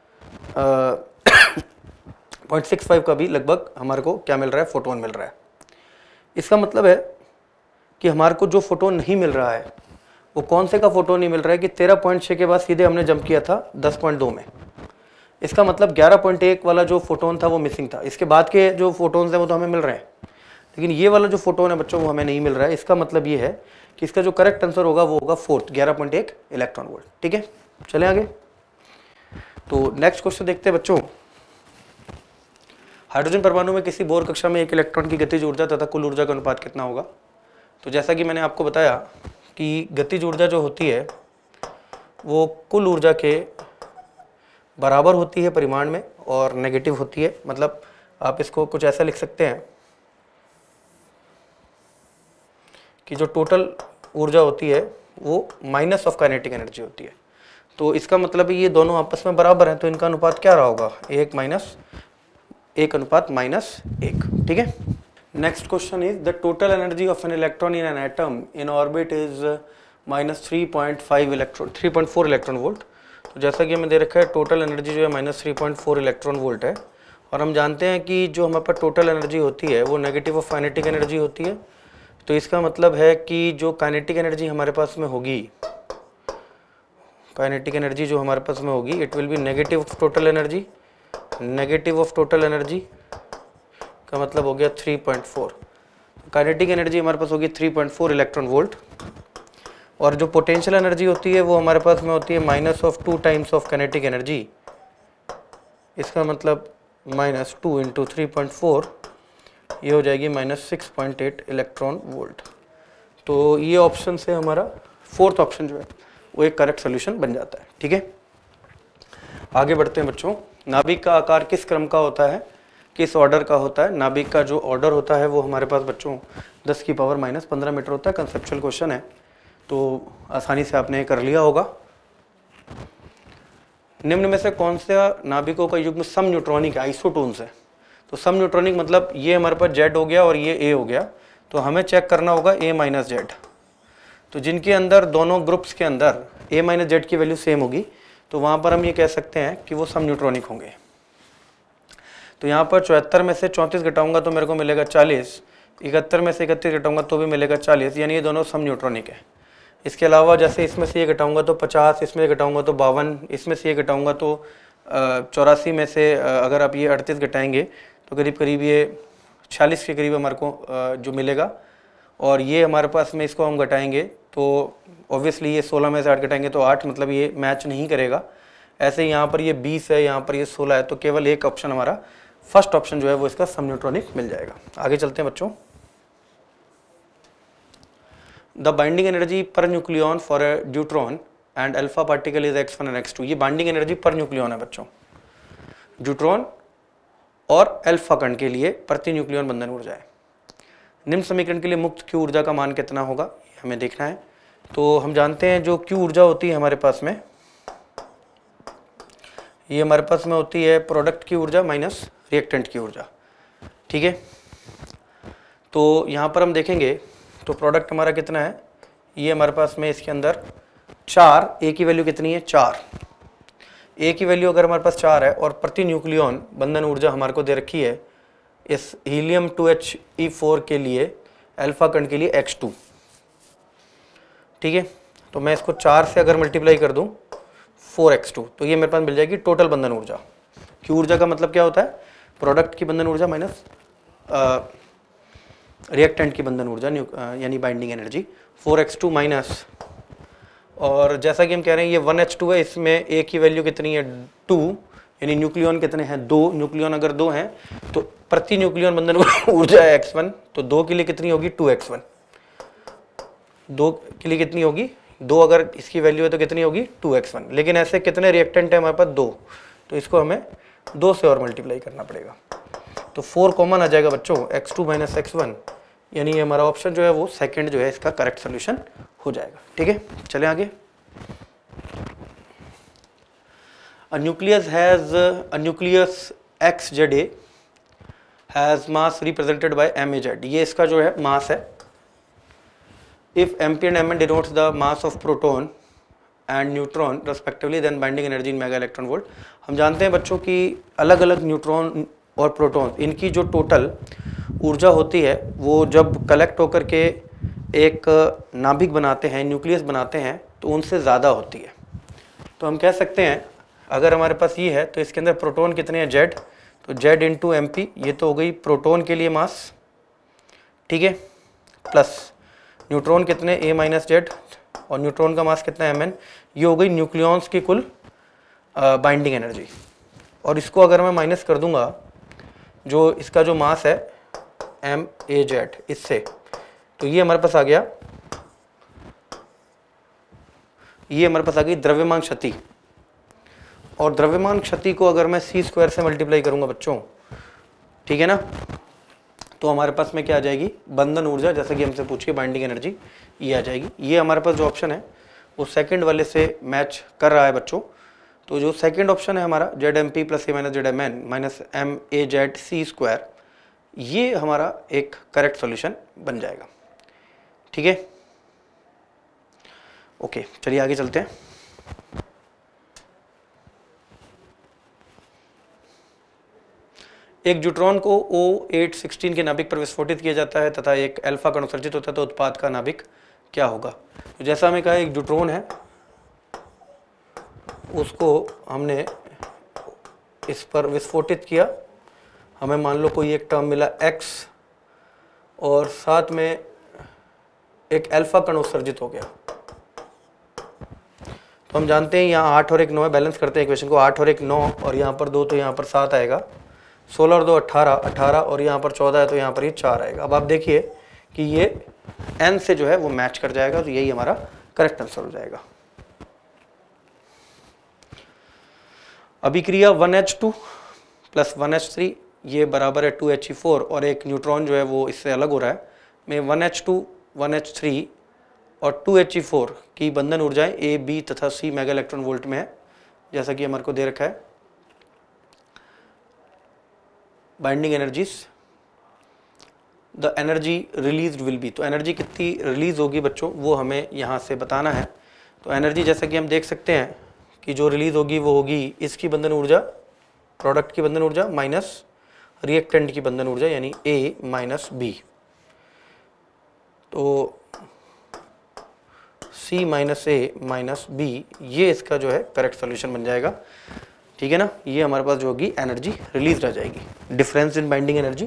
पॉइंट सिक्स फाइव का भी लगभग हमारे को क्या मिल रहा है, फोटोन मिल रहा है। इसका मतलब है कि हमारे को जो फोटोन नहीं मिल रहा है वो कौन से का फोटोन नहीं मिल रहा है कि तेरह पॉइंट छः के बाद सीधे हमने जंप किया था दस पॉइंट दो में, इसका मतलब ग्यारह पॉइंट एक वाला जो फोटोन था वो मिसिंग था। इसके बाद के जो फोटोन्स हैं वो तो हमें मिल रहे हैं, लेकिन ये वाला जो फोटोन है बच्चों वो हमें नहीं मिल रहा है। इसका मतलब ये है कि इसका जो करेक्ट आंसर होगा वो होगा फोर्थ, ग्यारह पॉइंट एक इलेक्ट्रॉन वोल्ट। ठीक है, चलें आगे। तो नेक्स्ट क्वेश्चन देखते हैं बच्चों, हाइड्रोजन परमाणु में किसी बोर कक्षा में एक इलेक्ट्रॉन की गतिज ऊर्जा तथा कुल ऊर्जा का अनुपात कितना होगा। तो जैसा कि मैंने आपको बताया कि गतिज ऊर्जा जो होती है वो कुल ऊर्जा के बराबर होती है परिमाण में और नेगेटिव होती है, मतलब आप इसको कुछ ऐसा लिख सकते हैं कि जो टोटल ऊर्जा होती है वो माइनस ऑफ काइनेटिक एनर्जी होती है। तो इसका मतलब ये दोनों आपस में बराबर हैं, तो इनका अनुपात क्या रहा होगा, एक माइनस एक अनुपात माइनस एक। ठीक है, next question is the total energy of an electron in an atom in orbit is minus three point five electron three point four electron volt. तो जैसा कि हमें दे रखा है टोटल एनर्जी जो है minus three point four electron volt है, और हम जानते हैं कि जो हमारे पास टोटल एनर्जी होती है वो नेगेटिव ऑफ काइनेटिक एनर्जी होती है। तो इसका मतलब है कि जो काइनेटिक एनर्जी हमारे पास में होगी, काइनेटिक एनर्जी जो हमारे पास में होगी it will be negative of total energy, negative of total energy का मतलब हो गया three point four. Kinetic energy हमारे पास होगी three point four electron volt, और जो पोटेंशियल एनर्जी होती है वो हमारे पास में होती है minus of two times of kinetic energy, इसका मतलब minus two into three point four, ये हो जाएगी minus six point eight electron volt. तो ये ऑप्शन से हमारा फोर्थ ऑप्शन जो है वो एक करेक्ट सोल्यूशन बन जाता है। ठीक है, आगे बढ़ते हैं बच्चों। नाभिक का आकार किस क्रम का होता है, किस ऑर्डर का होता है। नाभिक का जो ऑर्डर होता है वो हमारे पास बच्चों दस की पावर माइनस पंद्रह मीटर होता है। कंसेप्चुअल क्वेश्चन है तो आसानी से आपने कर लिया होगा। निम्न में से कौन सा नाभिकों का युग्म सम न्यूट्रॉनिक आइसोटोन्स है। तो सम न्यूट्रॉनिक मतलब ये हमारे पास जेड हो गया और ये ए हो गया, तो हमें चेक करना होगा ए माइनस जेड। तो जिनके अंदर दोनों ग्रुप्स के अंदर ए माइनस जेड की वैल्यू सेम होगी तो वहाँ पर हम ये कह सकते हैं कि वो सम न्यूट्रॉनिक होंगे। तो यहाँ पर चौहत्तर में से चौंतीस घटाऊंगा तो मेरे को मिलेगा चालीस, इकहत्तर में से इकतीस घटाऊंगा तो भी मिलेगा चालीस, यानी ये दोनों सम न्यूट्रॉनिक है। इसके अलावा जैसे इसमें से ये घटाऊंगा तो पचास, इसमें घटाऊंगा तो बावन, इसमें से ये घटाऊंगा तो चौरासी में से अ, अगर आप ये अड़तीस घटाएंगे तो करीब करीब ये छियालीस के करीब हमारे को अ, जो मिलेगा। और ये हमारे पास में इसको हम घटाएंगे तो ऑब्वियसली ये सोलह में से आठ घटाएंगे तो आठ, मतलब ये मैच नहीं करेगा। ऐसे ही यहाँ पर ये बीस है, यहाँ पर ये सोलह है, तो केवल एक ऑप्शन हमारा फर्स्ट ऑप्शन जो है वो इसका सम न्यूट्रॉनिक मिल जाएगा। आगे चलते हैं बच्चों। The binding energy per nucleon for a deuteron and alpha particle is X one and X two. ये बाइंडिंग एनर्जी पर न्यूक्लियन है बच्चों, ड्यूट्रॉन और अल्फा कण के लिए प्रति न्यूक्लियन बंधन ऊर्जा है। निम्न समीकरण के लिए मुक्त क्यू ऊर्जा का मान कितना होगा, ये हमें देखना है। तो हम जानते हैं जो क्यू ऊर्जा होती है हमारे पास में, ये हमारे पास में होती है प्रोडक्ट की ऊर्जा माइनस रिएक्टेंट की ऊर्जा, ठीक है। तो यहाँ पर हम देखेंगे तो प्रोडक्ट हमारा कितना है, ये हमारे पास में इसके अंदर चार, ए की वैल्यू कितनी है, चार। ए की वैल्यू अगर हमारे पास चार है और प्रति न्यूक्लियन बंधन ऊर्जा हमारे को दे रखी है इस helium two H E four के लिए, अल्फा कण के लिए एक्स टू, ठीक है। तो मैं इसको चार से अगर मल्टीप्लाई कर दूं फोर एक्स टू, तो ये मेरे पास मिल जाएगी टोटल बंधन ऊर्जा। क्यू ऊर्जा का मतलब क्या होता है, प्रोडक्ट की बंधन ऊर्जा माइनस रिएक्टेंट की बंधन ऊर्जा, यानी binding energy. Four X two minus, और जैसा कि हम कह रहे हैं ये वन एच टू है, इसमें ए की वैल्यू कितनी है, टू, यानी न्यूक्लियन कितने हैं, दो। न्यूक्लियन अगर दो हैं तो प्रति न्यूक्लियन बंधन ऊर्जा है एक्स वन, तो दो के लिए कितनी होगी, टू एक्स वन। दो के लिए कितनी होगी, दो अगर इसकी वैल्यू है तो कितनी होगी, टू एक्स वन। लेकिन ऐसे कितने रिएक्टेंट है हमारे पास, दो, तो इसको हमें दो से और मल्टीप्लाई करना पड़ेगा। तो फोर कॉमन आ जाएगा बच्चों, X two minus X one, यानी हमारा ऑप्शन जो है वो सेकंड जो है इसका करेक्ट सोल्यूशन हो जाएगा, ठीक है। चलें आगे। A nucleus has a nucleus X Z A has mass represented by M A Z। ये इसका जो है मास है। If M P and M N denotes the mass of proton and neutron respectively, then binding energy in mega electron volt। हम जानते हैं बच्चों कि अलग अलग न्यूट्रॉन और प्रोटॉन, इनकी जो टोटल ऊर्जा होती है वो जब कलेक्ट होकर के एक नाभिक बनाते हैं, न्यूक्लियस बनाते हैं, तो उनसे ज़्यादा होती है। तो हम कह सकते हैं अगर हमारे पास ये है तो इसके अंदर प्रोटॉन कितने हैं, जेड, तो जेड इंटू एम पी, ये तो हो गई प्रोटॉन के लिए मास, ठीक है, प्लस न्यूट्रॉन कितने, ए माइनस जेड, और न्यूट्रॉन का मास कितना है, एम एन, ये हो गई न्यूक्लियॉन्स की कुल बाइंडिंग एनर्जी। और इसको अगर मैं माइनस कर दूंगा जो इसका जो मास है एम ए जेड इससे, तो ये हमारे पास आ गया, ये हमारे पास आ गई द्रव्यमान क्षति। और द्रव्यमान क्षति को अगर मैं सी स्क्वायर से मल्टीप्लाई करूंगा बच्चों, ठीक है ना, तो हमारे पास में क्या आ जाएगी, बंधन ऊर्जा, जैसे कि हमसे पूछिए बाइंडिंग एनर्जी, ये आ जाएगी। ये हमारे पास जो ऑप्शन है वो सेकंड वाले से मैच कर रहा है बच्चों। तो जो सेकंड ऑप्शन है हमारा Z M P plus A minus Z M N minus M A Z C square, ये हमारा एक करेक्ट सॉल्यूशन बन जाएगा, ठीक है। ओके, चलिए आगे चलते हैं। एक ड्यूट्रॉन को ओ एट सिक्सटीन के नाभिक पर विस्फोटित किया जाता है तथा एक अल्फा कण उत्सर्जित होता है, तो उत्पाद का नाभिक क्या होगा। तो जैसा हमें कहा एक ड्यूट्रॉन है, उसको हमने इस पर विस्फोटित किया, हमें मान लो कोई एक टर्म मिला x, और साथ में एक अल्फा कण उत्सर्जित हो गया। तो हम जानते हैं यहाँ आठ और एक नौ है, बैलेंस करते हैं इक्वेशन को, आठ और एक नौ, और यहाँ पर दो तो यहाँ पर सात आएगा, सोलह और दो अट्ठारह, अट्ठारह और यहाँ पर चौदह है तो यहाँ पर ये चार आएगा। अब आप देखिए कि ये n से जो है वो मैच कर जाएगा, तो यही हमारा करेक्ट आंसर हो जाएगा। अभिक्रिया one H two plus one H three ये बराबर है टू एच ई फोर, और एक न्यूट्रॉन जो है वो इससे अलग हो रहा है। मैं one H two, one H three और टू एच ई फोर की बंधन ऊर्जाएं ए, बी तथा सी मेगा इलेक्ट्रॉन वोल्ट में है, जैसा कि हमारे को दे रखा है। Binding energies, the energy released will be, तो एनर्जी कितनी रिलीज होगी बच्चों वो हमें यहाँ से बताना है। तो एनर्जी जैसा कि हम देख सकते हैं कि जो रिलीज होगी वो होगी इसकी बंधन ऊर्जा, प्रोडक्ट की बंधन ऊर्जा माइनस रिएक्टेंट की बंधन ऊर्जा, यानी ए माइनस बी। तो C minus A minus B, ये इसका जो है करेक्ट सोल्यूशन बन जाएगा। ठीक है ना। ये हमारे पास जो होगी एनर्जी रिलीज रह जाएगी, डिफरेंस इन बाइंडिंग एनर्जी।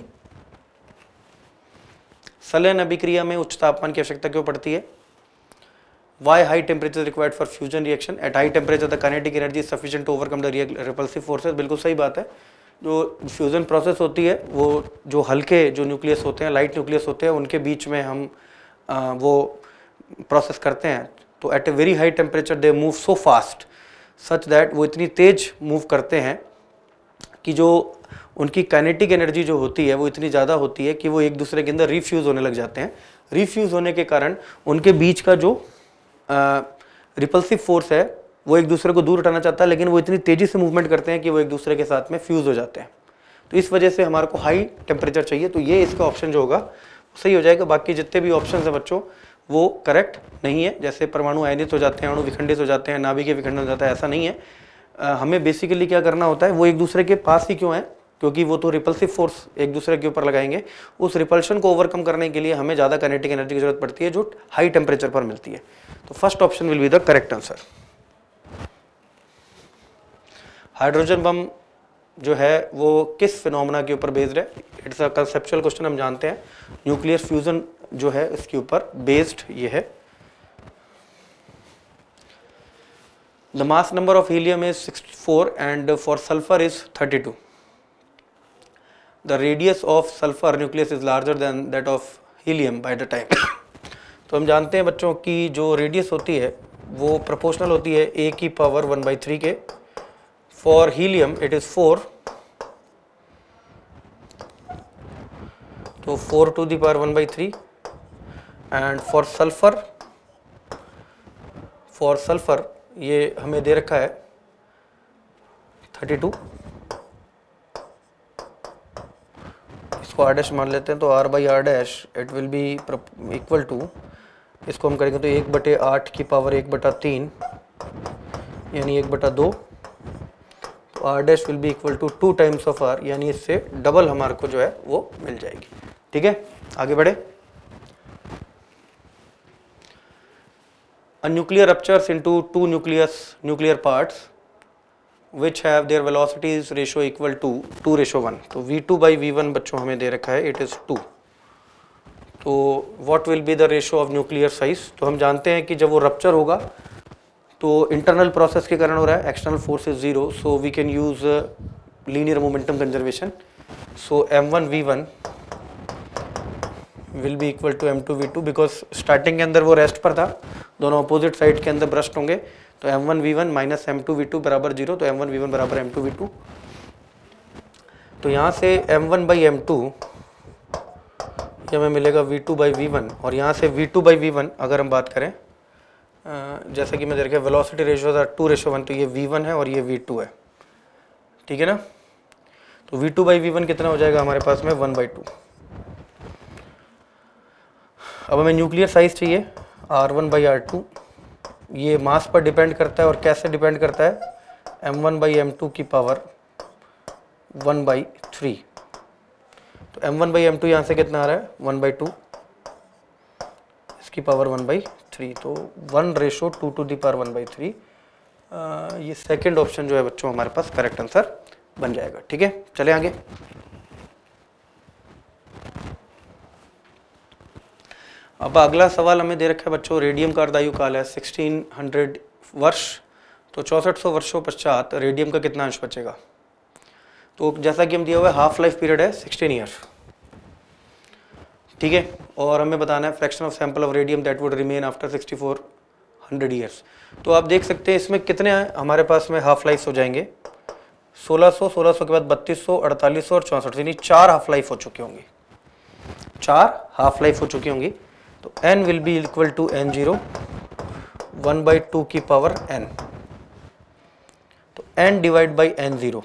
संलयन अभिक्रिया में उच्च तापमान की आवश्यकता क्यों पड़ती है? Why high temperature is required for fusion reaction? At high temperature the kinetic energy is sufficient to overcome the repulsive forces। बिल्कुल सही बात है। जो फ्यूजन प्रोसेस होती है वो जो हल्के जो न्यूक्लियस होते हैं, लाइट न्यूक्लियस होते हैं, उनके बीच में हम आ, वो प्रोसेस करते हैं, तो at a very high temperature they move so fast such that वो इतनी तेज मूव करते हैं कि जो उनकी काइनेटिक एनर्जी जो होती है वो इतनी ज़्यादा होती है कि वो एक दूसरे के अंदर रिफ्यूज़ होने लग जाते हैं। रिफ्यूज़ होने के कारण उनके बीच का जो रिपल्सिव फोर्स है वो एक दूसरे को दूर हटाना चाहता है, लेकिन वो इतनी तेज़ी से मूवमेंट करते हैं कि वो एक दूसरे के साथ में फ्यूज़ हो जाते हैं। तो इस वजह से हमारे को हाई टेम्परेचर चाहिए, तो ये इसका ऑप्शन जो होगा सही हो जाएगा। बाकी जितने भी ऑप्शन हैं बच्चों वो करेक्ट नहीं है, जैसे परमाणु आयनित हो जाते हैं, अणु विखंडित हो जाते हैं, नाभिकीय विखंडन हो जाता है, ऐसा नहीं है। आ, हमें बेसिकली क्या करना होता है, वो एक दूसरे के पास ही क्यों है, क्योंकि वो तो रिपल्सिव फोर्स एक दूसरे के ऊपर लगाएंगे। उस रिपल्शन को ओवरकम करने के लिए हमें ज़्यादा काइनेटिक एनर्जी की जरूरत पड़ती है जो हाई टेम्परेचर पर मिलती है। तो first option will be the correct answer. Hydrogen bomb जो है वो किस फिनोमेना के ऊपर बेस्ड है? इट्स अ कंसेप्चुअल क्वेश्चन, हम जानते हैं न्यूक्लियर फ्यूजन जो है इसके ऊपर बेस्ड ये है। The mass number of helium is sixty four and for sulphur is thirty two. The radius of sulphur nucleus is larger than that of helium by the time. तो हम जानते हैं बच्चों की जो रेडियस होती है वो प्रोपोर्शनल होती है ए की पावर वन बाई थ्री के। For helium it is four, तो four to the power one by three. And for sulphur, for sulphur ये हमें दे रखा है थर्टी टू। इसको आर डैश मान लेते हैं, तो R by R dash it will be equal to, इसको हम करेंगे तो एक बटे आठ की पावर एक बटा तीन यानी एक बटा दो। तो R dash will be equal to two times of R, यानी इससे डबल हमारे को जो है वो मिल जाएगी। ठीक है, आगे बढ़े। A nuclear ruptures into two nucleus nuclear parts which have their velocities ratio equal to two ratio one. तो v two by v one बच्चों हमें दे रखा है, it is टू। तो what will be the ratio of nuclear size? तो हम जानते हैं कि जब वो रप्चर होगा तो इंटरनल प्रोसेस के कारण हो रहा है, external force is zero, so we can use linear momentum conservation. So m one v one will be equal to m two v two, because starting के अंदर वो रेस्ट पर था, दोनों अपोजिट साइड के अंदर ब्रस्ट होंगे, तो m one v one minus m two v two बराबर जीरो, तो एम वन वी वन बराबर एम टू वी टू। तो यहाँ से m one by m two ये हमें मिलेगा v two by v one, और यहाँ से v two by v one अगर हम बात करें, जैसे कि मैं देख रहा velocity ratio two ratio one, तो ये वी वन है और ये वी टू है। ठीक है ना। तो v two by v one कितना हो जाएगा हमारे पास में वन बाई टू। अब हमें न्यूक्लियर साइज चाहिए R one by R two. ये मास पर डिपेंड करता है, और कैसे डिपेंड करता है, m one by m two की पावर वन बाई थ्री। तो m one by m two यहाँ से कितना आ रहा है वन बाई टू, इसकी पावर वन बाई थ्री, तो one ratio two to the power one by three. ये सेकेंड ऑप्शन जो है बच्चों हमारे पास करेक्ट आंसर बन जाएगा। ठीक है, चले आगे। अब अगला सवाल हमें दे रखा है बच्चों, रेडियम का अर्धायु काल है सिक्सटीन हंड्रेड वर्ष, तो चौसठ सौ वर्षों पश्चात रेडियम का कितना अंश बचेगा? तो जैसा कि हम दिया हुआ है हाफ लाइफ पीरियड है सिक्सटीन ईयर। ठीक है, और हमें बताना है fraction of sample of radium that would remain after sixty four hundred years. तो आप देख सकते हैं इसमें कितने हमारे पास में हाफ लाइफ हो जाएंगे, सोलह सौ, सोलह सौ के बाद बत्तीस सौ, अड़तालीस सौ और चौंसठ, यानी चार हाफ लाइफ हो चुकी होंगी, चार हाफ लाइफ हो चुकी होंगी। तो n will be equal to n zero, one by two की पावर n, तो n divide by n zero,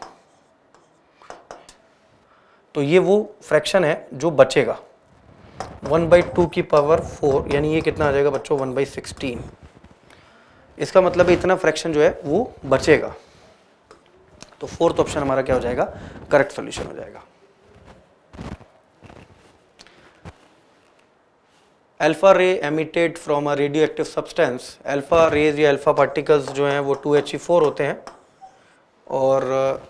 तो ये वो फ्रैक्शन है जो बचेगा, वन बाई टू की पावर फोर, यानी ये कितना आ जाएगा बच्चों वन बाई सिक्सटीन। इसका मतलब है इतना फ्रैक्शन जो है वो बचेगा। तो फोर्थ ऑप्शन हमारा क्या हो जाएगा, करेक्ट सॉल्यूशन हो जाएगा। Alpha ray emitted from a radioactive substance, alpha rays या अल्फा पार्टिकल्स जो हैं वो टू एच ई फोर होते हैं, और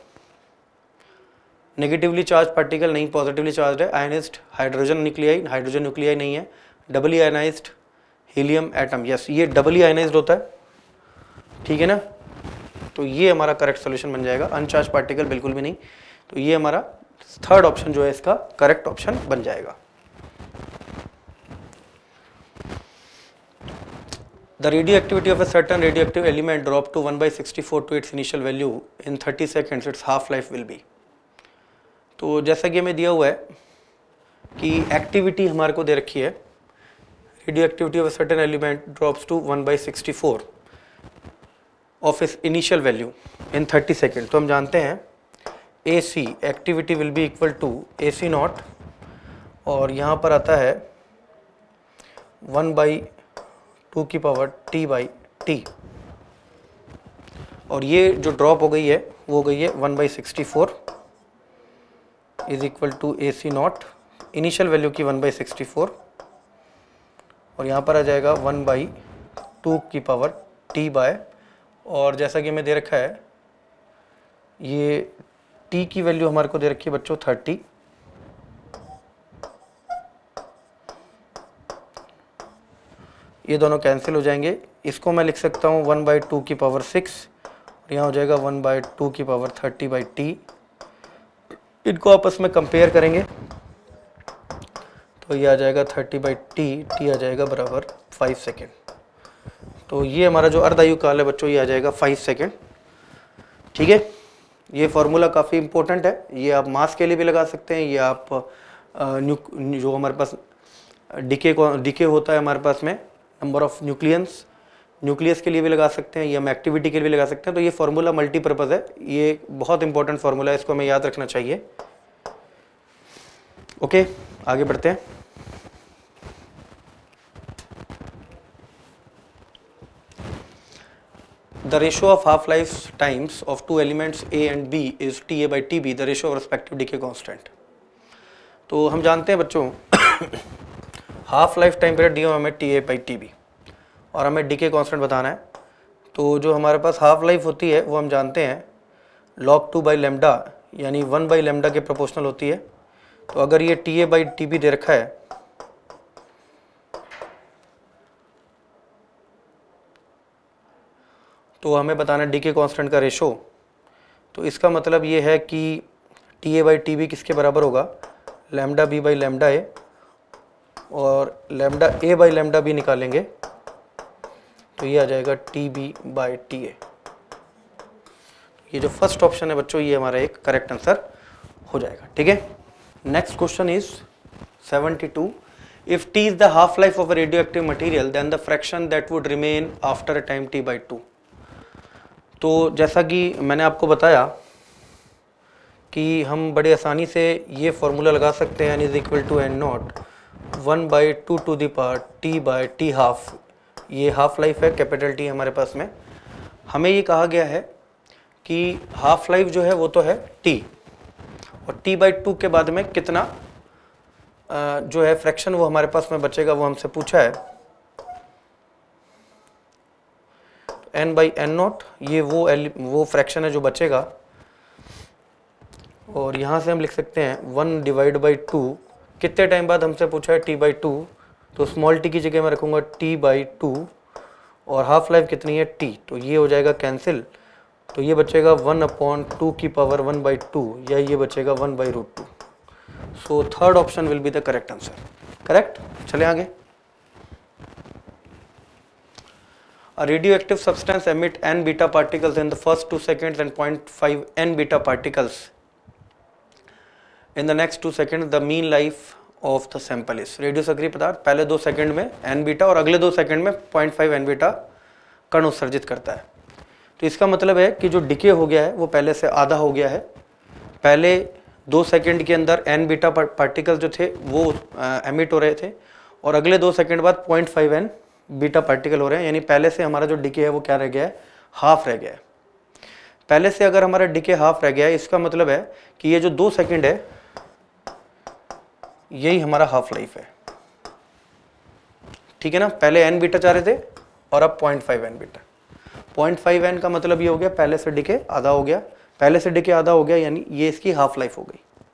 नेगेटिवली चार्ज पार्टिकल नहीं, पॉजिटिवली चार्ज है। Ionised hydrogen nuclei, hydrogen nuclei नहीं है। Doubly ionised helium atom, yes ये डबली आयनाइज्ड होता है, ठीक है ना। तो ये हमारा करेक्ट सोल्यूशन बन जाएगा। अनचार्ज पार्टिकल बिल्कुल भी नहीं, तो ये हमारा थर्ड ऑप्शन जो है इसका करेक्ट ऑप्शन बन जाएगा। The radioactivity of a certain radioactive element drop to one by sixty-four to its initial value in thirty seconds, its half life will be। तो जैसा कि हमें दिया हुआ है कि एक्टिविटी हमारे को दे रखी है, radioactivity of a certain element drops to one by sixty-four of its initial value in thirty seconds। तो हम जानते हैं A C activity will be equal to A C naught, और यहाँ पर आता है वन बाई टू की पावर टी बाई टी, और ये जो ड्रॉप हो गई है वो हो गई है one by sixty four is equal to A C naught, initial value की वन बाई सिक्सटी फोर, और यहाँ पर आ जाएगा वन बाई टू की पावर टी बाय, और जैसा कि हमें दे रखा है ये टी की वैल्यू हमारे को दे रखी है बच्चों थर्टी, ये दोनों कैंसिल हो जाएंगे। इसको मैं लिख सकता हूँ वन बाई टू की पावर सिक्स, और यहाँ हो जाएगा वन बाई टू की पावर थर्टी बाई टी। इनको आपस में कंपेयर करेंगे तो ये आ जाएगा थर्टी बाई टी, टी आ जाएगा बराबर फाइव सेकेंड। तो ये हमारा जो अर्धायु काल है बच्चों ये आ जाएगा फाइव सेकेंड, ठीक है। ये फॉर्मूला काफ़ी इंपॉर्टेंट है, ये आप मास के लिए भी लगा सकते हैं, ये आप न्यू जो हमारे पास डीके को डीके होता है हमारे पास में नंबर ऑफ न्यूक्लियंस, न्यूक्लियस के लिए भी लगा सकते हैं, ये हम एक्टिविटी के लिए भी लगा सकते हैं। तो ये फार्मूला मल्टीपर्पज़ है, ये बहुत इंपॉर्टेंट फार्मूला है, इसको हमें याद रखना चाहिए। ओके आगे बढ़ते हैं। The ratio of half life times of two elements A and B is T A by T B, the ratio of respective decay constant। तो हम जानते हैं बच्चों हाफ लाइफ टाइम पीरियड दिया हमें t A by t B, और हमें decay constant बताना है। तो जो हमारे पास हाफ लाइफ होती है वो हम जानते हैं लॉग टू बाई लेमडा, यानी वन बाई लेमडा के प्रोपोर्शनल होती है। तो अगर ये t A by t B दे रखा है तो हमें बताना है डीके कांस्टेंट का रेशो। तो इसका मतलब ये है कि t A by t B किसके बराबर होगा, lambda B by lambda A, और lambda A by lambda B निकालेंगे तो ये आ जाएगा t B by t A. ये जो फर्स्ट ऑप्शन है बच्चों ये हमारा एक करेक्ट आंसर हो जाएगा, ठीक है। Next question is seventy two, if t is the half life of a radioactive material then the fraction that would remain after a time t by two. तो जैसा कि मैंने आपको बताया कि हम बड़े आसानी से ये फॉर्मूला लगा सकते हैं, N is equal to N naught one by two to the power T by t half. ये हाफ लाइफ है, कैपिटल टी हमारे पास में। हमें ये कहा गया है कि हाफ लाइफ जो है वो तो है टी, और टी बाई टू के बाद में कितना जो है फ्रैक्शन वो हमारे पास में बचेगा वो हमसे पूछा है। एन बाई एन नॉट ये वो एल वो फ्रैक्शन है जो बचेगा, और यहाँ से हम लिख सकते हैं वन डिवाइड बाई टू, कितने टाइम बाद हमसे पूछा है टी बाई टू, तो स्मॉल टी की जगह मैं रखूँगा टी बाई टू, और हाफ लाइफ कितनी है टी, तो ये हो जाएगा कैंसिल। तो ये बचेगा वन अपॉन टू की पावर वन बाई टू, या ये बचेगा one by root two. So third option will be the correct answer, correct. चले आगे। A radioactive substance emit n beta particles in the first two seconds and zero point five n beta particles in the next two seconds. The mean life of the sample is। रेडियो सक्रिय पदार्थ पहले दो second में n beta और अगले दो second में zero point five n beta कण उत्सर्जित करता है। तो इसका मतलब है कि जो डिके हो गया है वो पहले से आधा हो गया है। पहले दो सेकंड के अंदर n बीटा पार्टिकल जो थे वो एमिट हो रहे थे, और अगले दो सेकंड बाद zero point five n beta particle हो रहे हैं, यानी पहले से हमारा जो डिके है वो क्या रह गया है, हाफ रह गया है। पहले से अगर हमारा डिके हाफ रह गया है इसका मतलब है कि ये जो दो सेकंड है यही हमारा हाफ लाइफ है, ठीक है ना। पहले एन बीटा चाह रहे थे और अब zero point five n beta. zero point five n का मतलब ये हो गया पहले से डिके आधा हो गया, पहले से डिके आधा हो गया, यानी ये इसकी हाफ लाइफ हो गई।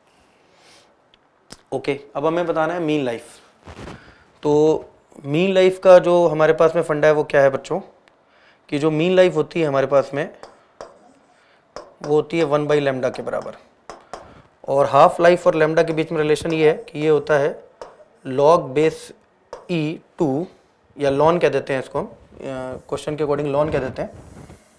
ओके, अब हमें बताना है मीन लाइफ। तो मीन लाइफ का जो हमारे पास में फंडा है वो क्या है बच्चों, कि जो मीन लाइफ होती है हमारे पास में वो होती है वन बाई लेमडा के बराबर, और हाफ लाइफ और लेमडा के बीच में रिलेशन ये है कि ये होता है लॉग बेस ई टू, या लॉन कह देते हैं इसको हम, क्वेश्चन के अकॉर्डिंग लॉन कह देते हैं,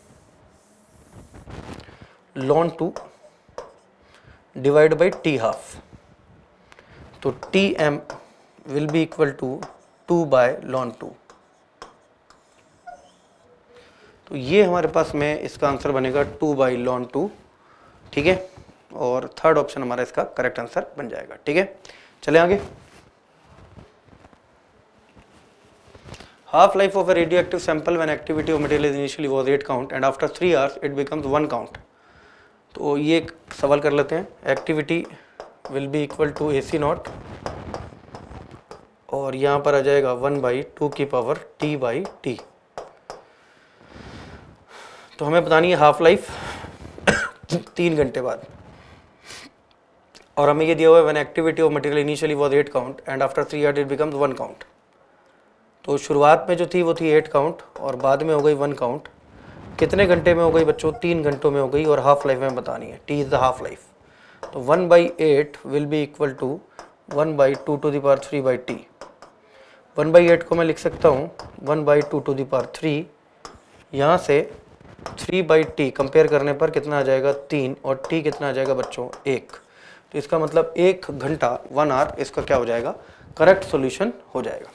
ln two divide by t half. तो t m will be equal to two by ln two. तो ये हमारे पास में इसका आंसर बनेगा टू बाई लॉन टू, ठीक है, और थर्ड ऑप्शन हमारा इसका करेक्ट आंसर बन जाएगा। ठीक है, चले आगे। Half life of a radioactive sample when activity of material initially was eight count and after three hours it becomes one count. तो ये एक सवाल कर लेते हैं, activity will be equal to A C naught, और यहाँ पर आ जाएगा वन बाई टू की पावर टी बाई टी। तो हमें बतानी है हाफ लाइफ तीन घंटे बाद, और हमें ये दिया हुआ है when activity of material initially was eight count and after three hours it becomes one count. तो शुरुआत में जो थी वो थी एट काउंट और बाद में हो गई वन काउंट। कितने घंटे में हो गई बच्चों, तीन घंटों में हो गई, और हाफ लाइफ में बतानी है, t is the half life. तो one by eight will be equal to one by two to the power three by T. One by eight को मैं लिख सकता हूँ one by two to the power three, यहाँ से three by T compare करने पर कितना आ जाएगा, तीन, और टी कितना आ जाएगा बच्चों, एक। तो इसका मतलब एक घंटा, वन आवर, इसका क्या हो जाएगा, करेक्ट सॉल्यूशन हो जाएगा।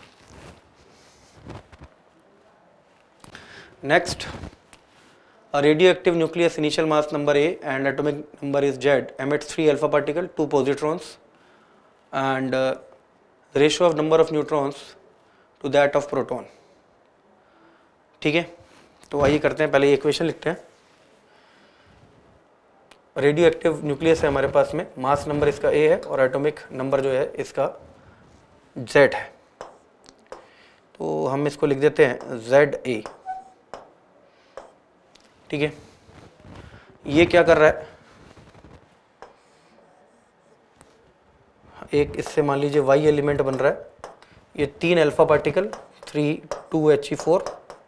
Next, a radioactive nucleus initial mass number A and atomic number is Z emits three alpha particle, two positrons, and uh, the ratio of number of neutrons to that of proton। ठीक है, तो आइए करते हैं, पहले equation लिखते हैं। Radio active nucleus है हमारे पास में, मास नंबर इसका A है और एटॉमिक नंबर जो है इसका Z है। तो हम इसको लिख देते हैं Z A। ठीक है, ये क्या कर रहा है, एक इससे मान लीजिए वाई एलिमेंट बन रहा है, ये तीन alpha particle, three two H E four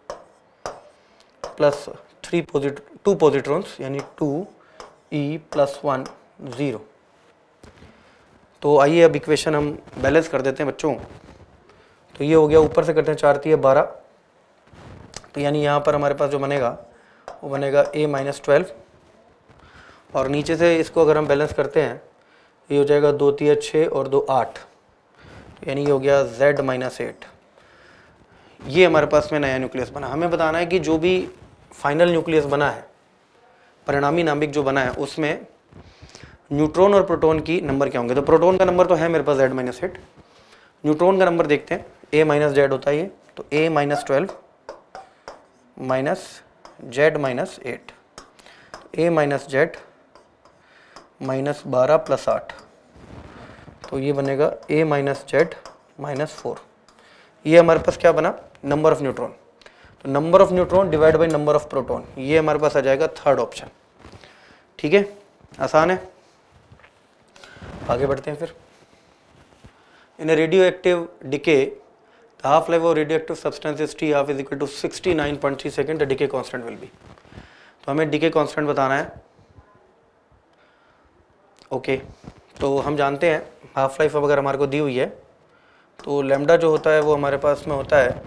plus three posit two positrons यानी two e plus one zero. तो आइए अब इक्वेशन हम बैलेंस कर देते हैं बच्चों। तो ये हो गया, ऊपर से करते हैं चार तीन बारह, तो यानी यहाँ पर हमारे पास जो बनेगा वो बनेगा a माइनस ट्वेल्व, और नीचे से इसको अगर हम बैलेंस करते हैं ये हो जाएगा दो तीन छः और दो आठ, तो यानी ये हो गया z माइनस एट। ये हमारे पास में नया न्यूक्लियस बना। हमें बताना है कि जो भी फाइनल न्यूक्लियस बना है, परिणामी नाभिक जो बना है, उसमें न्यूट्रॉन और प्रोटॉन की नंबर क्या होंगे। तो प्रोटॉन का नंबर तो है मेरे पास z माइनस एट, न्यूट्रॉन का नंबर देखते हैं, a माइनस जेड होता है ये, तो a minus twelve minus Z minus eight, A minus Z minus बारह प्लस आठ, तो ये बनेगा A minus Z minus four. ये हमारे पास क्या बना, नंबर ऑफ न्यूट्रॉन। तो number of neutron divide by number of proton, ये हमारे पास आ जाएगा थर्ड ऑप्शन। ठीक है, आसान है, आगे बढ़ते हैं फिर। In a radioactive decay the half life of radioactive substance is T half is equal to sixty-nine point three second, the decay constant will be। तो हमें decay constant बताना है। ओके okay, तो हम जानते हैं हाफ लाइफ अगर हमारे को दी हुई है तो लैम्डा जो होता है वो हमारे पास में होता है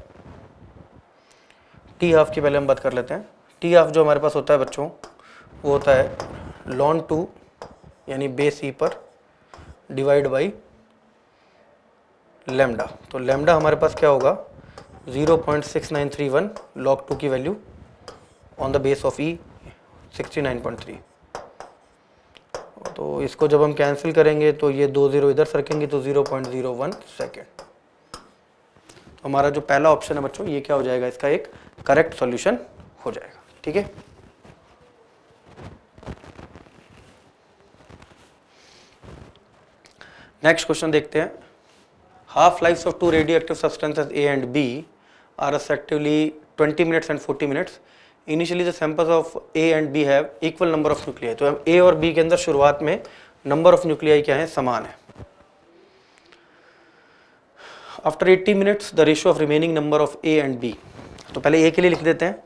टी हाफ की, पहले हम बात कर लेते हैं। टी हाफ जो हमारे पास होता है बच्चों वो होता है लॉन टू यानी बेस ई पर डिवाइड बाई लैम्डा। तो लैम्डा हमारे पास क्या होगा, zero point six nine three one log two की value on the base of e sixty nine point three. तो इसको जब हम कैंसिल करेंगे तो ये दो ज़ीरो इधर सरकेंगे तो zero point zero one second. तो हमारा जो पहला ऑप्शन है बच्चों ये क्या हो जाएगा, इसका एक करेक्ट सॉल्यूशन हो जाएगा। ठीक है, नेक्स्ट क्वेश्चन देखते हैं। half lives of two radioactive substances A and B are respectively twenty minutes and forty minutes initially the samples of A and B have equal number of nuclei. तो A और B के अंदर शुरुआत में number of nuclei क्या है, समान है। After eighty minutes the ratio of remaining number of A and B. तो पहले ए के लिए लिख देते हैं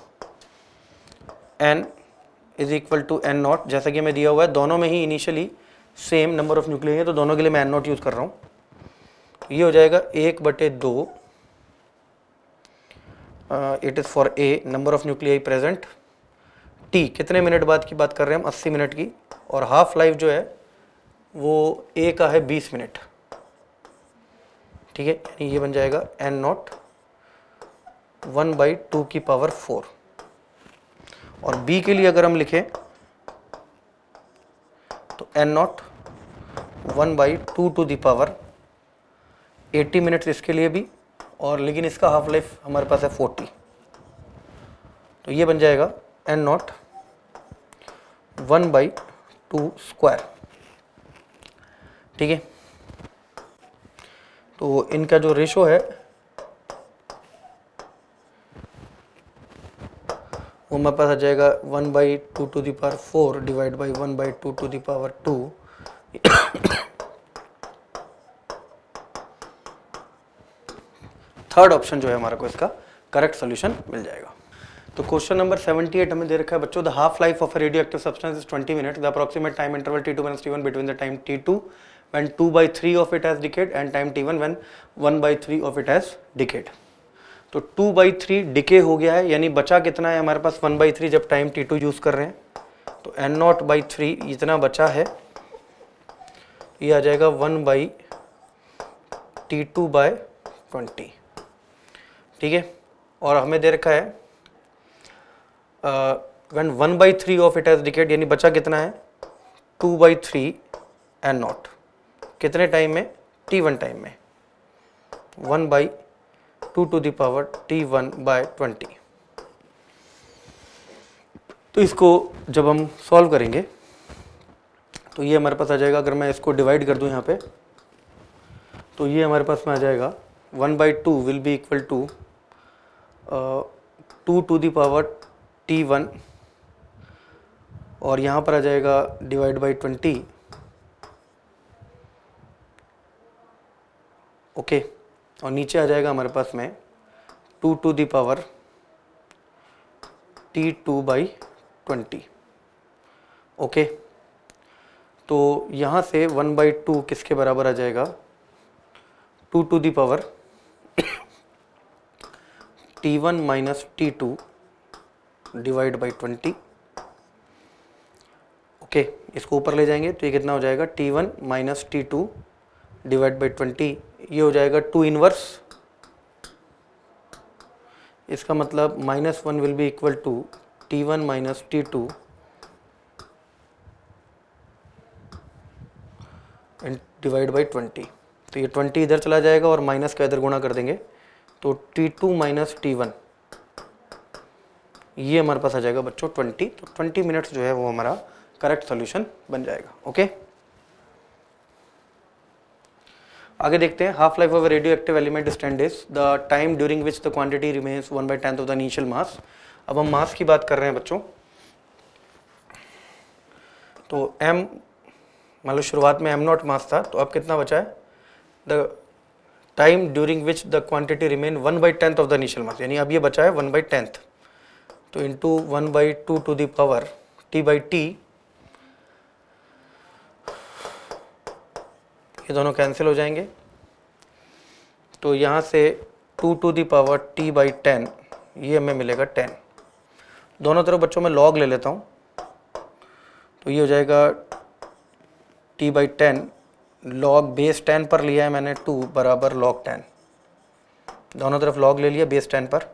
N is equal to N naught, जैसा कि हमें दिया हुआ है दोनों में ही initially same number of nuclei है, तो दोनों के लिए मैं एन नॉट यूज कर रहा हूँ। ये हो जाएगा एक बटे दो, it is for a number of nuclei present. T कितने मिनट बाद की बात कर रहे हैं हम, अस्सी मिनट की, और हाफ लाइफ जो है वो ए का है बीस मिनट, ठीक है। यानी ये बन जाएगा N naught one by two की पावर फोर। और बी के लिए अगर हम लिखें तो N naught one by two to the power eighty minutes इसके लिए भी, और लेकिन इसका हाफ लाइफ हमारे पास है फोर्टी, तो ये बन जाएगा N naught one by two square, ठीक है। तो इनका जो रेशो है वो हमारे पास आ जाएगा one by two to the power four divide by one by two to the power two. Third option जो है हमारे को इसका करेक्ट सॉल्यूशन मिल जाएगा। तो क्वेश्चन नंबर अठहत्तर हमें दे रखा है बच्चों, the half life of a radioactive substance is twenty minute, the approximate time interval T two minus T one between the time T two when two by three of it has decayed and time t one when one by three of it has decayed। तो two by three decay हो गया है, यानी बचा कितना है हमारे पास one by three जब टाइम टी टू यूज कर रहे हैं, तो n नॉट by थ्री इतना बचा है, ये आ जाएगा one by T two by twenty, ठीक है। और हमें दे रखा है when one by three of it has decayed, यानी बचा कितना है two by three n naught, कितने टाइम में, टी वन टाइम में, one by two to the power T one by twenty. तो इसको जब हम सॉल्व करेंगे तो ये हमारे पास आ जाएगा, अगर मैं इसको डिवाइड कर दूं यहाँ पे, तो ये हमारे पास में आ जाएगा one by two will be equal to two to the power T one, और यहाँ पर आ जाएगा divide by twenty, okay okay, और नीचे आ जाएगा हमारे पास में two to the power T two by twenty, okay. तो यहाँ से वन बाई टू किसके बराबर आ जाएगा, two to the power T one minus T two divide by twenty, okay. इसको ऊपर ले जाएंगे तो ये कितना हो जाएगा, T one minus T two divide by twenty, ये हो जाएगा टू इनवर्स, इसका मतलब minus one will be equal to T one minus T two divide by twenty. तो ये ट्वेंटी इधर चला जाएगा और माइनस का इधर गुणा कर देंगे, तो T two minus T one, ये हमारे पास आ जाएगा बच्चों ट्वेंटी। तो ट्वेंटी मिनट्स जो है वो हमारा करेक्ट सॉल्यूशन बन जाएगा, ओके। आगे देखते हैं, half life of a radioactive element is ten days, the time during which the quantity remains one by tenth of the initial mass. अब हम मास की बात कर रहे हैं बच्चों, तो m मान लो शुरुआत में m नॉट मास था, तो अब कितना बचा है, the time during which the quantity remain one by tenth of the initial mass, यानी अब ये बचा है वन बाई टेंथ, तो into one by two to the power T by T, ये दोनों कैंसिल हो जाएंगे, तो यहाँ से two to the power T by ten, ये हमें मिलेगा टेन। दोनों तरफ बच्चों में लॉग ले लेता हूँ, तो ये हो जाएगा T by ten, log base ten पर लिया है मैंने टू बराबर लॉग टेन, दोनों तरफ लॉग ले लिया बेस टेन पर,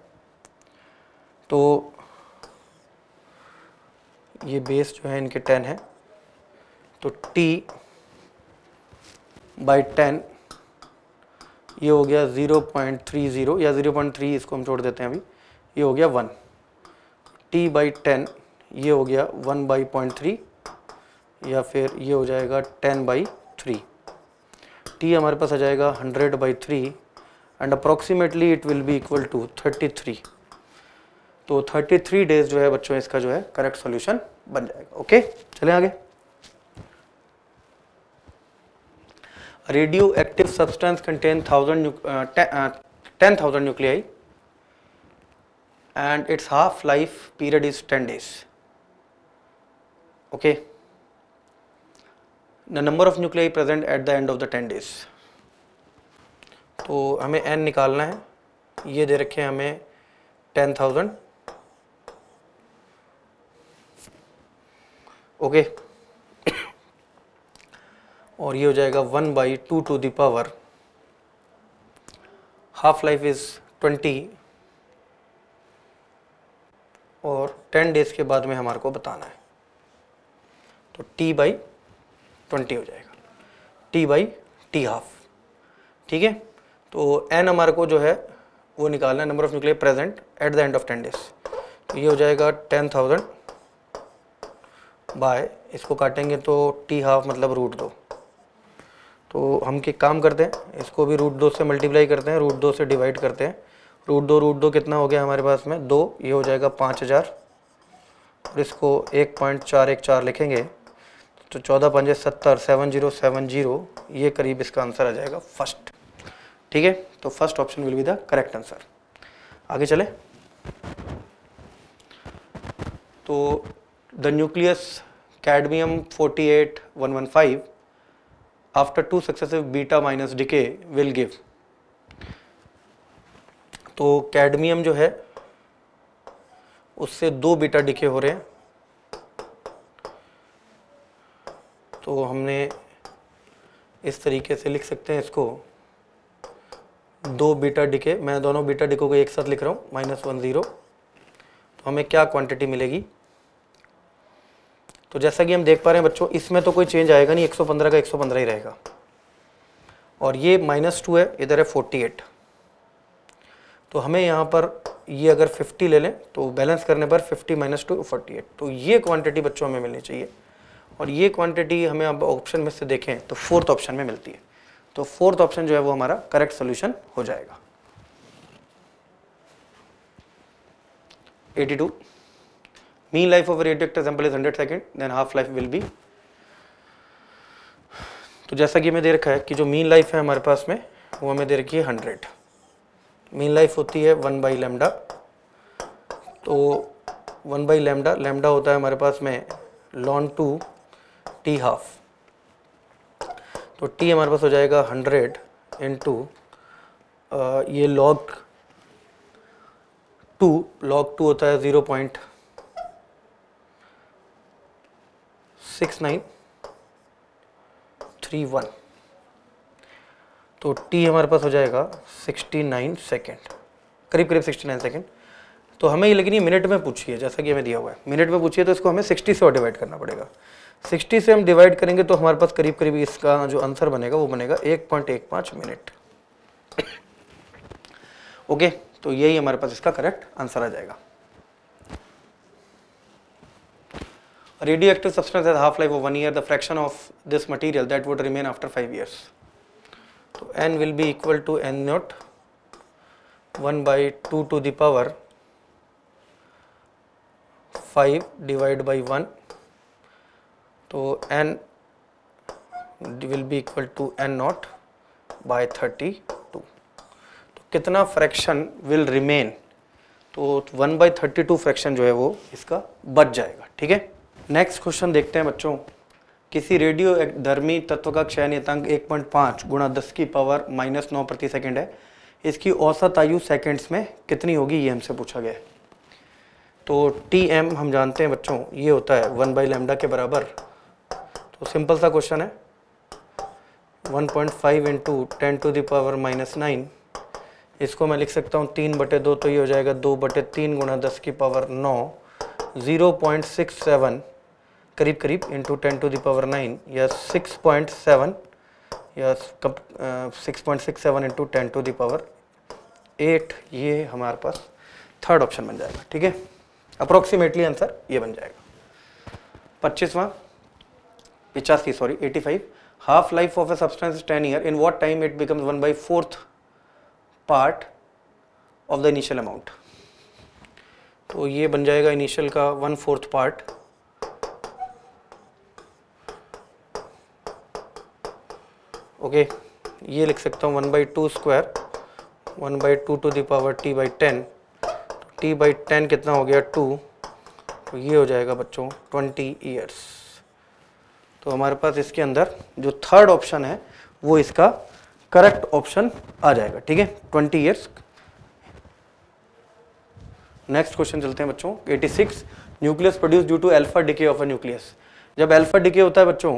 तो ये बेस जो है इनके टेन है, तो टी बाई टेन ये हो गया ज़ीरो पॉइंट थ्री ज़ीरो या ज़ीरो पॉइंट थ्री, इसको हम छोड़ देते हैं अभी, ये हो गया वन। टी बाई टेन ये हो गया वन बाई पॉइंट थ्री, या फिर ये हो जाएगा टेन बाई थ्री। टी हमारे पास आ जाएगा hundred by three and approximately it will be equal to thirty three. तो थर्टी थ्री डेज जो है बच्चों इसका जो है करेक्ट सॉल्यूशन बन जाएगा। ओके, चलें आगे। Radioactive substance contain thousand ten thousand nuclei and its half life period is ten days. Okay, the number of nuclei present at the end of the ten days. तो हमें n निकालना है, ये दे रखे हैं हमें टेन थाउजेंड। ओके, और ये हो जाएगा one by two to the power, half life is twenty, और टेन डेज के बाद में हमारे को बताना है, तो t बाई ट्वेंटी हो जाएगा, t बाई टी हाफ। ठीक है, तो n हमारे को जो है वो निकालना है, number of nuclear present at the end of ten days. तो ये हो जाएगा टेन थाउजेंड बाय, इसको काटेंगे तो t हाफ मतलब रूट दो। तो हम क्या काम करते हैं, इसको भी रूट दो से मल्टीप्लाई करते हैं, रूट दो से डिवाइड करते हैं। रूट दो रूट दो कितना हो गया हमारे पास में, दो, ये हो जाएगा पाँच हज़ार, और इसको एक पॉइंट चार एक चार लिखेंगे तो चौदह पंजे सत्तर, सेवन जीरो सेवन जीरो, ये करीब इसका आंसर आ जाएगा फर्स्ट। ठीक है, तो first option will be the correct answer. आगे चले। तो the nucleus cadmium forty eight one one five after two successive beta minus decay will give. तो कैडमियम जो है उससे दो बीटा डिके हो रहे हैं, तो हमने इस तरीके से लिख सकते हैं इसको, दो बीटा डिके, मैं दोनों बीटा डिको को एक साथ लिख रहा हूँ, माइनस वन ज़ीरो। तो हमें क्या क्वांटिटी मिलेगी, तो जैसा कि हम देख पा रहे हैं बच्चों, इसमें तो कोई चेंज आएगा नहीं, एक सौ पंद्रह का एक सौ पंद्रह ही रहेगा, और ये माइनस टू है, इधर है फोर्टी एट। तो हमें यहाँ पर ये अगर फिफ्टी ले लें तो बैलेंस करने पर fifty minus two forty eight, तो ये क्वांटिटी बच्चों हमें मिलनी चाहिए, और ये क्वांटिटी हमें अब ऑप्शन में से देखें तो फोर्थ ऑप्शन में मिलती है। तो फोर्थ ऑप्शन जो है वो हमारा करेक्ट सोल्यूशन हो जाएगा। Eighty two, mean life of radioactive sample is hundred second, then half life will be. तो जैसा कि हमें दे रखा है कि जो मीन लाइफ है हमारे पास में वो हमें दे रखी है हंड्रेड, मीन लाइफ होती है वन बाई लेमडा। तो वन बाई लेमडा, लेमडा होता है हमारे पास में लॉन टू टी हाफ, तो टी हमारे पास हो जाएगा हंड्रेड इंटू ये लॉग टू, लॉग टू होता है zero point six nine three one, तो t हमारे पास हो जाएगा सिक्सटी नाइन सेकेंड, करीब करीब सिक्सटी नाइन सेकेंड। तो हमें ये, लेकिन ये मिनट में पूछी है, जैसा कि हमें दिया हुआ है मिनट में पूछिए, तो इसको हमें सिक्सटी से और डिवाइड करना पड़ेगा। सिक्सटी से हम डिवाइड करेंगे तो हमारे पास करीब करीब इसका जो आंसर बनेगा वो बनेगा एक पॉइंट एक पाँच मिनट। ओके, तो यही हमारे पास इसका करेक्ट आंसर आ जाएगा। Radioactive substance has half life of one year. The fraction of this material that would remain after five years. So n will be equal to n naught one by two to the power five divided by one. So n will be equal to n naught by thirty-two. तो कितना fraction will remain, तो one by thirty two fraction जो है वो इसका बच जाएगा। ठीक है, नेक्स्ट क्वेश्चन देखते हैं बच्चों। किसी रेडियो धर्मी तत्व का क्षय नियतांक एक पॉइंट पाँच गुणा दस की पावर माइनस नौ प्रति सेकंड है, इसकी औसत आयु सेकंड्स में कितनी होगी, ये हमसे पूछा गया है। तो टी एम हम जानते हैं बच्चों, ये होता है वन बाई लैम्डा के बराबर। तो सिंपल सा क्वेश्चन है, one point five into ten to the power minus nine, इसको मैं लिख सकता हूँ तीन बटे दो, तो ये हो जाएगा दो बटे तीन गुणा दस की पावर नौ, ज़ीरो पॉइंट सिक्स सेवन करीब करीब into ten to the power nine, या सिक्स पॉइंट सेवन या six point six seven into ten to the power eight, ये हमारे पास थर्ड ऑप्शन बन जाएगा। ठीक है, अप्रोक्सीमेटली आंसर ये बन जाएगा। पच्चीसवां पिचासी sorry eighty five, half life of a substance ten year, in what time it becomes one by fourth part of the initial amount. तो ये बन जाएगा इनिशियल का वन फोर्थ पार्ट, ओके। ये लिख सकता हूँ one by two square one by two to the power T by ten, तो टी बाई टेन कितना हो गया टू, तो ये हो जाएगा बच्चों ट्वेंटी ईयर्स। तो हमारे पास इसके अंदर जो थर्ड ऑप्शन है वो इसका करेक्ट ऑप्शन आ जाएगा, ठीक है, ट्वेंटी ईयर्स। नेक्स्ट क्वेश्चन चलते हैं बच्चों, eighty six, nucleus produce due to alpha decay of a nucleus. जब अल्फा डिके होता है बच्चों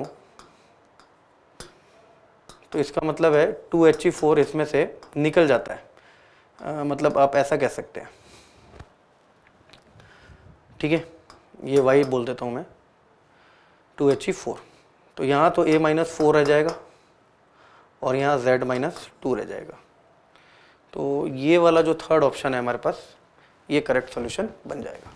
तो इसका मतलब है टू एच ई फोर इसमें से निकल जाता है, आ, मतलब आप ऐसा कह सकते हैं, ठीक है, ये वाई बोल देता हूँ मैं, टू एच ई फोर। तो यहाँ तो ए माइनस फोर रह जाएगा और यहाँ जेड माइनस टू रह जाएगा। तो ये वाला जो थर्ड ऑप्शन है हमारे पास, ये करेक्ट सॉल्यूशन बन जाएगा।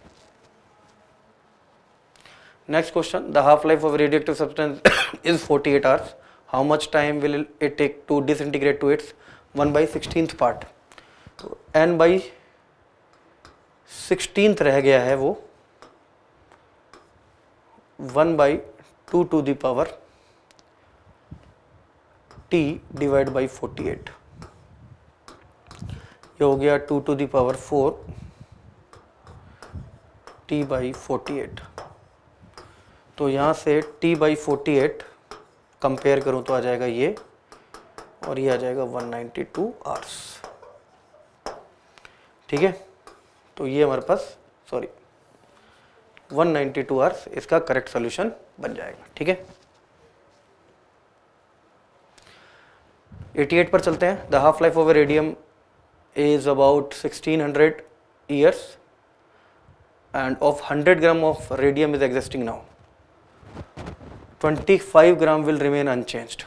Next question, the half life of radioactive substance is forty eight hours, how much time will it take to disintegrate to its one by sixteenth part. तो एन बाई सिक्सटीन्थ रह गया है वो one by two to the power T divide by forty eight, ये हो गया two to the power four T by forty eight. तो यहाँ से T by forty eight compare करूँ तो आ जाएगा ये, और ये आ जाएगा वन नाइन्टी टू आवर्स, ठीक है। तो ये हमारे पास sorry one ninety two hours इसका करेक्ट सॉल्यूशन बन जाएगा, ठीक है। एटी एट पर चलते हैं, the half life of radium is about sixteen hundred years and of hundred gram of radium is existing now, twenty five gram will remain unchanged.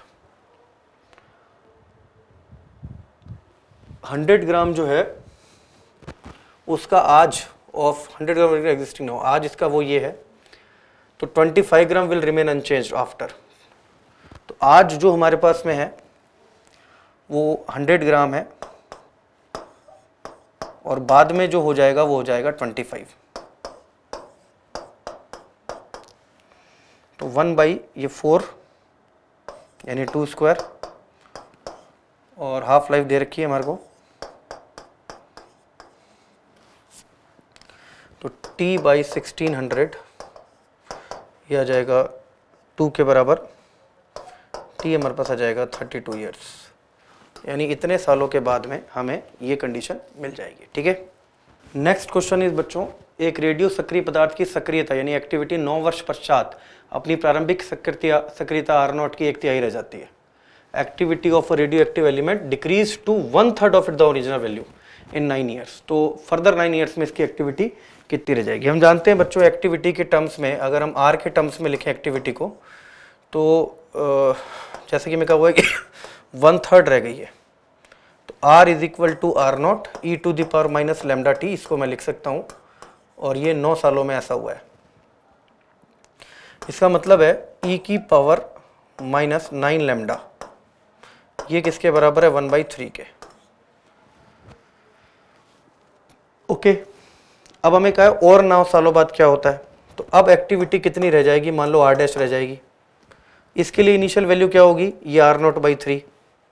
Hundred gram जो है उसका आज of hundred gram existing now, आज इसका वो ये है, तो twenty five gram will remain unchanged after. तो आज जो हमारे पास में है वो हंड्रेड ग्राम है और बाद में जो हो जाएगा वो हो जाएगा ट्वेंटी फाइव। तो वन बाई ये फोर यानी टू स्क्वायर, और हाफ लाइफ दे रखी है हमारे को, तो टी बाई सिक्सटीन हंड्रेड ये आ जाएगा टू के बराबर, टी हमारे पास आ जाएगा थर्टी टू ईयर्स, यानी इतने सालों के बाद में हमें ये कंडीशन मिल जाएगी, ठीक है। नेक्स्ट क्वेश्चन इज बच्चों, एक रेडियो सक्रिय पदार्थ की सक्रियता यानी एक्टिविटी नौ वर्ष पश्चात अपनी प्रारंभिक सक्रियता सक्रियता आर नॉट की एक तिहाई रह जाती है। Activity of a radioactive element decrease to one third of it the original value in nine years. तो फर्दर नाइन ईयर्स में इसकी एक्टिविटी कितनी रह जाएगी। हम जानते हैं बच्चों एक्टिविटी के टर्म्स में, अगर हम आर के टर्म्स में लिखें एक्टिविटी को, तो जैसे कि मैं कहा हुआ है कि वन थर्ड रह गई है, तो R is equal to R naught E to the power minus lambda T, इसको मैं लिख सकता हूँ, और ये नौ सालों में ऐसा हुआ है। इसका मतलब है ई की पावर माइनस नाइन लेमडा, ये किसके बराबर है, वन बाई थ्री के, ओके। अब हमें कहा है और नौ सालों बाद क्या होता है, तो अब एक्टिविटी कितनी रह जाएगी, मान लो आर डैश रह जाएगी, इसके लिए इनिशियल वैल्यू क्या होगी, ये आर नॉट बाई थ्री।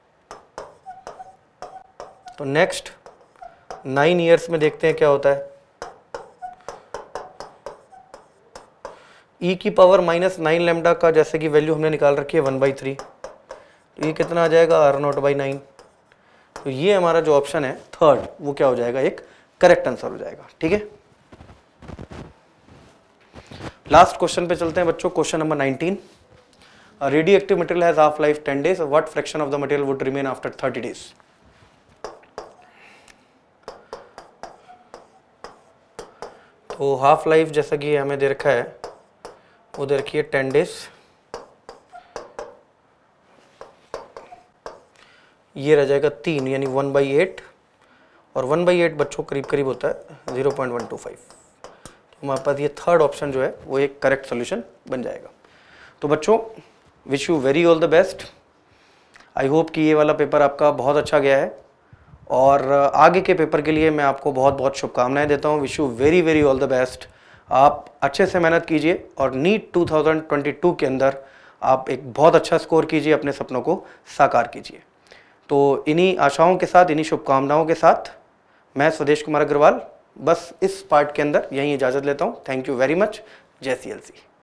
तो नेक्स्ट नाइन ईयर्स में देखते हैं क्या होता है, ई की पावर माइनस नाइन लेमडा का जैसे कि वैल्यू हमने निकाल रखी है वन बाई थ्री, तो ये कितना आ जाएगा, आर नॉट बाई नाइन। तो ये हमारा जो ऑप्शन है थर्ड, वो क्या हो जाएगा, एक करेक्ट आंसर हो जाएगा, ठीक है। लास्ट क्वेश्चन पे चलते हैं बच्चों, question number nineteen, radioactive material has half life ten days, what fraction of the material would remain after thirty days. तो हाफ लाइफ जैसा कि हमें दे रखा है वो दे रखी है टेन डेज, ये रह जाएगा तीन यानी वन बाई एट, और वन बाई एट बच्चों करीब करीब होता है zero point one two five. तो हमारे पास ये थर्ड ऑप्शन जो है वो एक करेक्ट सोल्यूशन बन जाएगा। तो बच्चों wish you very all the best, I hope कि ये वाला पेपर आपका बहुत अच्छा गया है, और आगे के पेपर के लिए मैं आपको बहुत बहुत शुभकामनाएं देता हूं। Wish you very very all the best. आप अच्छे से मेहनत कीजिए और NEET two thousand twenty two के अंदर आप एक बहुत अच्छा स्कोर कीजिए, अपने सपनों को साकार कीजिए। तो इन्हीं आशाओं के साथ, इन्हीं शुभकामनाओं के साथ मैं स्वदेश कुमार अग्रवाल बस इस पार्ट के अंदर यहीं इजाज़त लेता हूँ। Thank you very much. जय सी एल सी।